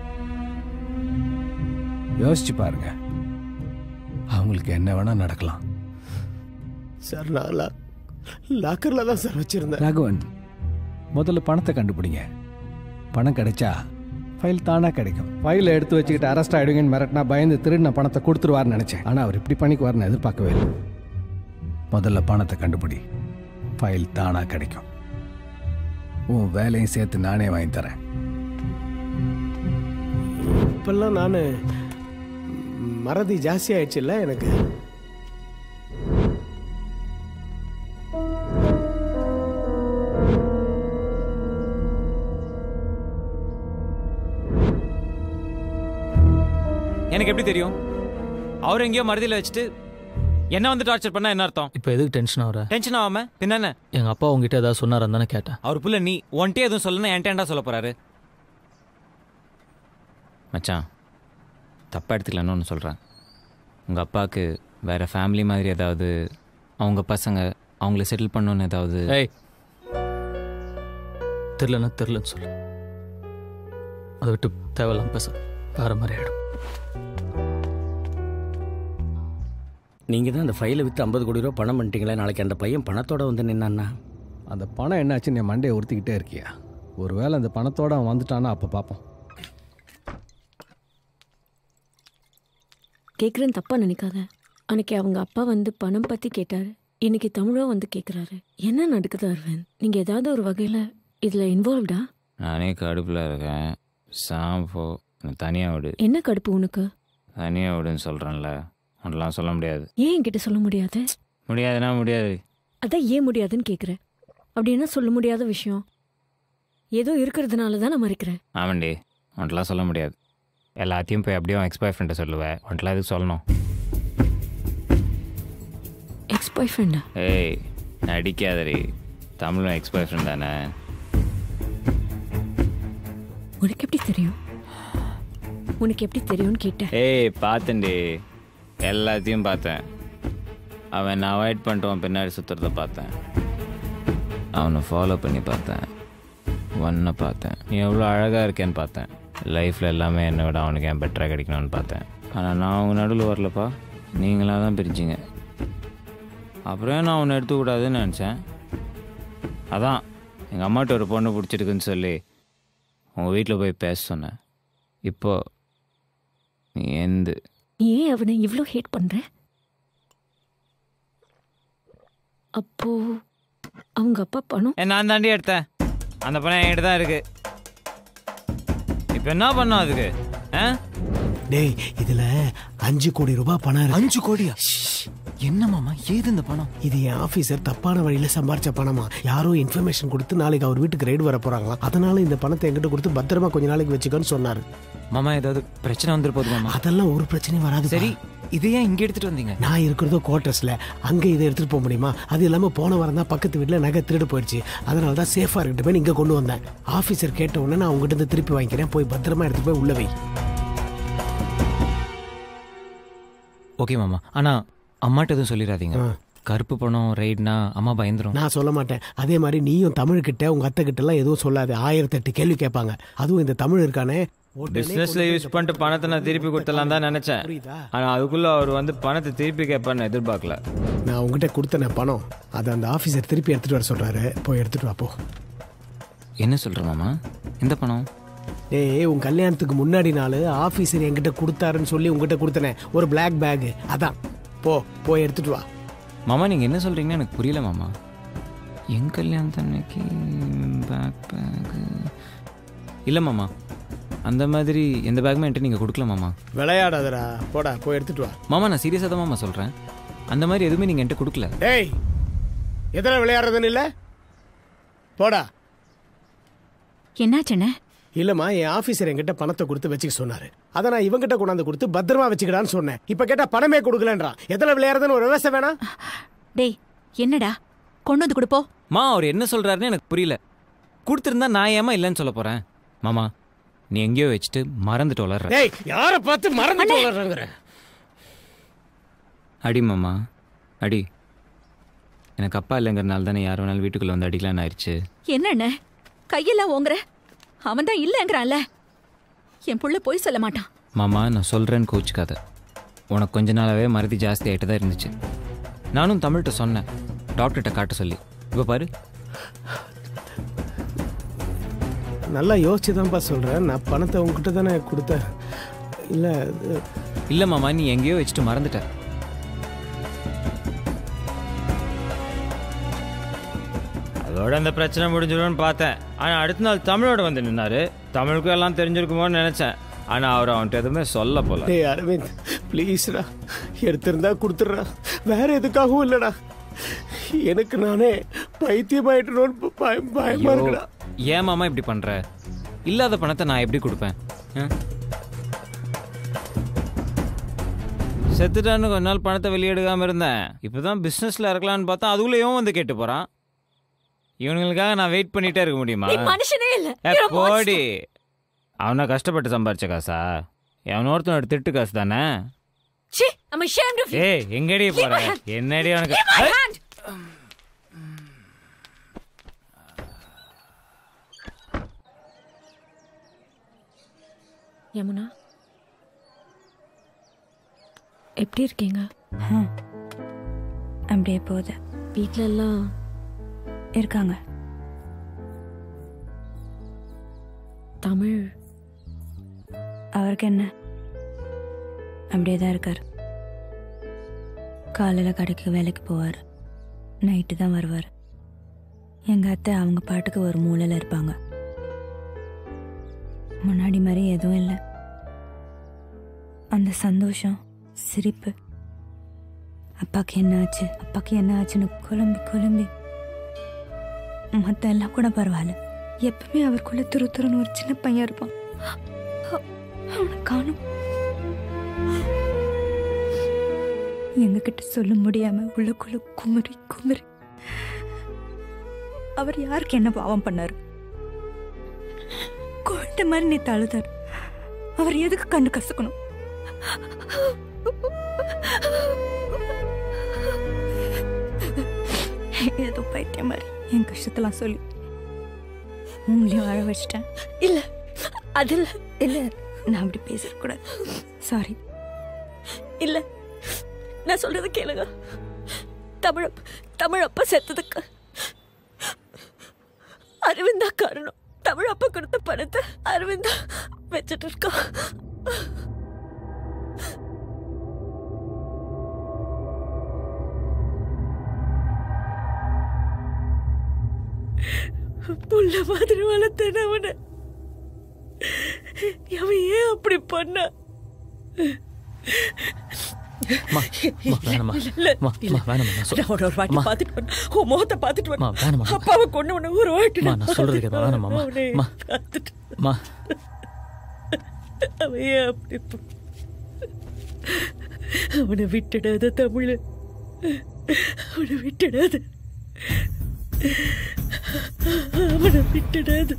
யோசிச்சு பாருங்க. அவங்களுக்கு என்ன வேணா நடக்கலாம். சார் நான் லாக்கரில் தான் சார் வச்சிருந்தேன். ராகவன், முதல்ல பணத்தை கண்டுபிடிங்க. பணம் கிடைச்சா ஃபைல் தானாக கிடைக்கும். ஃபைலை எடுத்து வச்சுக்கிட்டு அரெஸ்ட் ஆகிடுங்கன்னு மிரட்டினா பயந்து திருடின பணத்தை கொடுத்துருவார்னு நினச்சேன். ஆனால் அவர் இப்படி பண்ணிக்குவார்னு எதிர்பார்க்கவே இல்லை. முதல்ல பணத்தை கண்டுபிடி, ஃபைல் தானாக கிடைக்கும். உன் வேலையும் சேர்த்து நானே வாங்கி தரேன். இப்பெல்லாம் நான் மறதி ஜாஸ்தி ஆயிடுச்சுல்ல எனக்கு. எனக்கு எப்படி தெரியும்? அவர் எங்கேயோ மறதியில் வச்சுட்டு என்ன வந்து டார்ச்சர் பண்ணா என்ன அர்த்தம்? இப்போ எதுக்கு டென்ஷன் ஆகிற? டென்ஷன் ஆகாம பின்ன என்ன? எங்கள் அப்பா உங்ககிட்ட ஏதாவது சொன்னார் தானே கேட்டேன். அவர் புள்ள நீ ஒன்ட்டே எதுவும் சொல்லணும், என்டேண்டா சொல்ல போறாரு. மச்சான் தப்பா எடுத்துக்கலன்னு ஒன்று சொல்கிறேன். உங்கள் அப்பாவுக்கு வேறு ஃபேமிலி மாதிரி ஏதாவது அவங்க பசங்க அவங்கள செட்டில் பண்ணணுன்னு ஏதாவது? ஏய் தெரிலன்னா தெரிலன்னு சொல்லு. அதை விட்டு தேவையில்லாம பேச வேற மாதிரி ஆகிடும். நீங்கள் தான் அந்த ஃபைலை விற்று ஐம்பது கோடி ரூபா பணம் பண்ணிட்டீங்களா? நாளைக்கு அந்த பையன் பணத்தோட வந்து நின்னான்னா அந்த பணம் என்னாச்சு? என் மண்டையை உறுத்திக்கிட்டே இருக்கியா? ஒருவேளை அந்த பணத்தோட அவன் வந்துட்டானா அப்போ பார்ப்போம். கேட்குறேன்னு தப்பா நினைக்காத. அன்னைக்கு அவங்க அப்பா வந்து பணம் பற்றி கேட்டார். இன்னைக்கு தமிழோ வந்து கேட்குறாரு. என்ன நடக்குது அரவிந்த்? நீங்கள் ஏதாவது ஒரு வகையில் இதில் இன்வால்வ்டா? நானே கடுப்பில் இருக்கேன். சாம்போ தனியாக விடு. என்ன கடுப்பு உனக்கு? தனியாக விடுன்னு சொல்கிறேன்ல, அதெல்லாம் சொல்ல முடியாது. ஏன் என்கிட்ட சொல்ல முடியாது? முடியாதுன்னா முடியாது. அதான் ஏன் முடியாதுன்னு கேட்குறேன். அப்படி என்ன சொல்ல முடியாத விஷயம்? ஏதோ இருக்கிறதுனால தான் நான் மறைக்கிறேன். ஆமாண்டி, உன்ட்டெலாம் சொல்ல முடியாது. எல்லாத்தையும் போய் அப்படியே எக்ஸ் பாய் ஃப்ரெண்டை சொல்லுவேன். உன்ட்டெலாம் எதுக்கு சொல்லணும்? எக்ஸ் பாய் ஃப்ரெண்டா? ஏய் நடிக்காதடி, தமிழும் எக்ஸ் பாய் ஃப்ரெண்ட் தானே. உனக்கு எப்படி தெரியும்? உனக்கு எப்படி தெரியும்னு கேட்டேன். ஏய் பார்த்தேன்டி, எல்லாத்தையும் பார்த்தேன். அவன் நான் அவாய்ட் பண்ணிட்டு பின்னாடி சுற்றுறத பார்த்தேன். அவனை ஃபாலோ பண்ணி பார்த்தேன். ஒன்றை பார்த்தேன். நீ எவ்வளோ அழகாக இருக்கேன்னு பார்த்தேன். லைஃப்பில் எல்லாமே என்னை விட அவனுக்கு ஏன் பெட்டராக கிடைக்கணும்னு பார்த்தேன். ஆனால் நான் அவங்க நடுவில் வரலப்பா, நீங்களாக தான் பிரிச்சிங்க. அப்புறம் நான் அவனை எடுத்துக்கூடாதுன்னு நினச்சேன். அதான் எங்கள் அம்மாட்ட ஒரு பொண்ணு பிடிச்சிருக்குன்னு சொல்லி உங்கள் வீட்டில் போய் பேச சொன்னேன். இப்போ நீ எந்த ஏன் அவனை இவ்வளோ ஹேட் பண்ணுற? அப்போ அவங்க அப்பா பணம் நான் தாண்டி எடுத்தேன். அந்த பணம் என்கிட்ட தான் இருக்கு. இப்போ என்ன பண்ணோம் அதுக்கு? ஆ டேய் இதுல அஞ்சு கோடி ரூபாய் பணம் இருக்கு. அஞ்சு கோடியா? என்ன மாமா ஏது இந்த பணம்? இது என் ஆபீசர் தப்பான வழியில சம்பாரிச்ச பணமா. யாரோ இன்ஃபர்மேஷன் கொடுத்து நாளைக்கு அவர் வீட்டுக்கு ரைடு வர போறாங்களாம். அதனால இந்த பணத்தை என்கிட்ட கொடுத்து பத்திரமா கொஞ்ச நாளைக்கு வச்சுக்கன்னு சொன்னாரு. மாமா ஏதாவது பிரச்சனை வந்துரு போகுது மாமா? அதெல்லாம் ஒரு பிரச்சனையும் வராது. சரி இது ஏன் இங்கே எடுத்துட்டு வந்தீங்க? நான் இருக்கிறதோ குவார்டர்ஸ்ல, அங்க இதை எடுத்துட்டு போக முடியுமா? அது இல்லாம போன வாரம் தான் பக்கத்து வீட்டுல நகை திருடு போயிடுச்சு. அதனால தான் சேஃபா இருக்கட்டும் போய் இங்க கொண்டு வந்தேன். ஆபீசர் கேட்ட உடனே நான் உங்ககிட்ட இருந்து திருப்பி வாங்கிக்கிறேன். போய் பத்திரமா எடுத்து போய் உள்ள வை. ஓகே மாமா, ஆனா அம்மாட்ட எதுவும் சொல்லிடாதீங்க. கருப்பு பணம் ரைட்னா அம்மா பயந்துரும். நான் சொல்ல மாட்டேன். அதே மாதிரி நீயும் தமிழ்கிட்ட உங்க அத்தை கிட்ட எல்லாம் எதுவும் சொல்லாது. ஆயிரத்தி எட்டு கேள்வி கேட்பாங்க. அதுவும் இந்த தமிழ் இருக்கானே, பிசினஸ்ல யூஸ் பண்ணிட்டு பணத்தை நான் திருப்பி கொடுத்தலாம் தான் நினைச்சேன். ஆனா அதுக்குள்ள அவர் வந்து பணத்தை திருப்பி கேட்பான்னு எதிர்பார்க்கல. நான் உங்ககிட்ட கொடுத்தன பணம் அதை அந்த ஆபீசர் திருப்பி எடுத்துட்டு வர சொல்றாரு. போய் எடுத்துட்டு வா போ. என்ன சொல்ற மாமா? இந்த பணம் ஏய் உன் கல்யாணத்துக்கு முன்னாடி நாள் ஆபீசர் என்கிட்ட கொடுத்தாருன்னு சொல்லி உங்ககிட்ட கொடுத்தனே ஒரு பிளாக் பேக், அதான். போ போய் எடுத்துட்டு வா. மாமா நீங்க என்ன சொல்றீங்கன்னு எனக்கு புரியல மாமா. என் கல்யாணத்தன்னைக்கு பேக் பேக் இல்லை மாமா, அந்த மாதிரி எந்த பேக்குமே என்கிட்ட நீங்கள் கொடுக்கல மாமா. விளையாடாதடா, போடா போய் எடுத்துட்டு வா. மாமா நான் சீரியஸாக தான் மாமா சொல்கிறேன். அந்த மாதிரி எதுவுமே நீங்கள் என்கிட்ட கொடுக்கல. டேய் எதில் விளையாடுறதுன்னு இல்லை, போடா. என்னாச்சுண்ணே? இல்லைம்மா, என் ஆஃபீஸர் என்கிட்ட பணத்தை கொடுத்து வச்சுக்க சொன்னார். அதை நான் இவங்கிட்ட கொண்டாந்து கொடுத்து பத்திரமா வச்சுக்கிடான்னு சொன்னேன். இப்போ கேட்டால் பணமே கொடுக்கலன்றான். எதில் விளையாடுறதுன்னு ஒரு விவசாயம் வேணாம். டேய் என்னடா கொண்டு வந்து கொடுப்போம். மா அவர் என்ன சொல்கிறாருன்னு எனக்கு புரியல. கொடுத்துருந்தா நான் ஏமா இல்லைன்னு சொல்ல போகிறேன். மாமா நீ எங்கேயோ வச்சுட்டு மறந்துட்டு வளர்ற. டேய் யாரை பார்த்து மறந்துட்டு வளர்றங்கிற? அடி மாமா அடி. எனக்கு அப்பா இல்லைங்கிறனால தானே யார் வேணாலும் வீட்டுக்குள்ளே வந்து அடிக்கலான்னு ஆயிடுச்சு. என்னண்ண கையெல்லாம் ஓங்குற? அவன் தான் இல்லைங்கிறான்ல. என் புள்ள போய் சொல்ல மாட்டான். மாமா நான் சொல்கிறேன்னு கோச்சிக்காத. உனக்கு கொஞ்ச நாளாகவே மறதி ஜாஸ்தி ஆகிட்டு தான் இருந்துச்சு. நானும் தமிழ்கிட்ட சொன்னேன் டாக்டர்கிட்ட காட்ட சொல்லி. இப்போ பாரு. நல்லா யோசிச்சு தான்ப்பா சொல்கிறேன். நான் பணத்தை உங்ககிட்ட தானே கொடுத்தேன். இல்லை இல்லை மாமா நீ எங்கேயோ வச்சுட்டு மறந்துட்ட. அதோட அந்த பிரச்சனை முடிஞ்சிடும்னு பார்த்தேன். ஆனால் அடுத்த நாள் தமிழோட வந்து நின்னாரு. தமிழுக்கும் எல்லாம் தெரிஞ்சிருக்குமோன்னு நினச்சேன். ஆனால் அவர் அவன்கிட்ட எதுவுமே சொல்ல போல. டேய் அரவிந்த் ப்ளீஸ்டா, எடுத்திருந்தா கொடுத்துட்றா. வேற எதுக்காகவும் இல்லைடா. எனக்கு நானே பைத்தியமாயிட்டோன்னு பயம் பயமா இருக்குடா. ஏன் மாமா இப்படி பண்ற? இல்லாத பணத்தை நான் எப்படி கொடுப்பேன்? செத்துட்டான்னு கொஞ்ச நாள் பணத்தை வெளியெடுக்காம இருந்தேன். இப்போதான் பிஸ்னஸ்ல இருக்கலான்னு பார்த்தா அதுக்குள்ளேயும் வந்து கேட்டு போறான். இவனுங்களுக்காக நான் வெயிட் பண்ணிட்டே இருக்க முடியுமா? போடி. அவனை கஷ்டப்பட்டு சம்பாரிச்ச காசா? எவனோருத்தனோட திட்டு காசு தானே. ச்சீ, I'm ashamed of you. ஏய் எங்கடி Leave போற my hand. என்னடி உனக்கு Leave my hand. யமுனா எப்படி இருக்கீங்க? அப்படியே போகுது. வீட்ல எல்லாம் இருக்காங்க. தமிழ் அவருக்கு என்ன, அப்படியே தான் இருக்கார். காலையில் கடைக்கு வேலைக்கு போவார், நைட்டு தான் வருவார். எங்கள் அத்தை அவங்க பாட்டுக்கு ஒரு மூலையில் இருப்பாங்க. முன்னாடி மாதிரி எதுவும் இல்லை. அந்த சந்தோஷம், சிரிப்பு, அப்பாவுக்கு என்ன ஆச்சு அப்பாவுக்கு என்ன ஆச்சுன்னு குழம்பி குழம்பி மற்ற எல்லாம் கூட பரவாயில்ல. எப்பவுமே அவருக்குள்ள துரு துருன்னு ஒரு சின்ன பையன் இருப்பான். அவனை காணும். எங்ககிட்ட சொல்ல முடியாம உள்ளுக்குள்ள குமரி குமரி. அவர் யாருக்கு என்ன பாவம் பண்ணாரு? குழந்தை மாதிரி நீ தழுதார். அவர் எதுக்கு கண்ணு கசக்கணும்? ஏதோ பைத்தியம் மாதிரி என் கஷ்டத்தெல்லாம் சொல்லி உங்களையும் அழ வச்சிட்டேன். இல்ல அதில் இல்ல, நான் அப்படி பேசக்கூடாது. சாரி. இல்ல, நான் சொல்றது கேளுங்க. தமிழ் தமிழ் அப்பா செத்ததுக்கு அரவிந்தா காரணம். தமிழ் அப்பா கொடுத்த பணத்தை அரவிந்தா வச்சுட்டு இருக்கா. புள்ள மாதிரி வளர்த்தேன் அவனை. அவன் ஏன் அப்படி பண்ண? அவனை விட்டுடாத தமிழ், அவனை விட்டுடாத, அவனை விட்டுடாத.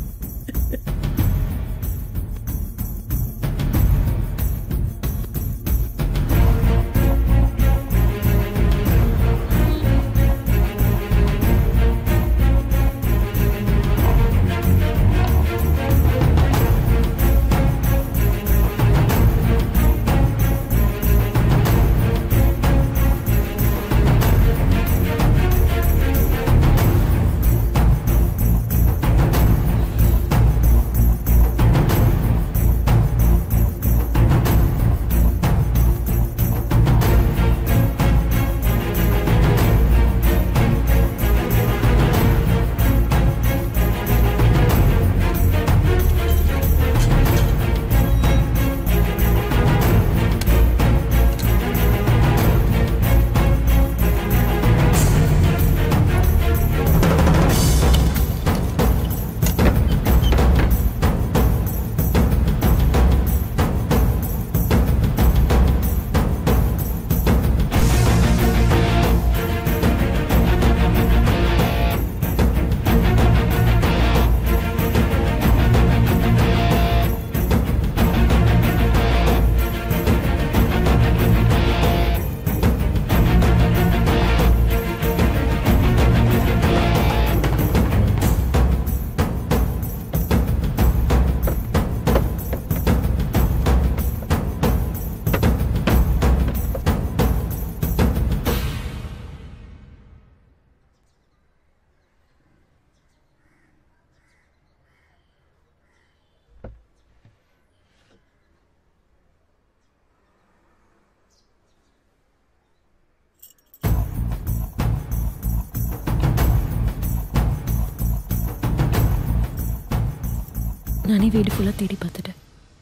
நானே வீடு ஃபுல்லாக தேடி பார்த்துட்டேன்.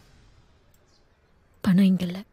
பணம் இங்கே இல்லை.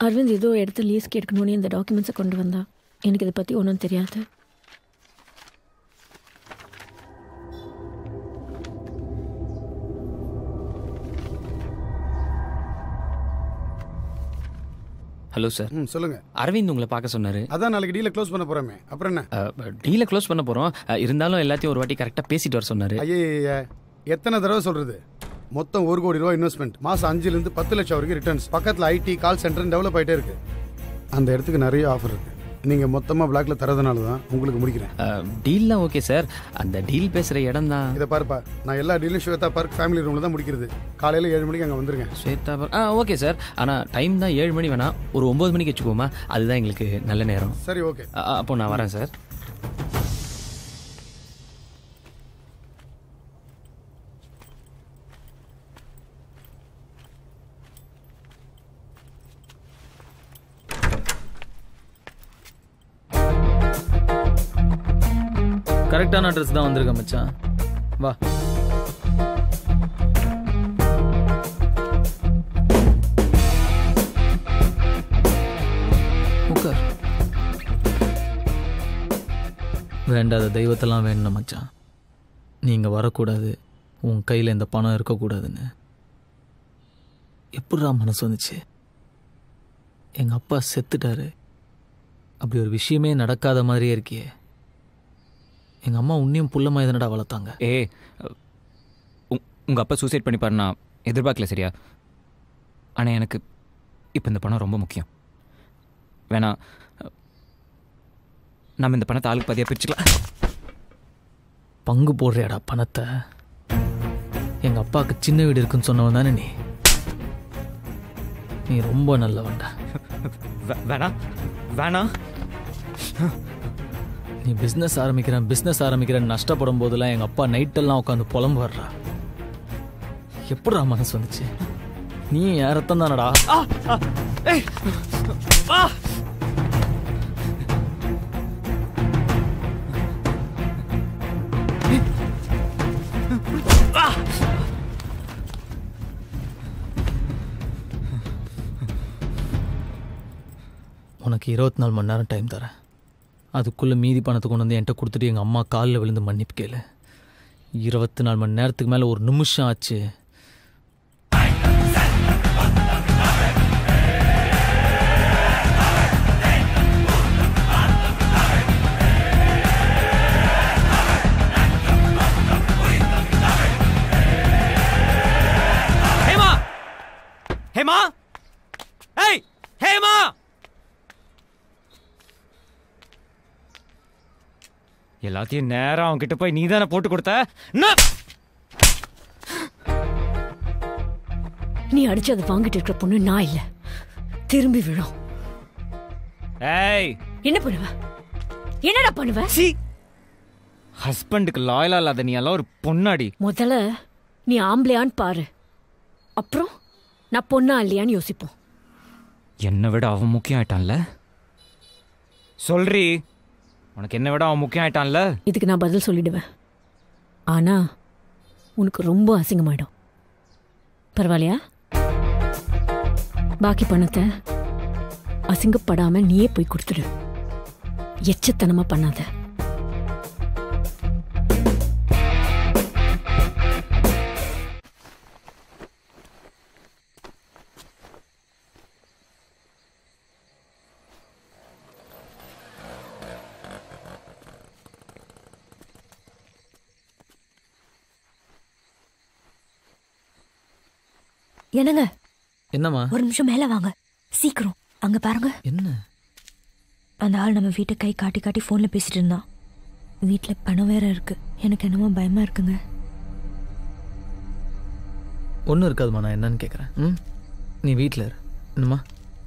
அரவிந்த் ஏதோ எடுத்து லீஸ்க்கு எடுக்கணும்னு இந்த டாக்குமெண்ட்ஸை கொண்டு வந்தா. எனக்கு இதை பற்றி ஒன்றும் தெரியாது. Hello sir. ம் சொல்லுங்க. அரவிந்த் உங்களை பார்க்க சொன்னாரு. அதான் நாளைக்கு டீலை க்ளோஸ் பண்ண போறோமே, அப்புறம் என்ன? டீலை க்ளோஸ் பண்ண போறோம். இருந்தாலும் எல்லாத்தையும் ஒரு வாட்டி கரெக்டாக பேசிட்டு வர சொன்னாரு. ஐயா எத்தனை தடவை சொல்றது? மொத்தம் ஒரு கோடி ரூபாய் இன்வெஸ்ட்மெண்ட், மாசம் அஞ்சுலேருந்து பத்து லட்சம் வரைக்கும் ரிட்டர்ன்ஸ், பக்கத்தில் ஐடி கால் சென்டர் டெவலப் ஆகிட்டே இருக்கு. அந்த இடத்துக்கு நிறைய ஆஃபர் இருக்கு. நீங்கள் மொத்தமாக பிளாக்ல தரதுனால தான் உங்களுக்கு முடிக்கிறேன். டீல்லாம் ஓகே சார், அந்த டீல் பேசுகிற இடம் தான். இதை பாருப்பா, நான் எல்லா டீலும் ஸ்வேதா பார்க் ஃபேமிலி ரூமில் தான் முடிக்கிறது. காலையில் ஏழு மணிக்கு அங்கே வந்துருங்க. ஸ்வேதா பார்க் ஆ ஓகே சார். ஆனால் டைம் தான் ஏழு மணி வேணாம், ஒரு ஒம்பது மணிக்கு வச்சுக்கோமா, அதுதான் எங்களுக்கு நல்ல நேரம். சரி ஓகே. அப்போ நான் வரேன் சார். கரெக்டான அட்ரஸ் தான் வந்திருக்க மச்சான். வா. உட்கார். வேண்டாத தெய்வத்தெல்லாம் வேணும் மச்சான். நீங்கள் வரக்கூடாது, உன் கையில் இந்த பணம் இருக்கக்கூடாதுன்னு எப்படிடா மனசு வந்துச்சு? எங்கள் அப்பா செத்துட்டாரு, அப்படி ஒரு விஷயமே நடக்காத மாதிரியே இருக்கியே. எங்கள் அம்மா உன்னையும் புள்ளமாக எதனடா வளர்த்தாங்க. ஏ உங்கள் அப்பா சூசைட் பண்ணிப்பாரு, நான் எதிர்பார்க்கல சரியா. ஆனால் எனக்கு இப்போ இந்த பணம் ரொம்ப முக்கியம். வேணா நம்ம இந்த பணத்தை ஆளுக்கு பாதியாக பிரிச்சுக்கலாம். பங்கு போடுறியாடா பணத்தை? எங்கள் அப்பாவுக்கு சின்ன வீடு இருக்குன்னு சொன்னவன் தானே நீ? நீ ரொம்ப நல்லவன்டா. வேணா வேணா நீ பிஸ்னஸ் ஆரம்பிக்கிறேன் பிஸ்னஸ் ஆரம்பிக்கிறேன் நஷ்டப்படும் போதெல்லாம் எங்கள் அப்பா நைட்டெல்லாம் உட்காந்து புலம்பு வர்றா. எப்படா மனசு வந்துச்சு? நீ யாரத்தான் தானடா. உனக்கு இருபத்தி நாலு மணி நேரம் டைம் தரேன். அதுக்குள்ளே மீதி பணத்தை கொண்டு வந்து என்கிட்ட கொடுத்துட்டு எங்கள் அம்மா காலில் விழுந்து மன்னிப்பு கேளு. இருபத்தி நாலு மணி நேரத்துக்கு மேலே ஒரு நிமிஷம் ஆச்சு. ஹேமா ஹேமா ஏய் ஹேமா எல்லாத்தையும் நேரம் அவன் கிட்ட போய் நீ தானே போட்டு கொடுத்த. நீ அடிச்சு அதை வாங்கிட்டு இருக்கிற பொண்ணு நான் இல்ல, திரும்பி விழும். ஏய் என்ன பண்ணுவ? என்னடா பண்ணுவ? ஹஸ்பண்டுக்கு லாயலா இல்லாத நீ எல்லாம் ஒரு பொண்ணாடி. முதல்ல நீ ஆம்பளையான்னு பாரு, அப்புறம் நான் பொண்ணா இல்லையான்னு யோசிப்போம். என்னை விட அவன் முக்கியம் ஆயிட்டான்ல. சொல்றி, உனக்கு என்ன விட அவன் முக்கியம் ஆயிட்டான்ல. இதுக்கு நான் பதில் சொல்லிடுவேன், ஆனா உனக்கு ரொம்ப அசிங்கமாயிடும். பரவாயில்லையா? பாக்கி பணத்தை அசிங்கப்படாம நீயே போய் கொடுத்துடு. எச்சத்தனமா பண்ணாத. என்னங்க? என்னம்மா? ஒரு நிமிஷம் மேல வாங்க, சீக்கிரம். அங்க பாருங்க. என்ன? அந்த ஆள் நம்ம வீட்டை கை காட்டி காட்டி போன்ல பேசிட்டு இருந்தான். வீட்டுல பணம் வேற இருக்கு. எனக்கு என்னமோ பயமா இருக்குங்க. ஒன்றும் இருக்காதுமா, நான் என்னன்னு கேட்குறேன். ம் நீ வீட்டில் இரு. என்னம்மா?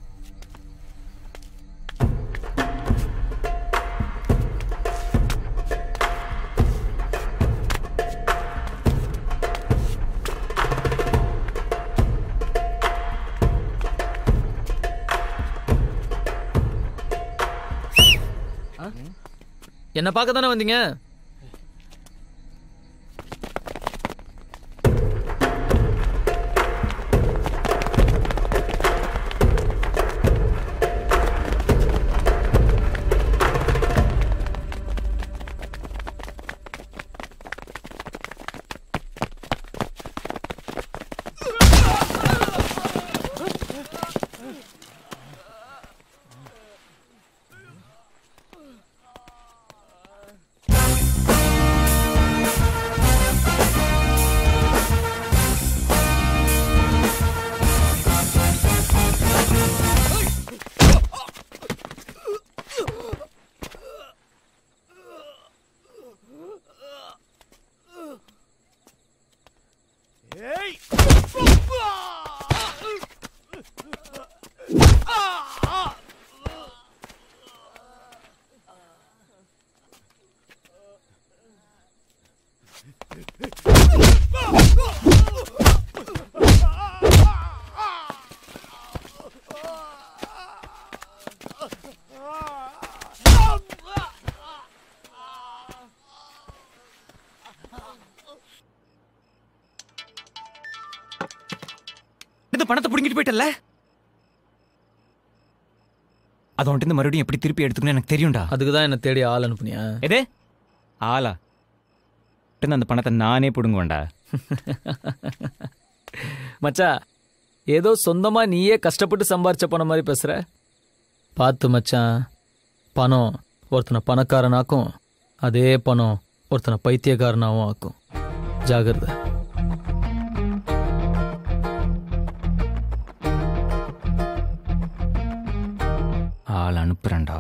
என்ன பார்க்க தானே வந்தீங்க? பணத்தை புடிங்கிட்டு போயிட்டல. அது வந்துட்டு மறுபடியும் எப்படி திருப்பி எடுத்துக்கணும் எனக்கு தெரியும்டா. அதுக்கு தான் என்ன தேடி ஆள் அனுப்புனியா? எதே ஆளா? அந்த பணத்தை நானே புடுங்குவேன்டா. மச்சா, ஏதோ சொந்தமா நீயே கஷ்டப்பட்டு சம்பாரிச்ச பணம் மாதிரி பேசுற. பார்த்து மச்சான், பணம் ஒருத்தனை பணக்காரனாக்கும், அதே பணம் ஒருத்தனை பைத்தியக்காரனாவும் ஆக்கும். ஜாகிரதை. ஆள் அனுப்புறேன்டா.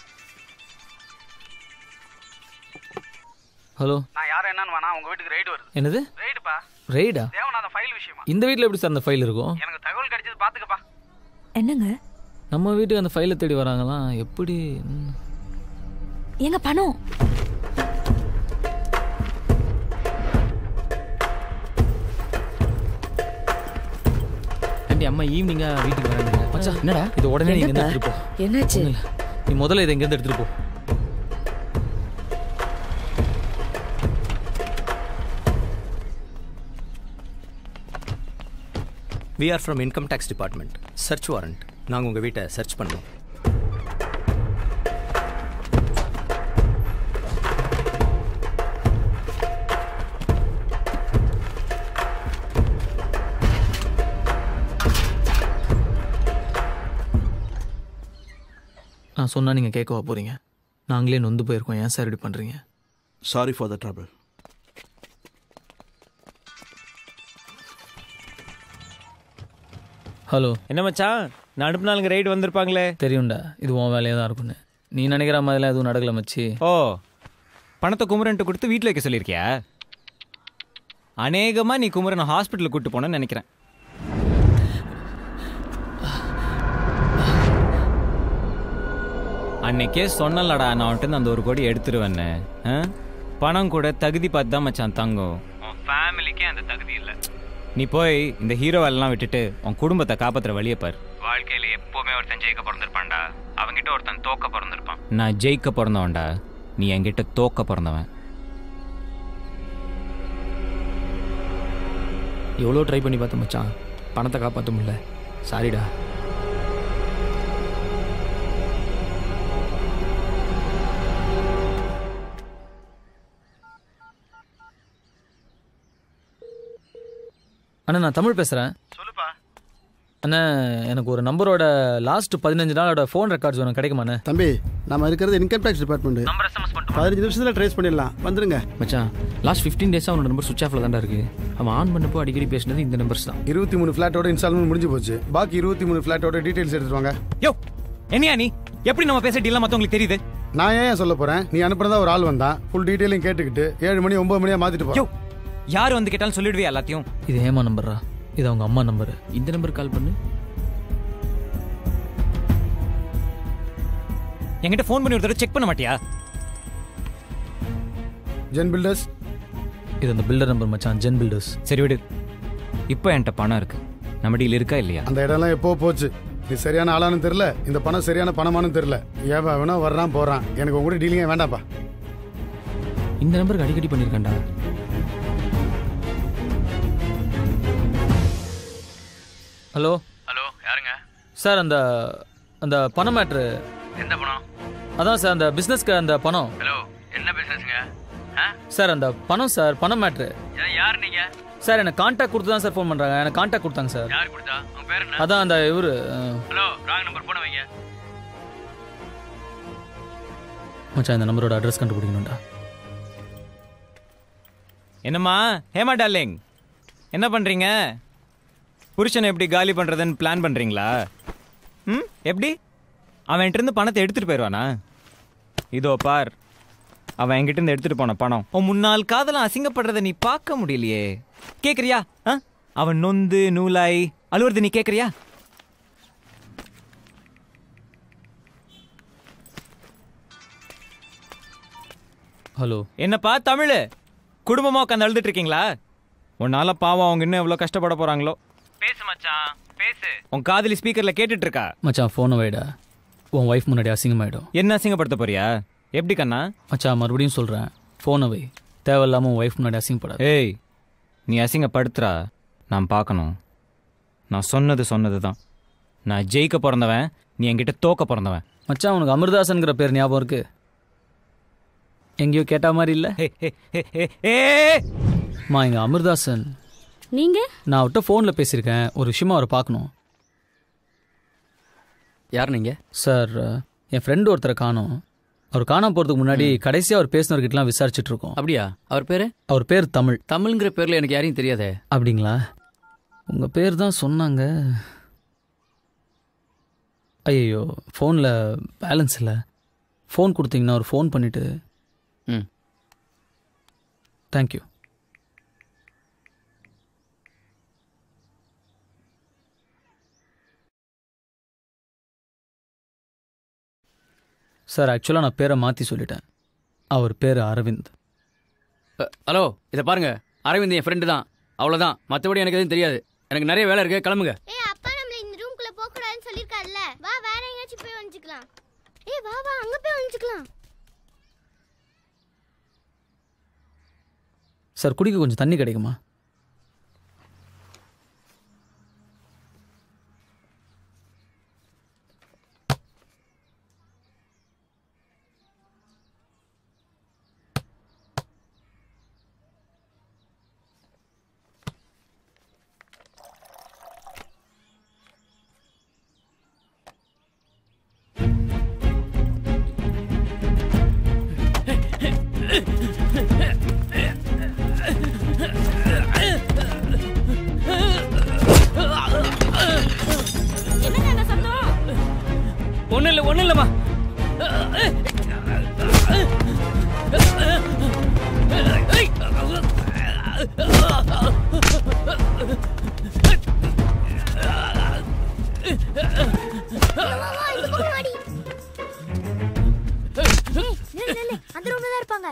ஹலோ, நான் யாரும் என்னன்னு வேணா உங்க வீட்டுக்கு ரைடு வருது. என்னது ரைடுப்பா? ரைடா? தேவனாத ஃபைல் விஷயமா. இந்த வீட்ல எப்படி சார் அந்த ஃபைல் இருக்கும்? எனக்கு தகவல் கிடைச்சது, பாத்துக்கப்பா. என்னங்க நம்ம வீட்டுக்கு அந்த ஃபைலை தேடி வராங்களாம்? எப்படி? எங்க பணம்? ஆண்டி, அம்மா ஈவினிங்கா வீட்டுக்கு வராங்க. மச்சான், என்னடா இது உடனே நீங்க இங்க எடுத்துட்டு போ. என்னாச்சு? நீ முதல்ல இதை இங்க இருந்து எடுத்துட்டு போ. We are from Income Tax Department. Search warrant. நாங்கள் உங்கள் வீட்டை சர்ச் பண்ணோம். நான் சொன்னா நீங்க கேட்கவா போறீங்க? நாங்களே நொந்து போயிருக்கோம். ஏன் சார் இப்படி பண்றீங்க? Sorry for the trouble. Hello, என்ன மச்சான், நான் அனுப்புனாலுங்க ரைடு வந்திருப்பாங்களே. தெரியும்டா, இது உன் வேலையாக தான் இருக்குன்னு. நீ நினைக்கிற மாதிரிலாம் எதுவும் நடக்கல மச்சி. ஓ, பணத்தை குமரன்ட்டு கொடுத்து வீட்டில் வைக்க சொல்லியிருக்கியா? அநேகமாக நீ குமரனை ஹாஸ்பிட்டலுக்கு கூப்பிட்டு போனேன்னு நினைக்கிறேன். அன்னைக்கே சொன்னலடா, நான் வந்துட்டு அந்த ஒரு கோடி எடுத்துருவேன்னு. பணம் கூட தகுதி பார்த்து தான் மச்சான் தங்கும். உன் ஃபேமிலிக்கே அந்த தகுதி இல்லை. நீ போய் இந்த ஹீரோவெல்லாம் விட்டுட்டு உன் குடும்பத்தை காப்பாற்றுற வழியை பார். வாழ்க்கையில் எப்போவுமே ஒருத்தன் ஜெயிக்க பிறந்திருப்பான்டா, அவங்கிட்ட ஒருத்தன் தோக்க பிறந்திருப்பான். நான் ஜெயிக்க பிறந்தவன்டா, நீ என்கிட்ட தோக்க பிறந்தவன். எவ்வளோ ட்ரை பண்ணி பார்த்தேன் மச்சான், பணத்தை காப்பாற்ற முடியல. சாரிடா. அண்ணா, நான் தமிழ் பேசுகிறேன். சொல்லுப்பா. அண்ணா, எனக்கு ஒரு நம்பரோட லாஸ்ட் பதினஞ்சு நாளோட ஃபோன் ரெக்கார்ட்ஸ் வேணும், கிடைக்குமாண்ணே? தம்பி, நம்ம இருக்கிறது income tax department. Number SMS பண்ணிட்டு பதினஞ்சு நிமிஷத்தில் ட்ரேஸ் பண்ணிடலாம். வந்துருங்க மச்சான். லாஸ்ட் ஃபிஃப்டீன் டேஸாக அவனோட நம்பர் சுவிச் ஆஃபில் தான்டா இருக்கு. அவன் ஆன் பண்ணப்போ அடிக்கடி பேசினது இந்த நம்பர்ஸ் தான். இருபத்தி மூணு ஃப்ளாட்டோட இன்ஸ்டால்மெண்ட் முடிஞ்சு போச்சு. பாக்கி இருபத்தி மூணு ஃப்ளாட்டோட டீடைல்ஸ் எடுத்துட்டு வாங்க. யோ, என்னையா நீ? எப்படி நம்ம பேச டீலாம் மற்றவங்களுக்கு தெரியுது? நான் ஏன் சொல்ல போறேன்? நீ அனுப்புறதா ஒரு ஆள் வந்தான், ஃபுல் டீடைலையும் கேட்டுக்கிட்டு ஏழு மணி ஒன்பது மணியா மாத்திட்டு போ. யார் வந்து கேட்டாலும் சொல்லிடுவே எல்லாத்தையும். இது ஏமா நம்பரா? இது அவங்க அம்மா நம்பரு. இந்த நம்பர் கால் பண்ணு. என்கிட்ட ஃபோன் பண்ணி ஒரு தடவை செக் பண்ண மாட்டியா? Zen builders. இது அந்த பில்டர் நம்பர் மச்சான், ஜென் பில்டர்ஸ். சரி விடு. இப்போ என்கிட்ட பணம் இருக்கு, நம்ம டீல் இருக்கா இல்லையா? அந்த இடம்லாம் எப்போ போச்சு. இது சரியான ஆளானு தெரியல, இந்த பணம் சரியான பணமானு தெரியல. ஏன் வேணா வர்றான் போறான், எனக்கு உங்க கூட டீலிங்கே வேண்டாம்ப்பா. இந்த நம்பருக்கு அடிக்கடி பண்ணியிருக்காண்டா. ஹலோ. ஹலோ, யாருங்க சார்? அந்த அந்த பணம் மேட்ரு. எந்த பணம்? அதான் சார், அந்த பிஸ்னஸ்க்கு அந்த பணம். ஹலோ, என்ன பிசினஸ்ங்க? சார், அந்த பணம் சார், பணம் மேட்ரு. யார் நீங்க? சார், எனக்கு கான்டாக்ட் கொடுத்து தான் சார் ஃபோன் பண்ணுறாங்க. எனக்கு கான்டாக்ட் கொடுத்தாங்க சார். யார் கொடுத்தா? உங்க பேர் என்ன? அதான் அந்த இவரு. ஹலோ, ராங் நம்பர் போன வைங்க. மச்சான், இந்த நம்பரோட அட்ரஸ் கண்டுபிடிக்கணும்டா. என்னம்மா ஹேமா டார்லிங், என்ன பண்ணுறீங்க? புருஷனை எப்படி காலி பண்ணுறதுன்னு பிளான் பண்ணுறீங்களா? ம், எப்படி? அவன் இருந்து பணத்தை எடுத்துகிட்டு போயிடுவானா? இதோ பார், அவன் என்கிட்ட இருந்து எடுத்துகிட்டு போன பணம் உன் முன்னாள் காதலாம் அசிங்கப்படுறதை நீ பார்க்க முடியலையே. கேட்குறியா? ஆ, அவன் நொந்து நூலாய் அழுவுறது நீ கேட்குறியா? ஹலோ, என்னப்பா தமிழ் குடும்பமா உட்காந்து அழுதுட்டு இருக்கீங்களா? உன்னால பாவம் அவங்க இன்னும் எவ்வளோ கஷ்டப்பட போறாங்களோ. பேசு மச்சான் பேசு. உன் காதலி ஸ்பீக்கர்ல கேட்டுட்டு இருக்கா. மச்சான் ஃபோனை வைடா, உன் ஒய்ஃப் முன்னாடி அசிங்கமாயிடும். என்ன அசிங்கப்படுத்த போறியா? எப்படி கண்ணா? மச்சான் மறுபடியும் சொல்கிறேன், ஃபோனை வை. தேவையில்லாமல் உன் ஒய்ஃப் முன்னாடி அசிங்கப்படாது. ஏய், நீ அசிங்கப்படுத்துறா நான் பார்க்கணும். நான் சொன்னது சொன்னது தான். நான் ஜெயிக்க பிறந்தவன், நீ என்கிட்ட தோக்க பிறந்தவன். மச்சான் உனக்கு அமிர்தாசன்கிற பேர் ஞாபகம் இருக்கு? எங்கேயோ கேட்ட மாதிரி இல்லை? மா எங்க அமிர்தாசன். நீங்க? நான் அவர்கிட்ட ஃபோனில் பேசியிருக்கேன், ஒரு விஷயமா அவரை பார்க்கணும். யார் நீங்கள்? சார், என் ஃப்ரெண்டு ஒருத்தரை காணோம். அவர் காணாம போகிறதுக்கு முன்னாடி கடைசியாக அவர் பேசினவர்கிட்டலாம் விசாரிச்சுட்டு இருக்கோம். அப்படியா? அவர் பேர்? அவர் பேர் தமிழ். தமிழ்ங்கிற பேரில் எனக்கு யாரையும் தெரியாதே. அப்படிங்களா? உங்கள் பேர் தான் சொன்னாங்க. ஐயோ, ஃபோனில் பேலன்ஸ் இல்லை. ஃபோன் கொடுத்தீங்கன்னா ஒரு ஃபோன் பண்ணிவிட்டு. ம், தேங்க்யூ. சார், ஆக்சுவலாக நான் பேரை மாற்றி சொல்லிட்டேன். அவர் பேர் அரவிந்த். ஹலோ, இதை பாருங்க, அரவிந்த் என் ஃப்ரெண்டு தான், அவ்வளோதான். மற்றபடி எனக்கு எதுவும் தெரியாது. எனக்கு நிறைய வேலை இருக்கு, கிளம்புங்க. ஏ அப்பா நம்மள இந்த ரூம்குள்ள போக கூடாதுன்னு சொல்லிருக்காருல. வா வேற எங்கயாச்சும் போய் ஒளிஞ்சுக்கலாம். ஏ வா வா அங்க போய் ஒளிஞ்சுக்கலாம். சார், குடிக்க கொஞ்சம் தண்ணி கிடைக்குமா? ஒன்றும் இல்லை ஒன்றும் இல்லைம்மா. அந்த ரூம்ல தான் இருப்பாங்க.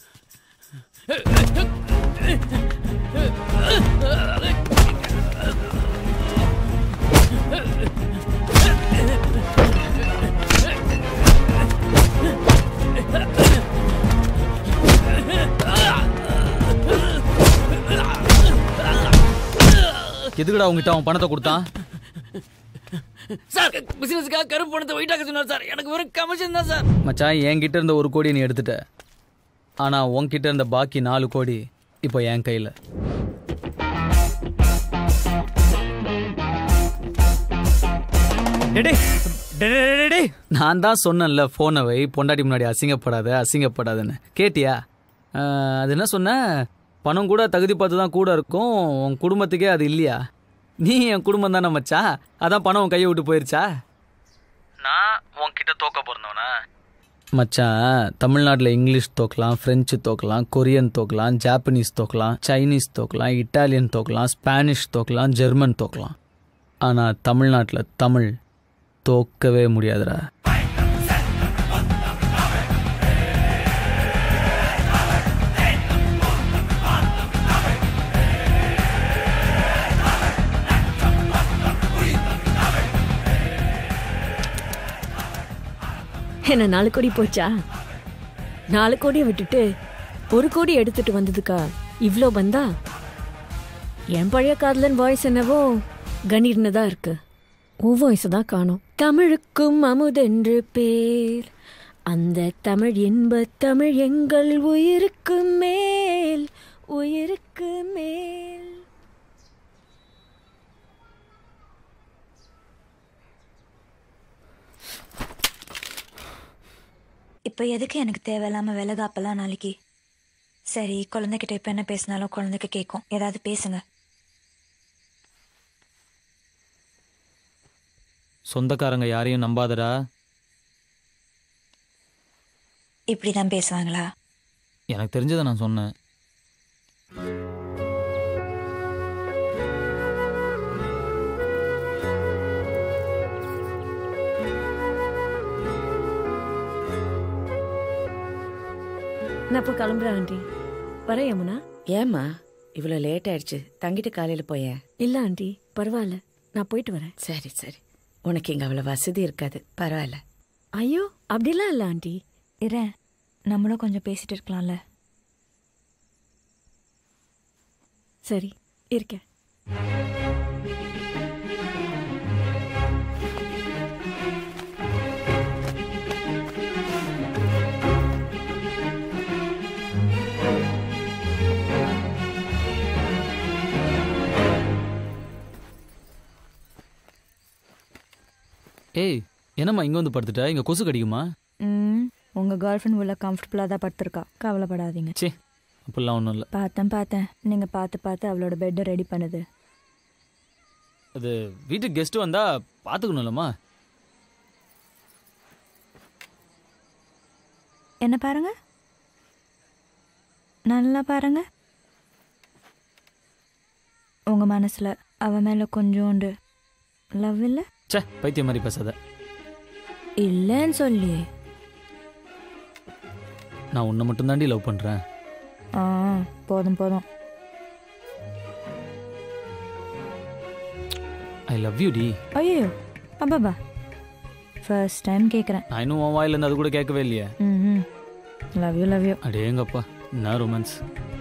எதுக்குடா உங்ககிட்ட அவன் பணத்தை கொடுத்தான்? சார், பிசினஸ்க்காக கருப்பு பணத்தை ஒயிட்டாக்க சொன்னார் சார். எனக்கு வெறும் கமிஷன் தான் சார். மச்சான், என்கிட்ட இருந்த ஒரு கோடி நீ எடுத்துட்ட. ஆனால் உன்கிட்ட இருந்த பாக்கி நாலு கோடி இப்போ என் கையில். நான் தான் சொன்னேன்ல, ஃபோனை வை, பொண்டாட்டி முன்னாடி அசிங்கப்படாத அசிங்கப்படாதுன்னு. கேட்டியா? அது என்ன சொன்ன? பணம் கூட தகுதி பார்த்து தான் கூட இருக்கும், உன் குடும்பத்துக்கே அது இல்லையா? நீ என் குடும்பம் தானே மச்சா, அதான் பணம் உன் கையை விட்டு போயிருச்சா? நான் உன்கிட்ட தோக்க போறேன்னா மச்சான், தமிழ்நாட்டில் இங்கிலீஷ் தோக்கலாம், ஃப்ரெஞ்சு தோக்கலாம், கொரியன் தோக்கலாம், ஜாப்பனீஸ் தோக்கலாம், சைனீஸ் தோக்கலாம், இட்டாலியன் தோக்கலாம், ஸ்பானிஷ் தோக்கலாம், ஜெர்மன் தோக்கலாம். ஆனால் தமிழ்நாட்டில் தமிழ் தோக்கவே முடியாதுடா. என்ன நாலு கோடி போச்சா? நாலு கோடியை விட்டுட்டு ஒரு கோடி எடுத்துட்டு வந்ததுக்கா இவ்வளோ பந்தா? என் பழைய காதலன் வாய்ஸ் என்னவோ கணீர்னு தான் இருக்கு. உன் வாய்ஸ் தான் காணும். தமிழுக்கும் அமுதென்று பேர், அந்த தமிழ் என்ப தமிழ் எங்கள் உயிருக்கு மேல், உயிருக்கு மேல். இப்போ எதுக்கு எனக்கு தேவையில்லாம விலகாப்பெல்லாம் நாளைக்கு? சரி, குழந்தைகிட்ட இப்போ என்ன பேசினாலும் குழந்தைக்கு கேட்கும். ஏதாவது பேசுங்க. சொந்தக்காரங்க யாரையும் நம்பாதடா. இப்படிதான் பேசுவாங்களா? எனக்கு தெரிஞ்சதை நான் சொன்னேன். நான் இப்போ கிளம்புறேன் ஆண்டி. வரேன் யமுனா. ஏம்மா இவ்வளோ லேட் ஆயிடுச்சு? தங்கிட்டு காலையில் போயேன். இல்லை ஆண்டி, பரவாயில்ல, நான் போயிட்டு வரேன். சரி சரி, உனக்கு இங்கே அவ்வளோ வசதி இருக்காது, பரவாயில்ல. ஐயோ அப்படிலாம் இல்லை ஆண்டி. இரேன், நம்மளும் கொஞ்சம் பேசிட்டு இருக்கலாம்ல. சரி இருக்கேன். ஏய், என்னம்மா இங்கே வந்து படுத்துட்டா? இங்கே கொசு கடிக்குமா? ம் உங்கள் கேர்ள் ஃப்ரெண்ட் உள்ள கம்ஃபர்டபுளாக தான் படுத்துருக்கா, கவலைப்படாதீங்க. சே, அப்படிலாம் ஒன்றும் இல்லை. பார்த்தேன் பார்த்தேன், நீங்கள் பார்த்து பார்த்து அவளோட பெட்டை ரெடி பண்ணுது. அது வீட்டுக்கு கெஸ்ட்டு வந்தால் பார்த்துக்கணும்லம்மா. என்ன பாருங்க, நல்லா பாருங்க. உங்கள் மனசில் அவன் மேலே கொஞ்சோண்டு லவ் இல்லை? சே, பைத்தியம் மாதிரி பேசாத. இல்லைன்னு சொல்லி. நான் உன்னை மட்டும்தாண்டி லவ் பண்ணுறேன். ஆ போதும் போதும். ஐ லவ் யூ டி. ஐயோ அப்பாபா, ஃபர்ஸ்ட் டைம் கேட்குறேன். நான் இன்னும் உன் வாயிலேருந்து அது கூட கேட்கவே இல்லையே. ம் லவ் யூ லவ் யூ. அடேங்கப்பா, என்ன ரொமான்ஸ்.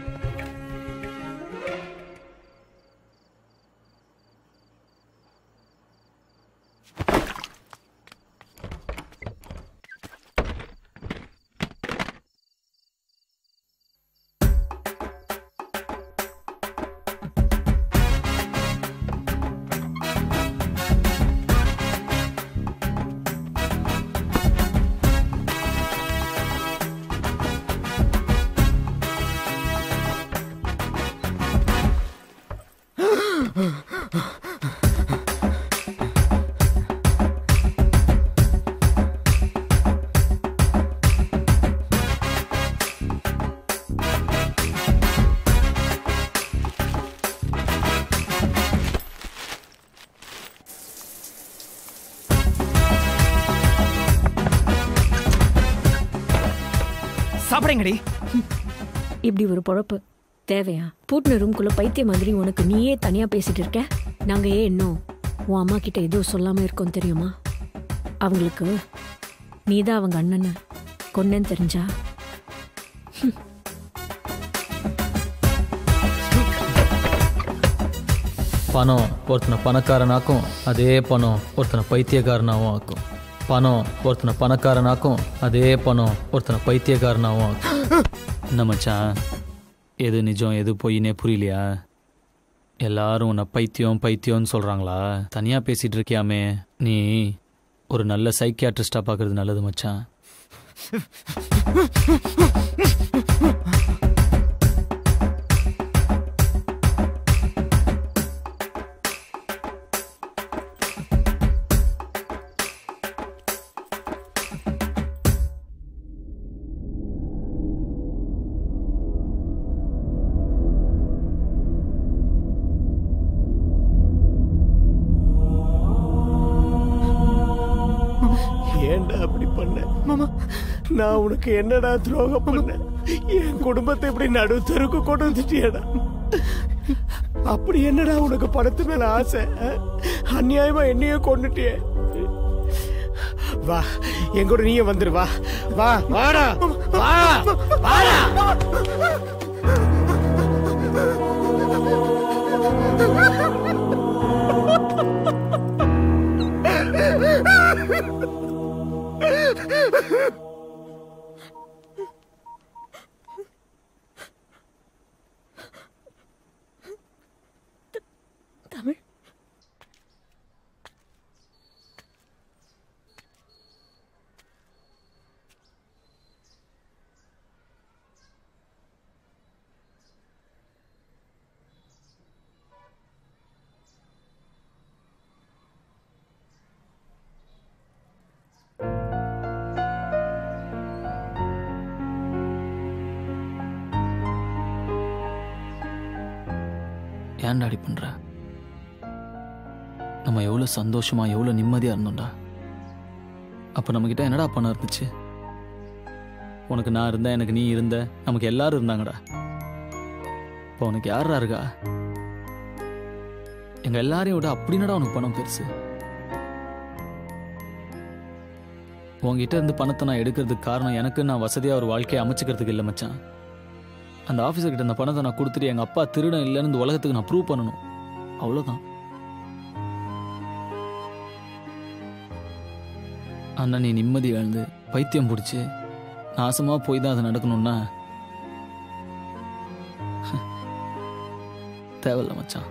சாப்பிடுங்கடி. இப்படி ஒரு பொழப்பு தேவையா? பூட்டின ரூம்குள்ள பைத்திய மாதிரி உனக்கு நீயே தனியா பேசிட்டு இருக்க. நாங்க ஏன் இன்னும் உன் அம்மா கிட்ட எதுவும் சொல்லாம இருக்கோம் தெரியுமா? அவங்களுக்கு நீதான் அவங்க அண்ணனை கொன்னேன்னு தெரிஞ்சா பணம் ஒருத்தனை பணக்காரனாக்கும், அதே பணம் ஒருத்தனை பைத்தியக்காரனாகவும் ஆக்கும். பணம் ஒருத்தனை பணக்காரனாக்கும், அதே பணம் ஒருத்தனை பைத்தியக்காரனாகவும் ஆக்கும். என்ன மச்சான், எது நிஜம் எது பொய்னே புரியலையா? எல்லாரும் உன்னை பைத்தியம் பைத்தியம்னு சொல்கிறாங்களா? தனியாக பேசிகிட்டு இருக்கியாமே, நீ ஒரு நல்ல சைக்கியாட்ரிஸ்டாக பார்க்குறது நல்லது மச்சான். ஏன்டா அப்படி பண்ண மாமா? நான் உனக்கு என்னடா துரோகம் பண்ண? என் குடும்பத்தை இப்படி நடுத்தருக்கு கொண்டு வந்துட்டியடா. அப்படி என்னடா உனக்கு பணத்து மேல ஆசை? அநியாயமா என்னையே கொண்டுட்டிய. வா என் கூட நீயே வந்துரு. வா வா வாடா வா வாடா. தமிழ் ஏன்டா அடி பண்ற? நம்ம எவ்வளோ சந்தோஷமா எவ்வளோ நிம்மதியாக இருந்தோம்டா. அப்போ நம்மக்கிட்ட என்னடா பணம் இருந்துச்சு? உனக்கு நான் இருந்தேன், எனக்கு நீ இருந்த, நமக்கு எல்லாரும் இருந்தாங்கடா. இப்போ உனக்கு யாரா இருக்கா? எங்க எல்லாரையும் விட அப்படின்னடா உனக்கு பணம் பெருசு. உங்ககிட்ட இருந்து பணத்தை நான் எடுக்கிறதுக்கு காரணம் எனக்கு நான் வசதியாக ஒரு வாழ்க்கையை அமைச்சுக்கிறதுக்கு இல்லை மச்சான். அந்த ஆஃபீஸர்கிட்ட இந்த பணத்தை நான் கொடுத்துட்டு எங்கள் அப்பா திருடன் இல்லைன்னு இந்த உலகத்துக்கு நான் ப்ரூவ் பண்ணணும், அவ்வளோதான். அண்ணா நீ நிம்மதி இழந்து பைத்தியம் பிடிச்சி நாசமாக போய் தான் அது நடக்கணும்னா தேவையில்ல மச்சான்.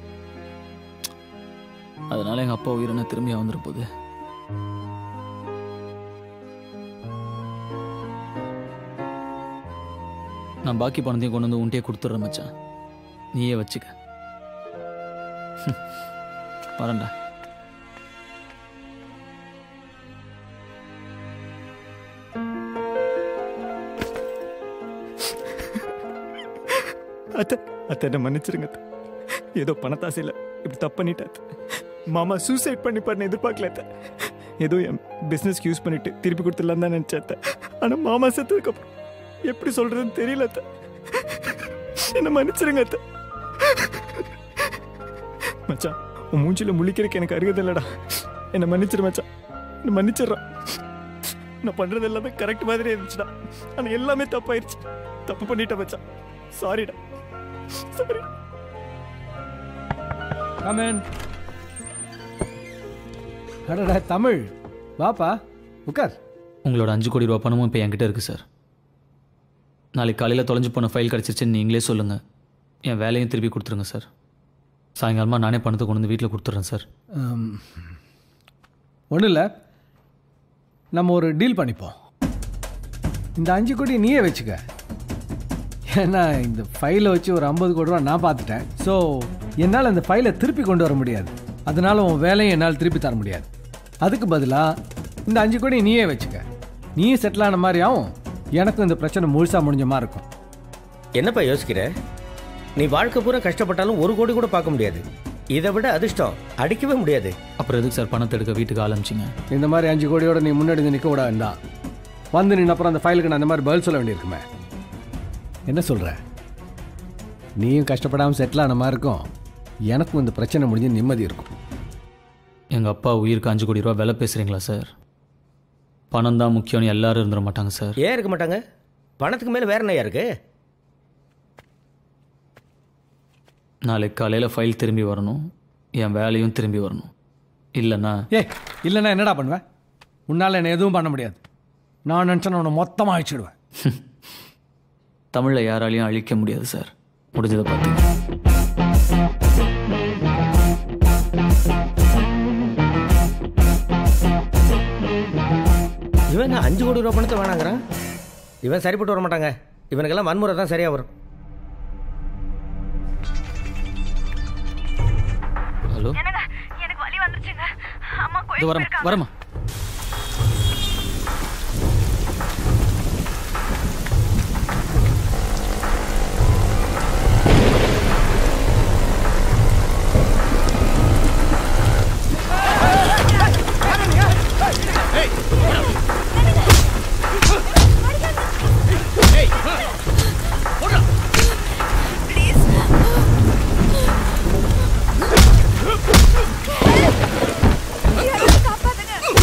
அதனால எங்கள் அப்பா உயிரின திரும்பி வந்துட போகுது. நான் பாக்கி பணத்தையும் கொண்டு வந்து உன்ட்டே கொடுத்துட்றேன் மச்சான், நீயே வச்சுக்க. வரேன்டா. அத்தை அத்தை என்ன மன்னிச்சிருங்க. ஏதோ பணத்தாசையில் இப்படி தப்பு பண்ணிட்டேன். மாமா சூசைட் பண்ணி பண்ண எதிர்பார்க்கல. ஏதோ என் பிஸ்னஸ்க்கு யூஸ் பண்ணிட்டு திருப்பி கொடுத்துடலாம் தான் நினச்சேன். ஆனால் மாமா செத்ததுக்கப்புறம் எப்படி சொல்றதுன்னு தெரியல. என்ன மன்னிச்சிருங்க அத்தை. மச்சான் உன் மூஞ்சில முழிக்கிறதுக்கு எனக்கு அருகது இல்லடா. என்ன மன்னிச்சிரு மச்சான், என்ன மன்னிச்சிடுறான். நான் பண்றது எல்லாமே கரெக்ட் மாதிரி இருந்துச்சுடா, ஆனா எல்லாமே தப்பாயிருச்சு. தப்பு பண்ணிட்டேன் மச்சான், சாரிடா. சாரி. கமன். அடடா தமிழ், வாப்பா உட்கார். உங்களோட அஞ்சு கோடி ரூபா பணமும் இப்போ என்கிட்ட இருக்குது சார். நாளைக்கு காலையில் தொலைஞ்சு போன ஃபைல் கிடச்சிருச்சுன்னு நீங்களே சொல்லுங்கள். என் வேலையும் திருப்பி கொடுத்துருங்க சார். சாயங்காலமாக நானே பணத்தை கொண்டு வந்து வீட்டில் கொடுத்துட்றேன் சார். ஒன்றும் இல்லை, நம்ம ஒரு டீல் பண்ணிப்போம். இந்த அஞ்சு கோடி நீயே வச்சுக்க. ஏன்னா இந்த ஃபைலை வச்சு ஒரு ஐம்பது கோடி ரூபா நான் பார்த்துட்டேன். ஸோ என்னால் அந்த ஃபைலை திருப்பி கொண்டு வர முடியாது. அதனால உன் வேலையை என்னால் திருப்பி தர முடியாது. அதுக்கு பதிலாக இந்த அஞ்சு கோடி நீயே வச்சுக்க. நீயே செட்டில் ஆன மாதிரி ஆகும், எனக்கும் இந்த பிரச்சனை முழுசாக முடிஞ்ச மாதிரி இருக்கும். என்னப்பா யோசிக்கிற? நீ வாழ்க்கை பூரா கஷ்டப்பட்டாலும் ஒரு கோடி கூட பார்க்க முடியாது. இதை விட அதிர்ஷ்டம் அடிக்கவே முடியாது. அப்புறம் எதுக்கு சார் பணத்தை எடுக்க வீட்டுக்கு ஆரம்பிச்சிங்க? இந்த மாதிரி அஞ்சு கோடியோட நீ முன்னாடி நிற்க விட வேண்டாம். வந்து நின்று அப்புறம் அந்த ஃபைலுக்கு நான் அந்த மாதிரி பதில் சொல்ல வேண்டியிருக்குமே. என்ன சொல்கிற? நீயும் கஷ்டப்படாமல் செட்டில் ஆன மாதிரி இருக்கும், எனக்கும் இந்த பிரச்சனை முடிஞ்சு நிம்மதி இருக்கும். எங்கள் அப்பா உயிருக்கு அஞ்சு கோடி ரூபா விலை பேசுகிறீங்களா சார்? பணம் தான் முக்கியம்னு எல்லாரும் இருந்துட மாட்டாங்க சார். ஏன் இருக்க மாட்டாங்க? பணத்துக்கு மேலே வேற என்ன இருக்கு? நாளைக்கு காலையில் ஃபைல் திரும்பி வரணும், என் வேலையும் திரும்பி வரணும். இல்லைண்ணா ஏ இல்லைண்ணா என்னடா பண்ணுவேன்? உன்னால் என்ன எதுவும் பண்ண முடியாது. நான் நினச்சேன் உன்னை மொத்தமாக அழிச்சிடுவேன். தமிழை யாராலையும் அழிக்க முடியாது சார். முடிஞ்சதை பார்த்தீங்க. இவன் அஞ்சு கோடி ரூபா பணத்தை வேணாங்கிறான். இவன் சரிப்பட்டு வர மாட்டாங்க. இவனுக்கெல்லாம் வன்முறை தான் சரியா வரும். ஹலோ, எனக்கு வலி வந்துருச்சுங்க. அம்மா இது கோயிலுக்கு வரமா போயிருக்காங்க. வரமா காப்பாத்துங்க.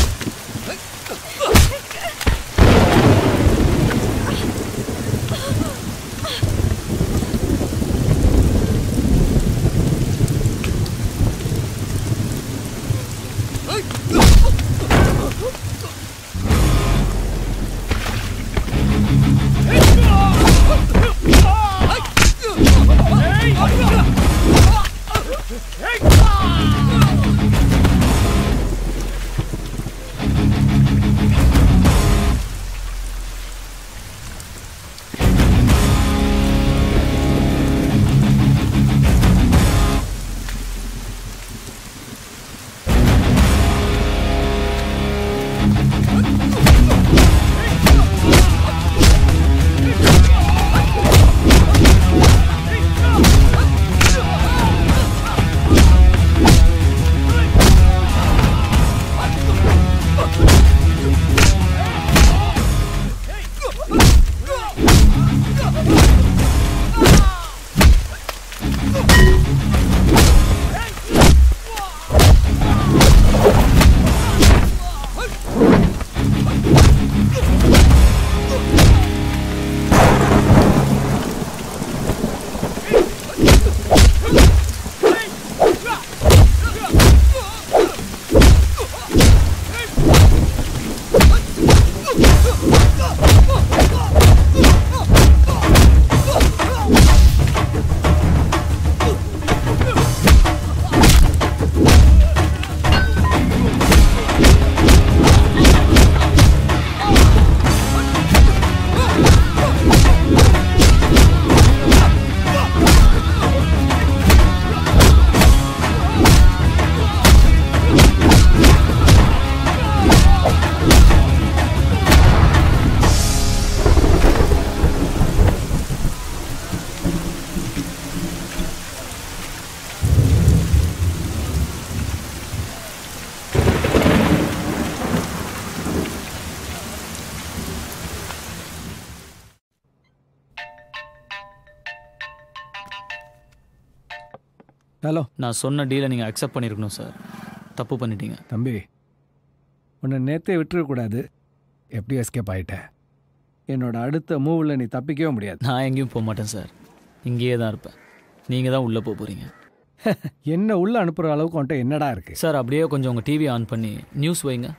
ஹலோ. நான் சொன்ன டீலை நீங்கள் அக்செப்ட் பண்ணியிருக்கணும் சார். தப்பு பண்ணிட்டீங்க தம்பி. உன்னை நேற்றே விட்டுறக்கூடாது. எப்படி எஸ்கேப் ஆகிட்டேன். என்னோட அடுத்த மூவில் நீ தப்பிக்கவே முடியாது. நான் எங்கேயும் போக மாட்டேன் சார். இங்கேயே தான் இருப்பேன். நீங்கள் தான் உள்ளே போக போகிறீங்க. என்ன உள்ளே அனுப்புகிற அளவுக்கு உன்ட்ட என்னடா இருக்குது? சார் அப்படியே கொஞ்சம் உங்கள் டிவி ஆன் பண்ணி நியூஸ் வைங்க.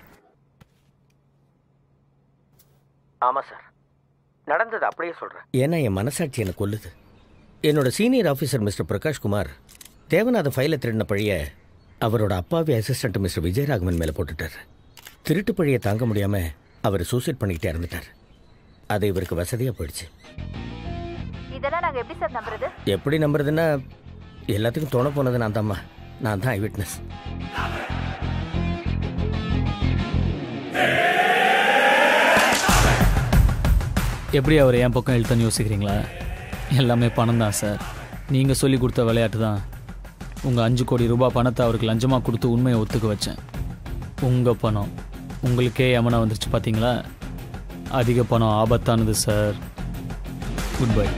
ஆமாம் சார், நடந்தது அப்படியே சொல்கிறேன். ஏன்னா என் மனசாட்சி என்னை கொல்லுது. என்னோட senior officer mister Prakash Kumar தேவநாத ஃபைலை திருடின பழிய அவரோட அப்பாவி அசிஸ்டன்ட் மிஸ்டர் விஜயராகவன் மேலே போட்டுட்டார். திருட்டு பழியை தாங்க முடியாமல் அவர் சூசைட் பண்ணிக்கிட்டே இறந்துட்டார். அது இவருக்கு வசதியாக போயிடுச்சு. இதெல்லாம் நாங்கள் எப்படி சார் நம்புறது? எப்படி நம்புறதுன்னா எல்லாத்துக்கும் தோண போனது நான் தான்மா. நான் தான் ஐ விட்னஸ். எப்படி அவர் என் பக்கம் இழுத்தன்னு யோசிக்கிறீங்களா? எல்லாமே பணம் தான் சார். நீங்கள் சொல்லி கொடுத்த விளையாட்டு தான். உங்கள் அஞ்சு கோடி ரூபாய் பணத்தை அவருக்கு லஞ்சமாக கொடுத்து உண்மையை ஒத்துக்க வச்சேன். உங்கள் பணம் உங்களுக்கே யமனா வந்துருச்சு பார்த்தீங்களா? அதிக பணம் ஆபத்தானது சார். Good bye.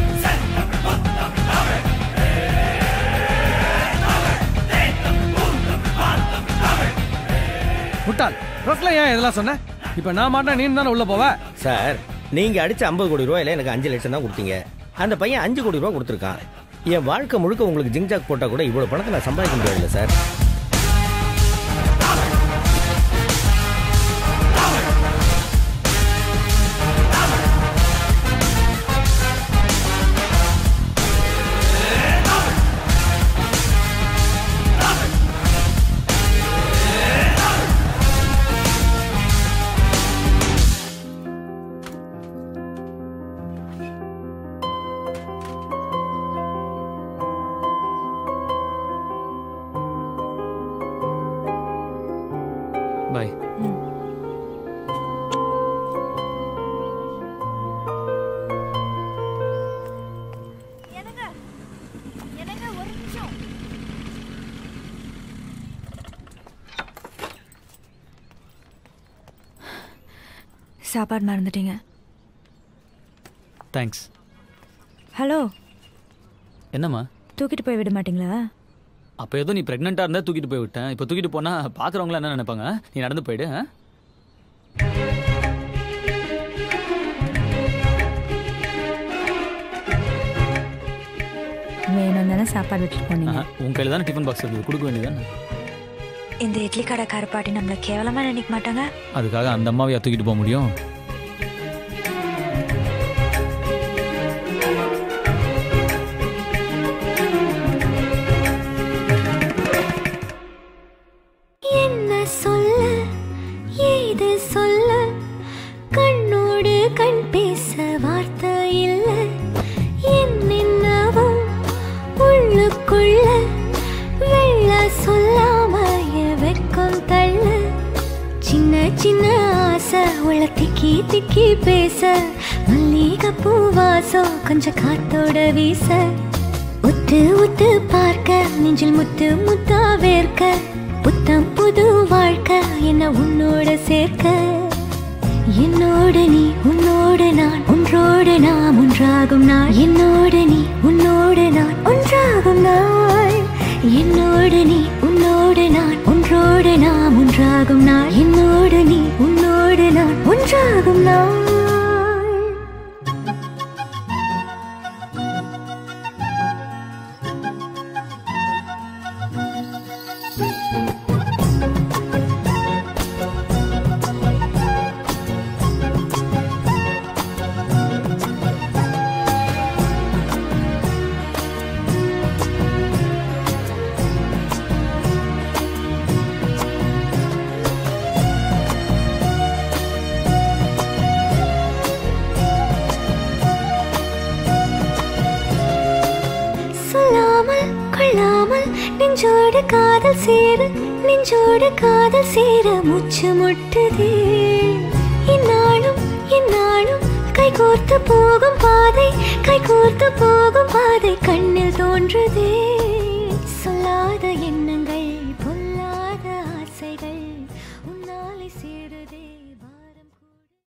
முட்டாள், ப்ரெஸ்ல ஏன் இதெல்லாம் சொன்ன? இப்போ நான் மாட்டேன், நீ தானே உள்ளே போவ. சார், நீங்கள் அடித்த ஐம்பது கோடி ரூபாயில் எனக்கு அஞ்சு லட்சம் தான் கொடுத்தீங்க. அந்த பையன் அஞ்சு கோடி ரூபா கொடுத்துருக்கான். என் வாழ்க்கை முழுக்க உங்களுக்கு ஜிங்ஜாக் போட்டால் கூட இவ்வளோ பணத்தை நான் சம்பாதிக்க முடியாதுல்ல சார். பாய். சாப்பாடு மறந்துட்டீங்க. தேங்க்ஸ். ஹலோ. என்னம்மா? தூக்கிட்டு போய் விட மாட்டீங்களா? அப்போ ஏதோ நீ ப்ரெக்னெண்ட்டாக இருந்தால் தூக்கிட்டு போய் விட்டேன். இப்போ தூக்கிட்டு போனால் பார்க்குறவங்களாம் என்ன நினைப்பாங்க? நீ நடந்து போயிடு. வேணும் தானே சாப்பாடு விட்டுட்டு போனீங்க. உன் கையில் தானே டிஃபன் பாக்ஸ் இருக்குது, கொடுக்க வேண்டியதானே? இந்த இட்லி கடைக்கார பாட்டி நம்மளை கேவலமாக நினைக்க மாட்டாங்க? அதுக்காக அந்த அம்மாவையா தூக்கிட்டு போக முடியும்? என்ன சொல்ல ஏது சொல்ல கண்ணோடு கண் பேச வார்த்தை இல்ல என்னென்னவும் உள்ளுக்குள்ள வெள்ள சொல்லாம வெக்கம் தள்ள சின்ன சின்ன ஆசை உள்ள திக்கி திக்கி பேச மல்லிகை பூவாசம் கொஞ்சம் காத்தோட வீச ஒத்து ஒத்து பார்க்க நெஞ்சில் முத்து முத்தா வேர்க்க புத்தம் புது வாழ்க்கை என்ன உன்னோட சேர்க்க என்னோட நீ உன்னோட நான் ஒன்றோடு நாம் ஒன்றாகும் நாள் என்னோட நீ உன்னோடு நான் ஒன்றாகும் நாள் என்னோட நீ உன்னோடு நான் ஒன்றோடு நாம் ஒன்றாகும் நாள் என்னோட நீ உன்னோடு நான் ஒன்றாகும் நாள். நெஞ்சோடு காதல் சேர நெஞ்சோடு காதல் சேர மூச்சு முட்டுதே இந்நாளும் இந்நாளும் கைகோர்த்து போகும் பாதை கைகோர்த்து போகும் பாதை கண்ணில் தோன்றுதே சொல்லாத என்